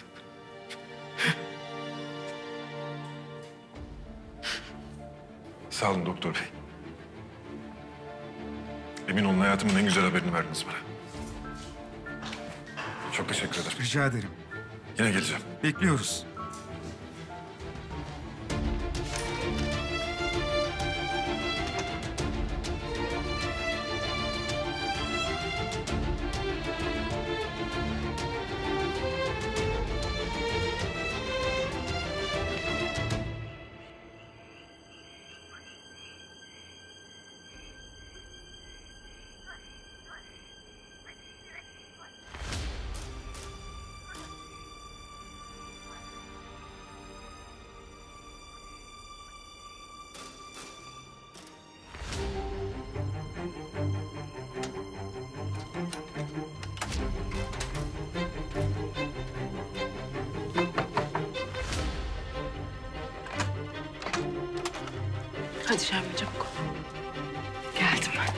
Speaker 5: Sağ olun doktor bey. Emin olun hayatımın en güzel haberini verdiniz bana. Çok teşekkür ederim.
Speaker 15: Rica ederim.
Speaker 5: Yine geleceğim.
Speaker 15: Bekliyoruz.
Speaker 25: Hadi Şermin çabuk. Geldim ben.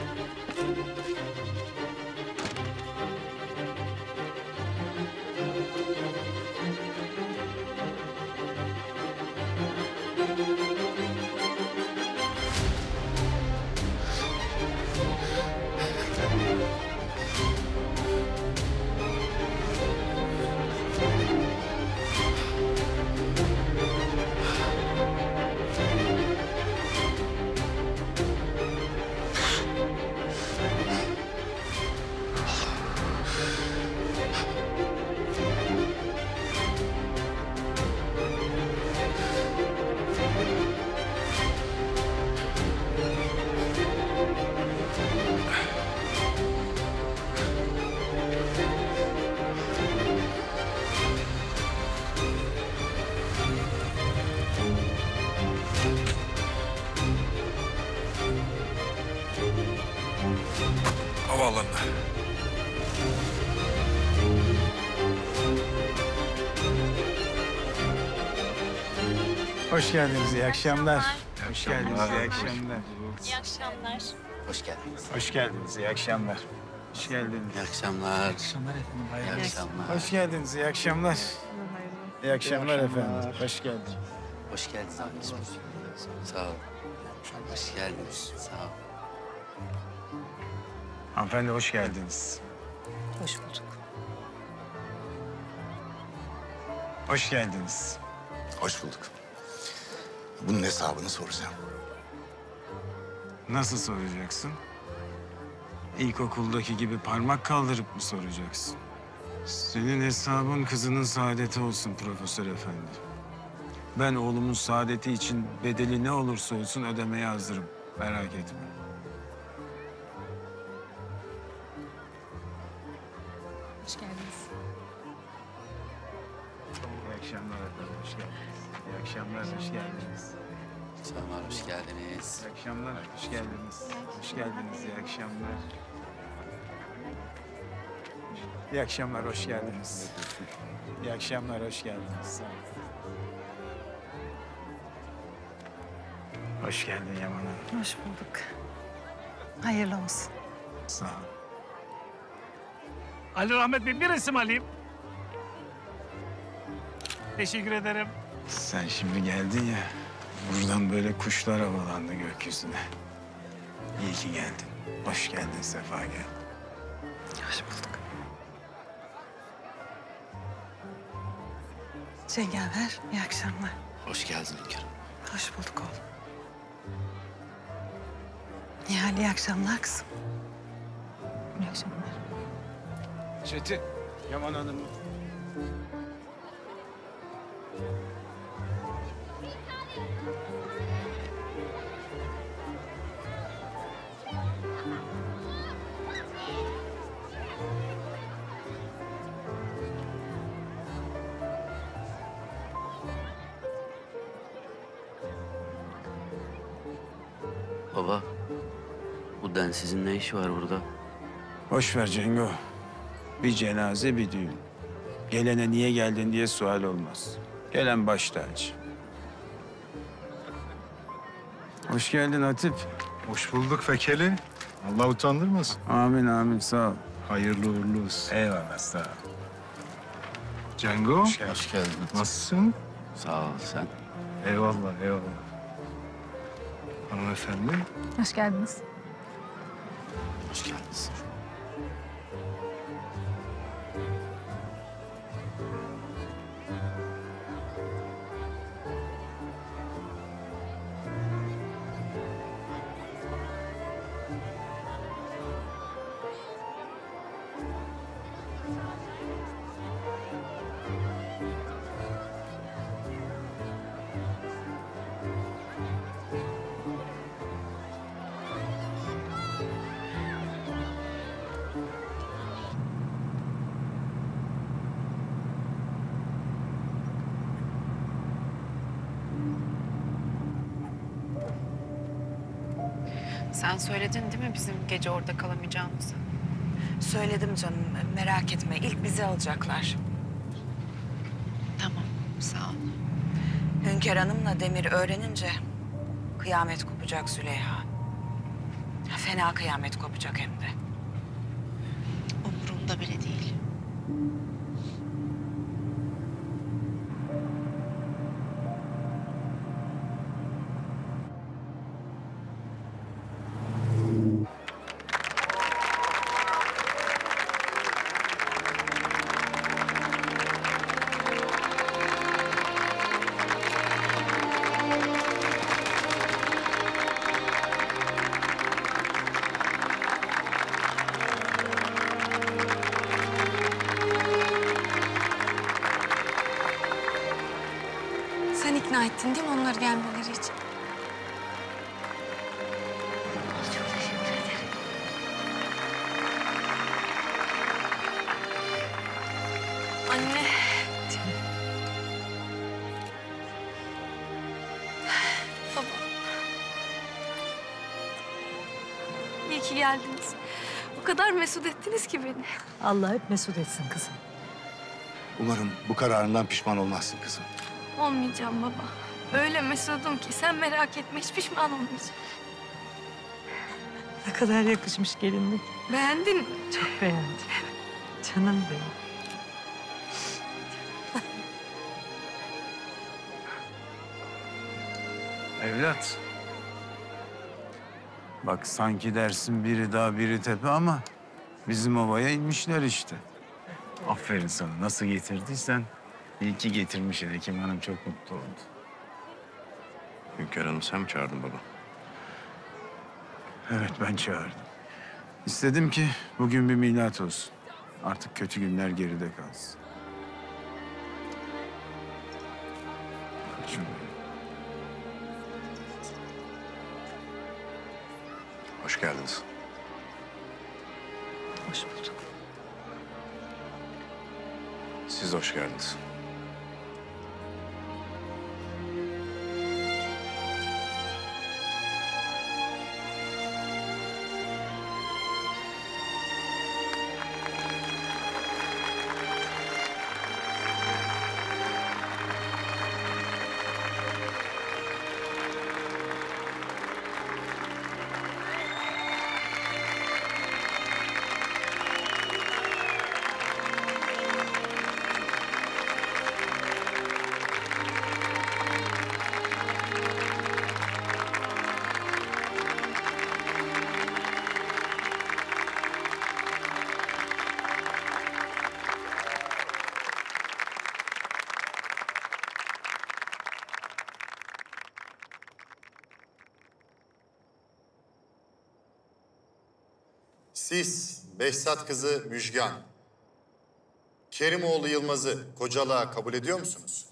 Speaker 5: Havaalanına.
Speaker 18: Hoş geldiniz, iyi akşamlar.
Speaker 9: İyi Hoş geldiniz, iyi akşamlar.
Speaker 21: İyi akşamlar.
Speaker 17: Hoş geldiniz.
Speaker 9: Hoş geldiniz, iyi akşamlar. Hoş geldiniz.
Speaker 17: İyi akşamlar.
Speaker 9: İyi akşamlar efendim,
Speaker 17: İyi
Speaker 9: hayırlı.
Speaker 17: akşamlar.
Speaker 9: Hoş geldiniz, iyi akşamlar. İyi akşamlar efendim, hoş geldiniz.
Speaker 17: Hoş geldiniz abicim. Sağ ol. Hoş geldiniz. Sağ ol.
Speaker 9: Hanımefendi hoş geldiniz.
Speaker 20: Hoş bulduk.
Speaker 9: Hoş geldiniz.
Speaker 7: Hoş bulduk. Bunun hesabını soracağım.
Speaker 9: Nasıl soracaksın? İlkokuldaki gibi parmak kaldırıp mı soracaksın? Senin hesabın kızının saadeti olsun Profesör Efendi. Ben oğlumun saadeti için bedeli ne olursa olsun ödemeye hazırım. Merak etme.
Speaker 21: Hoş geldiniz.
Speaker 9: İyi akşamlar efendim, hoş geldiniz. İyi akşamlar, hoş geldiniz.
Speaker 17: Selamlar, hoş geldiniz.
Speaker 9: İyi akşamlar, hoş geldiniz. Hoş geldiniz, iyi akşamlar. İyi akşamlar, hoş geldiniz. İyi akşamlar, hoş geldiniz. Sağ olun. Hoş geldin Yaman Hanım.
Speaker 20: Hoş bulduk. Hayırlı olsun.
Speaker 9: Sağ ol.
Speaker 10: Ali Rahmet Bey bir resim alayım. Teşekkür ederim.
Speaker 9: Sen şimdi geldin ya, buradan böyle kuşlar havalandı gökyüzüne. İyi ki geldin. Hoş geldin, sefa geldin.
Speaker 20: Hoş bulduk. Cengaver, iyi akşamlar.
Speaker 17: Hoş geldin hünkârım.
Speaker 20: Hoş bulduk oğlum. Nihal, iyi akşamlar kızım. İyi akşamlar.
Speaker 9: Çetin, Yaman Hanım.
Speaker 17: Baba, bu densizin ne işi var burada?
Speaker 9: Boş ver Cengo. Bir cenaze, bir düğün. Gelene niye geldin diye sual olmaz. Gelen baş tacı. Hoş geldin Hatip.
Speaker 5: Hoş bulduk Fekeli. Allah utandırmasın.
Speaker 9: Amin amin, sağ ol.
Speaker 5: Hayırlı uğurlu olsun.
Speaker 9: Eyvallah, sağ ol.
Speaker 5: Cengo.
Speaker 9: Hoş geldin.
Speaker 17: Hoş geldin.
Speaker 5: Nasılsın?
Speaker 17: Sağ ol, sen.
Speaker 5: Eyvallah, eyvallah. Hanımefendi.
Speaker 21: Hoş geldiniz.
Speaker 17: Hoş geldiniz.
Speaker 12: Sen söyledin değil mi bizim gece orada kalamayacağımızı?
Speaker 1: Söyledim canım, merak etme. İlk bizi alacaklar.
Speaker 12: Tamam, sağ ol.
Speaker 1: Hünkâr Hanım'la Demir öğrenince kıyamet kopacak Züleyha. Fena kıyamet kopacak hem de.
Speaker 12: Umurumda bile değil.
Speaker 2: Sen ikna ettin değil mi onları gelmeleri için?
Speaker 4: Çok teşekkür ederim.
Speaker 2: Anne. Baba. İyi ki geldiniz. O kadar mesut ettiniz ki beni.
Speaker 20: Allah hep mesut etsin kızım.
Speaker 7: Umarım bu kararından pişman olmazsın kızım.
Speaker 2: Olmayacağım baba. öyle mesudum ki sen merak etme, hiç pişman olmayacağım.
Speaker 20: Ne kadar yakışmış gelinlik.
Speaker 2: Beğendin mi?
Speaker 20: Çok beğendim. Canım benim.
Speaker 9: Evlat. Bak sanki dersin biri dağ biri tepe ama bizim ovaya inmişler işte. Aferin sana. Nasıl getirdiysen iyi ki getirmişsin. Hekim Hanım çok mutlu oldu.
Speaker 22: Hünkâr Hanım sen mi çağırdın baba?
Speaker 9: Evet ben çağırdım. İstedim ki bugün bir milat olsun. Artık kötü günler geride kalsın. Koçum benim.
Speaker 22: Hoş geldiniz.
Speaker 20: Hoş bulduk.
Speaker 22: Siz de hoş geldiniz.
Speaker 6: Siz Behzat kızı Müjgan, Kerimoğlu Yılmaz'ı kocalığa kabul ediyor musunuz?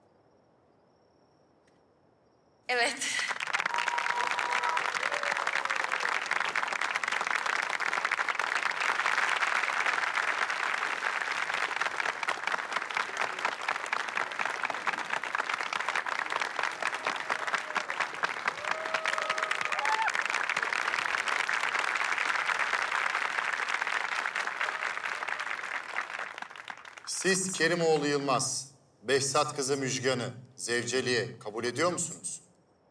Speaker 2: Evet.
Speaker 6: Siz Kerimoğlu Yılmaz, Behzat kızı Müjgan'ı zevceliğe kabul ediyor musunuz?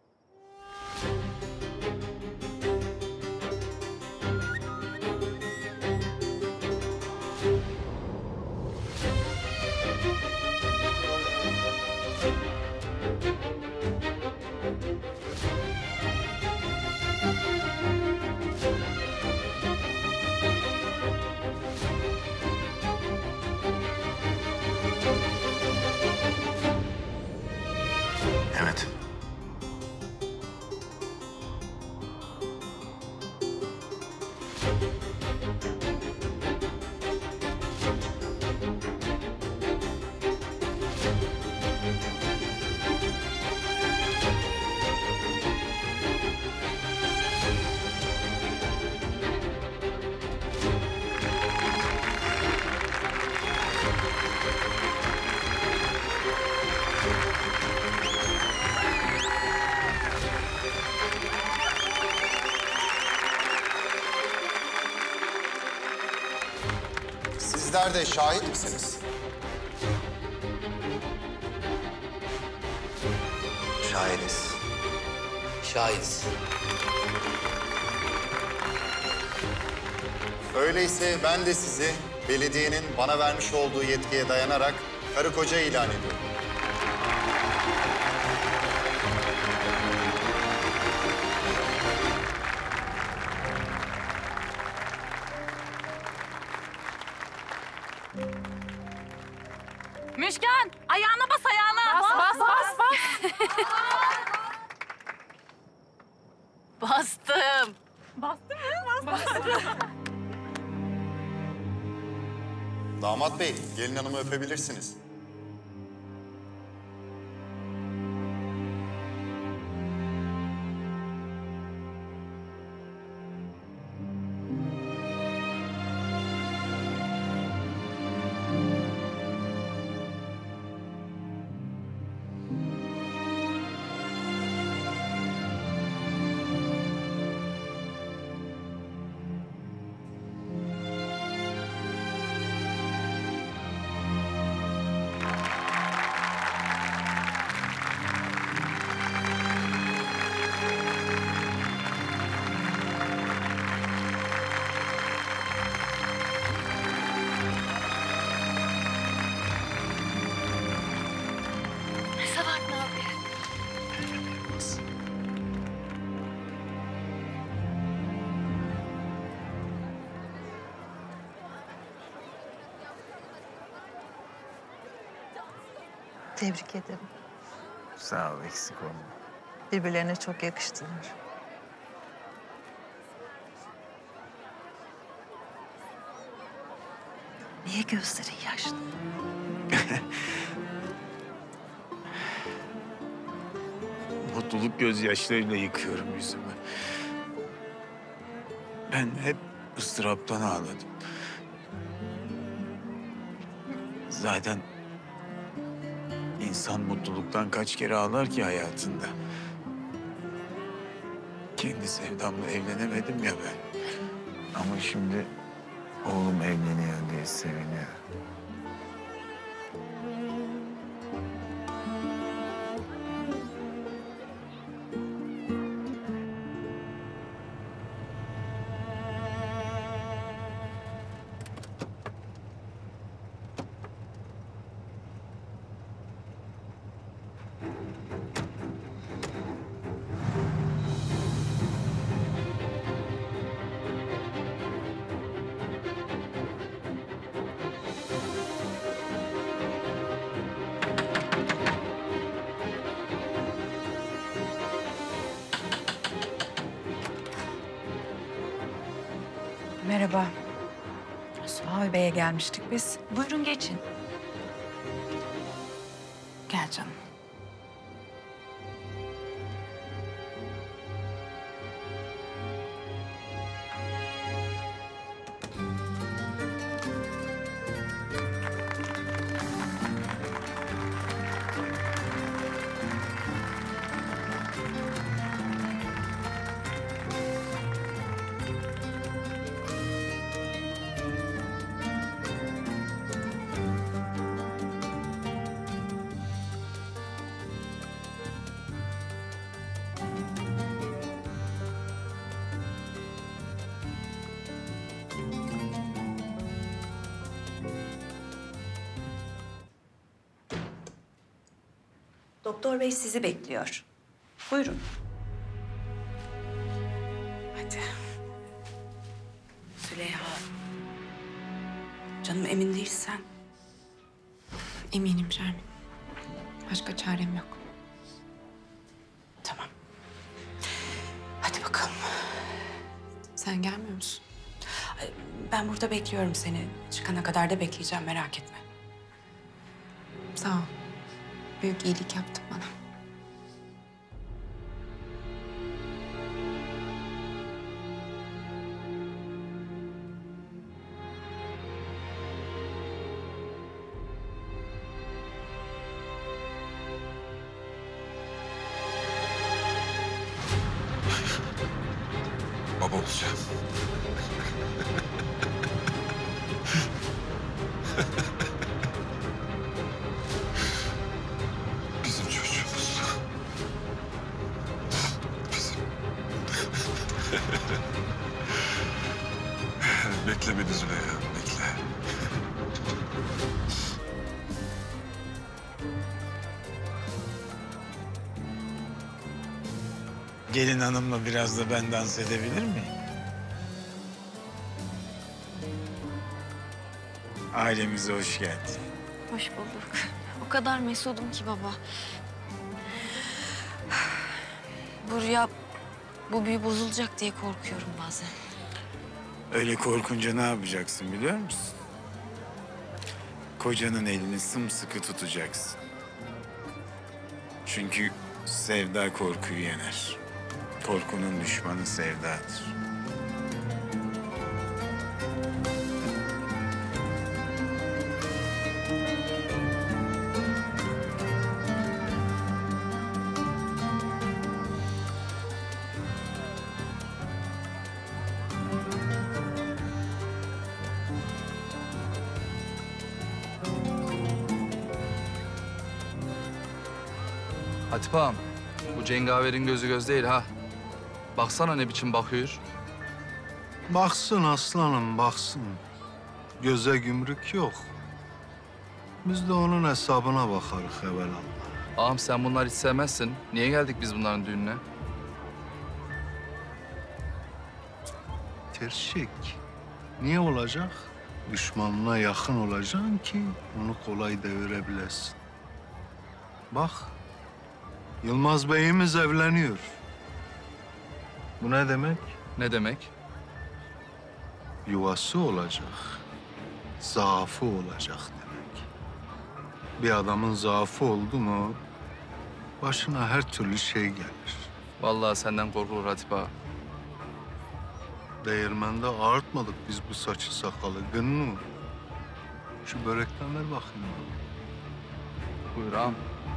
Speaker 22: Evet.
Speaker 6: Sizler de şahit misiniz?
Speaker 3: Şahidiz.
Speaker 11: Şahidiz.
Speaker 6: Öyleyse ben de sizi belediyenin bana vermiş olduğu yetkiye dayanarak karı koca ilan ediyorum.
Speaker 21: Müşkan, ayağına bas ayağına.
Speaker 2: Bas, bas, bas, bas. Bastım.
Speaker 21: Bastı mı? Bastı.
Speaker 6: Damat bey, gelin hanımı öpebilirsiniz.
Speaker 20: Tebrik ederim.
Speaker 9: Sağ ol, eksik olma.
Speaker 20: Birbirlerine çok yakıştılar. Niye gözlerin yaşlı?
Speaker 9: Mutluluk gözyaşlarıyla yıkıyorum yüzümü. Ben hep ıstıraptan ağladım. Zaten insan mutluluktan kaç kere ağlar ki hayatında. Kendi sevdamla evlenemedim ya ben. Ama şimdi oğlum evleniyor diye seviniyor.
Speaker 1: Merhaba. Suavi Bey'e gelmiştik biz. Buyurun geçin. Gel canım.
Speaker 25: Doktor bey sizi bekliyor. Buyurun.
Speaker 1: Hadi. Züleyha. Canım emin değilsen.
Speaker 12: Eminim Şermin. Başka çarem yok.
Speaker 1: Tamam. Hadi bakalım.
Speaker 12: Sen gelmiyor musun?
Speaker 1: Ay, ben burada bekliyorum seni. Çıkana kadar da bekleyeceğim, merak etme.
Speaker 12: Sağ ol. Büyük iyilik yaptın bana.
Speaker 5: Baba olacağım. Bizim çocuğumuz. Bizim. Bekle beni Züleyha, bekle.
Speaker 9: Gelin hanımla biraz da ben dans edebilir miyim? Ailemize hoş geldin.
Speaker 2: Hoş bulduk. O kadar mesudum ki baba. Bu rüya, bu büyü bozulacak diye korkuyorum bazen.
Speaker 9: Öyle korkunca ne yapacaksın biliyor musun? Kocanın elini sımsıkı tutacaksın. Çünkü sevda korkuyu yener. Korkunun düşmanı sevdadır.
Speaker 13: Hatip ağam, bu cengaverin gözü göz değil ha. Baksana ne biçim bakıyor.
Speaker 14: Baksın aslanım, baksın. Göze gümrük yok. Biz de onun hesabına bakarız evvelallah.
Speaker 13: Ağam sen bunları hiç sevmezsin. Niye geldik biz bunların düğününe?
Speaker 14: Terşik. Niye olacak? Düşmanına yakın olacaksın ki onu kolay devirebilesin. Bak, Yılmaz Bey'imiz evleniyor. Bu ne demek?
Speaker 13: Ne demek?
Speaker 14: Yuvası olacak, zaafı olacak demek. Bir adamın zaafı oldu mu, başına her türlü şey gelir.
Speaker 13: Vallahi senden korkulur Hatip ağa.
Speaker 14: Değirmende ağartmadık biz bu saçı sakalı, gınnu. Şu börekten ver bakayım bana.
Speaker 13: Buyur ağam.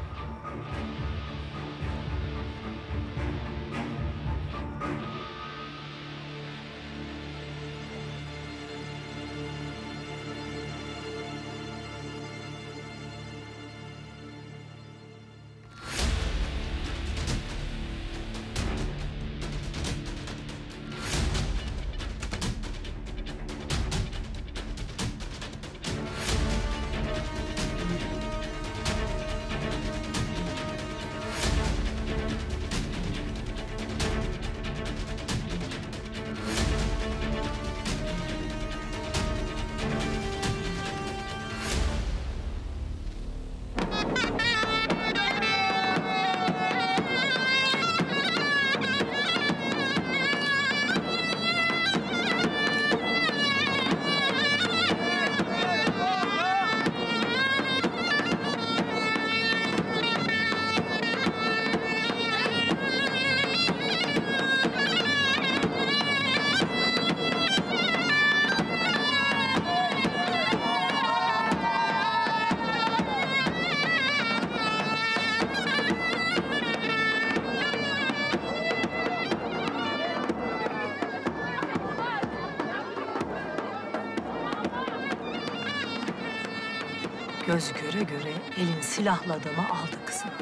Speaker 20: Göz göre göre elin silahlı adamı aldı kızım.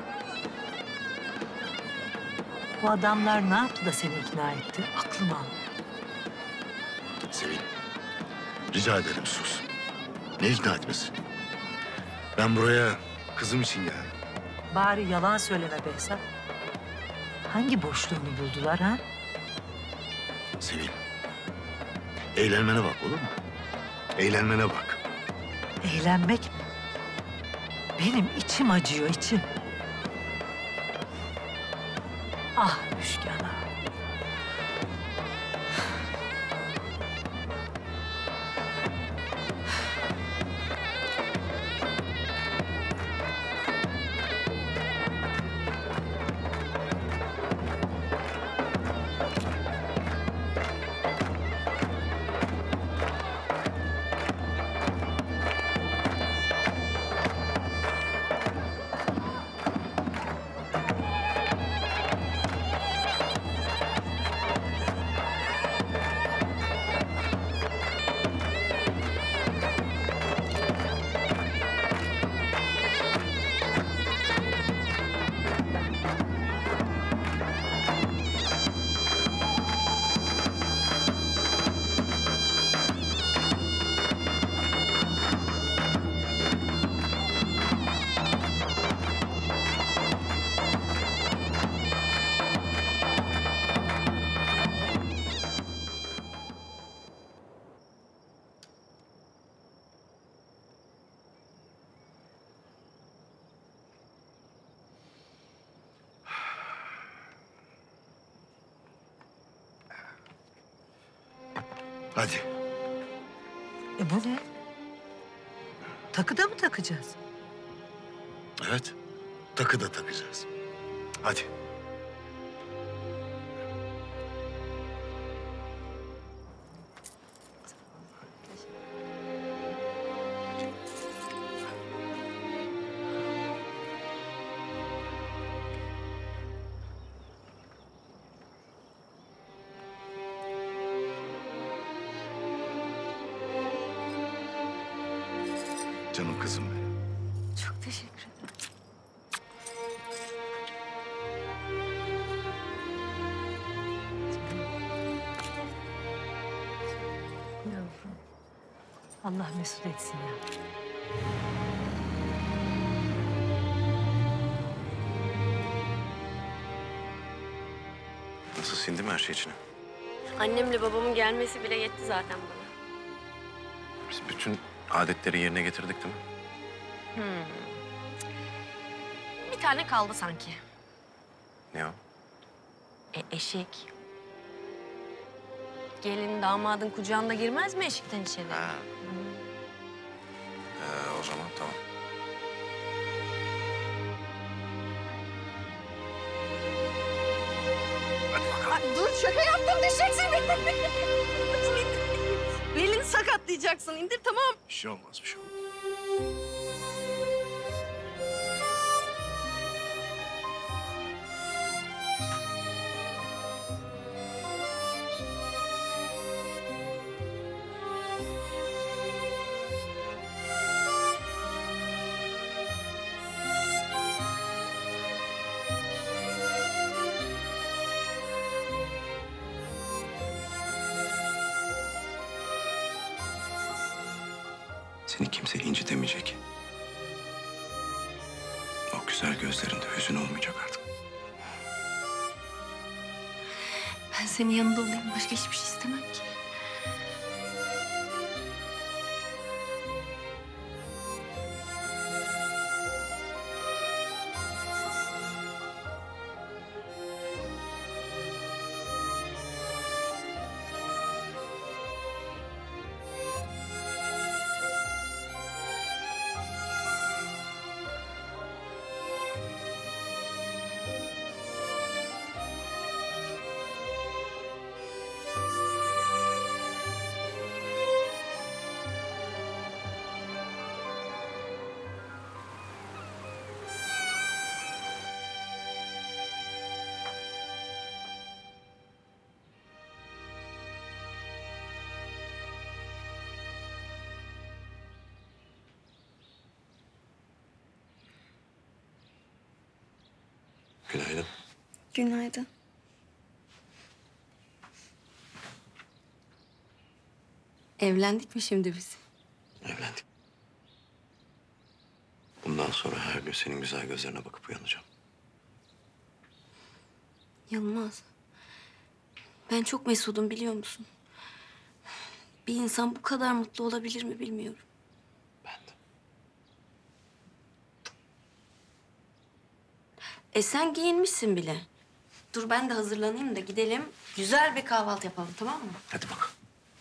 Speaker 20: Bu adamlar ne yaptı da seni ikna etti? Aklım almıyor.
Speaker 7: Sevin, rica ederim sus. Ne ikna etmesi? Ben buraya kızım için geldim.
Speaker 20: Bari yalan söyleme Behzat. Hangi boşluğunu buldular ha?
Speaker 7: Sevin, eğlenmene bak olur mu? Eğlenmene bak.
Speaker 20: Eğlenmek mi? Benim içim acıyor, içim. Ah Müşken ağa.
Speaker 7: Hadi.
Speaker 20: E bu ne? Takıda mı takacağız?
Speaker 7: Evet, takı da takacağız. Hadi. Canım kızım benim.
Speaker 2: Çok teşekkür ederim.
Speaker 20: Yavrum. Allah mesut etsin ya.
Speaker 22: Nasıl, sindi mi her şey içine?
Speaker 2: Annemle babamın gelmesi bile yetti zaten bana.
Speaker 22: Biz bütün adetleri yerine getirdik değil mi?
Speaker 2: Hmm. Bir bir tane kaldı sanki.
Speaker 22: Ne o?
Speaker 2: E, eşek. Gelin damadın kucağında girmez mi eşikten içeri?
Speaker 22: Ha. Ee, o zaman tamam.
Speaker 2: Ay, dur şaka yaptım düşeceksin. Belini sakatlayacaksın. İndir tamam.
Speaker 22: Bir şey olmaz, bir şey olmaz. Seni kimse incitemeyecek. O güzel gözlerinde hüzün olmayacak artık.
Speaker 2: Ben senin yanında olayım. Başka hiçbir şey istemem ki.
Speaker 22: Günaydın.
Speaker 2: Günaydın. Evlendik mi şimdi biz?
Speaker 22: Evlendik. Bundan sonra her gün senin güzel gözlerine bakıp uyanacağım.
Speaker 2: Yılmaz. Ben çok mesudum biliyor musun? Bir insan bu kadar mutlu olabilir mi bilmiyorum.
Speaker 22: Ben de.
Speaker 2: E sen giyinmişsin bile. Dur ben de hazırlanayım da gidelim. Güzel bir kahvaltı yapalım tamam mı?
Speaker 22: Hadi bakalım.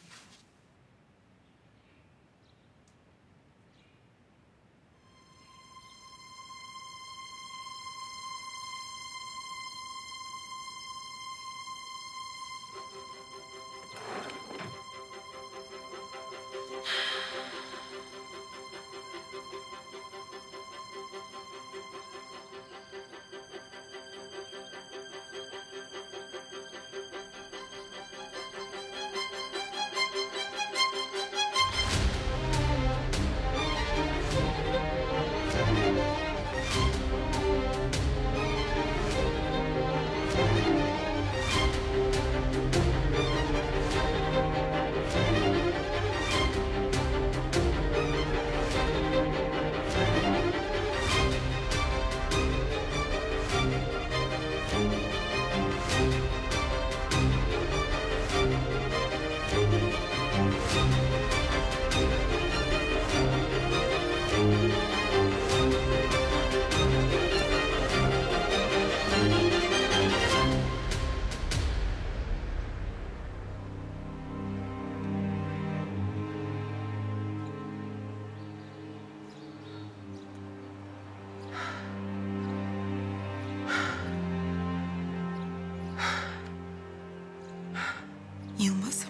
Speaker 12: Yılmaz'ım.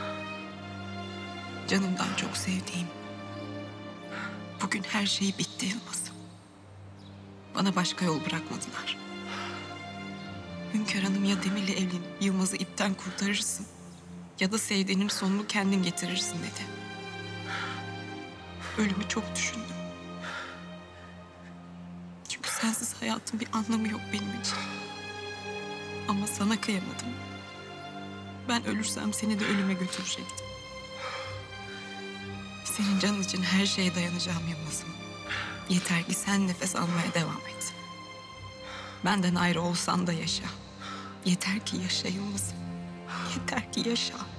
Speaker 12: Canımdan çok sevdiğim. Bugün her şey bitti Yılmaz'ım. Bana başka yol bırakmadılar. Hünkar Hanım ya Demir'le evlenip Yılmaz'ı ipten kurtarırsın ya da sevdiğinin sonunu kendin getirirsin dedi. Ölümü çok düşündüm. Çünkü sensiz hayatın bir anlamı yok benim için. Ama sana kıyamadım. Ben ölürsem seni de ölüme götürecektim. Senin canın için her şeye dayanacağım Yılmaz'ım. Yeter ki sen nefes almaya devam et. Benden ayrı olsan da yaşa. Yeter ki yaşa Yılmaz'ım. Yeter ki yaşa.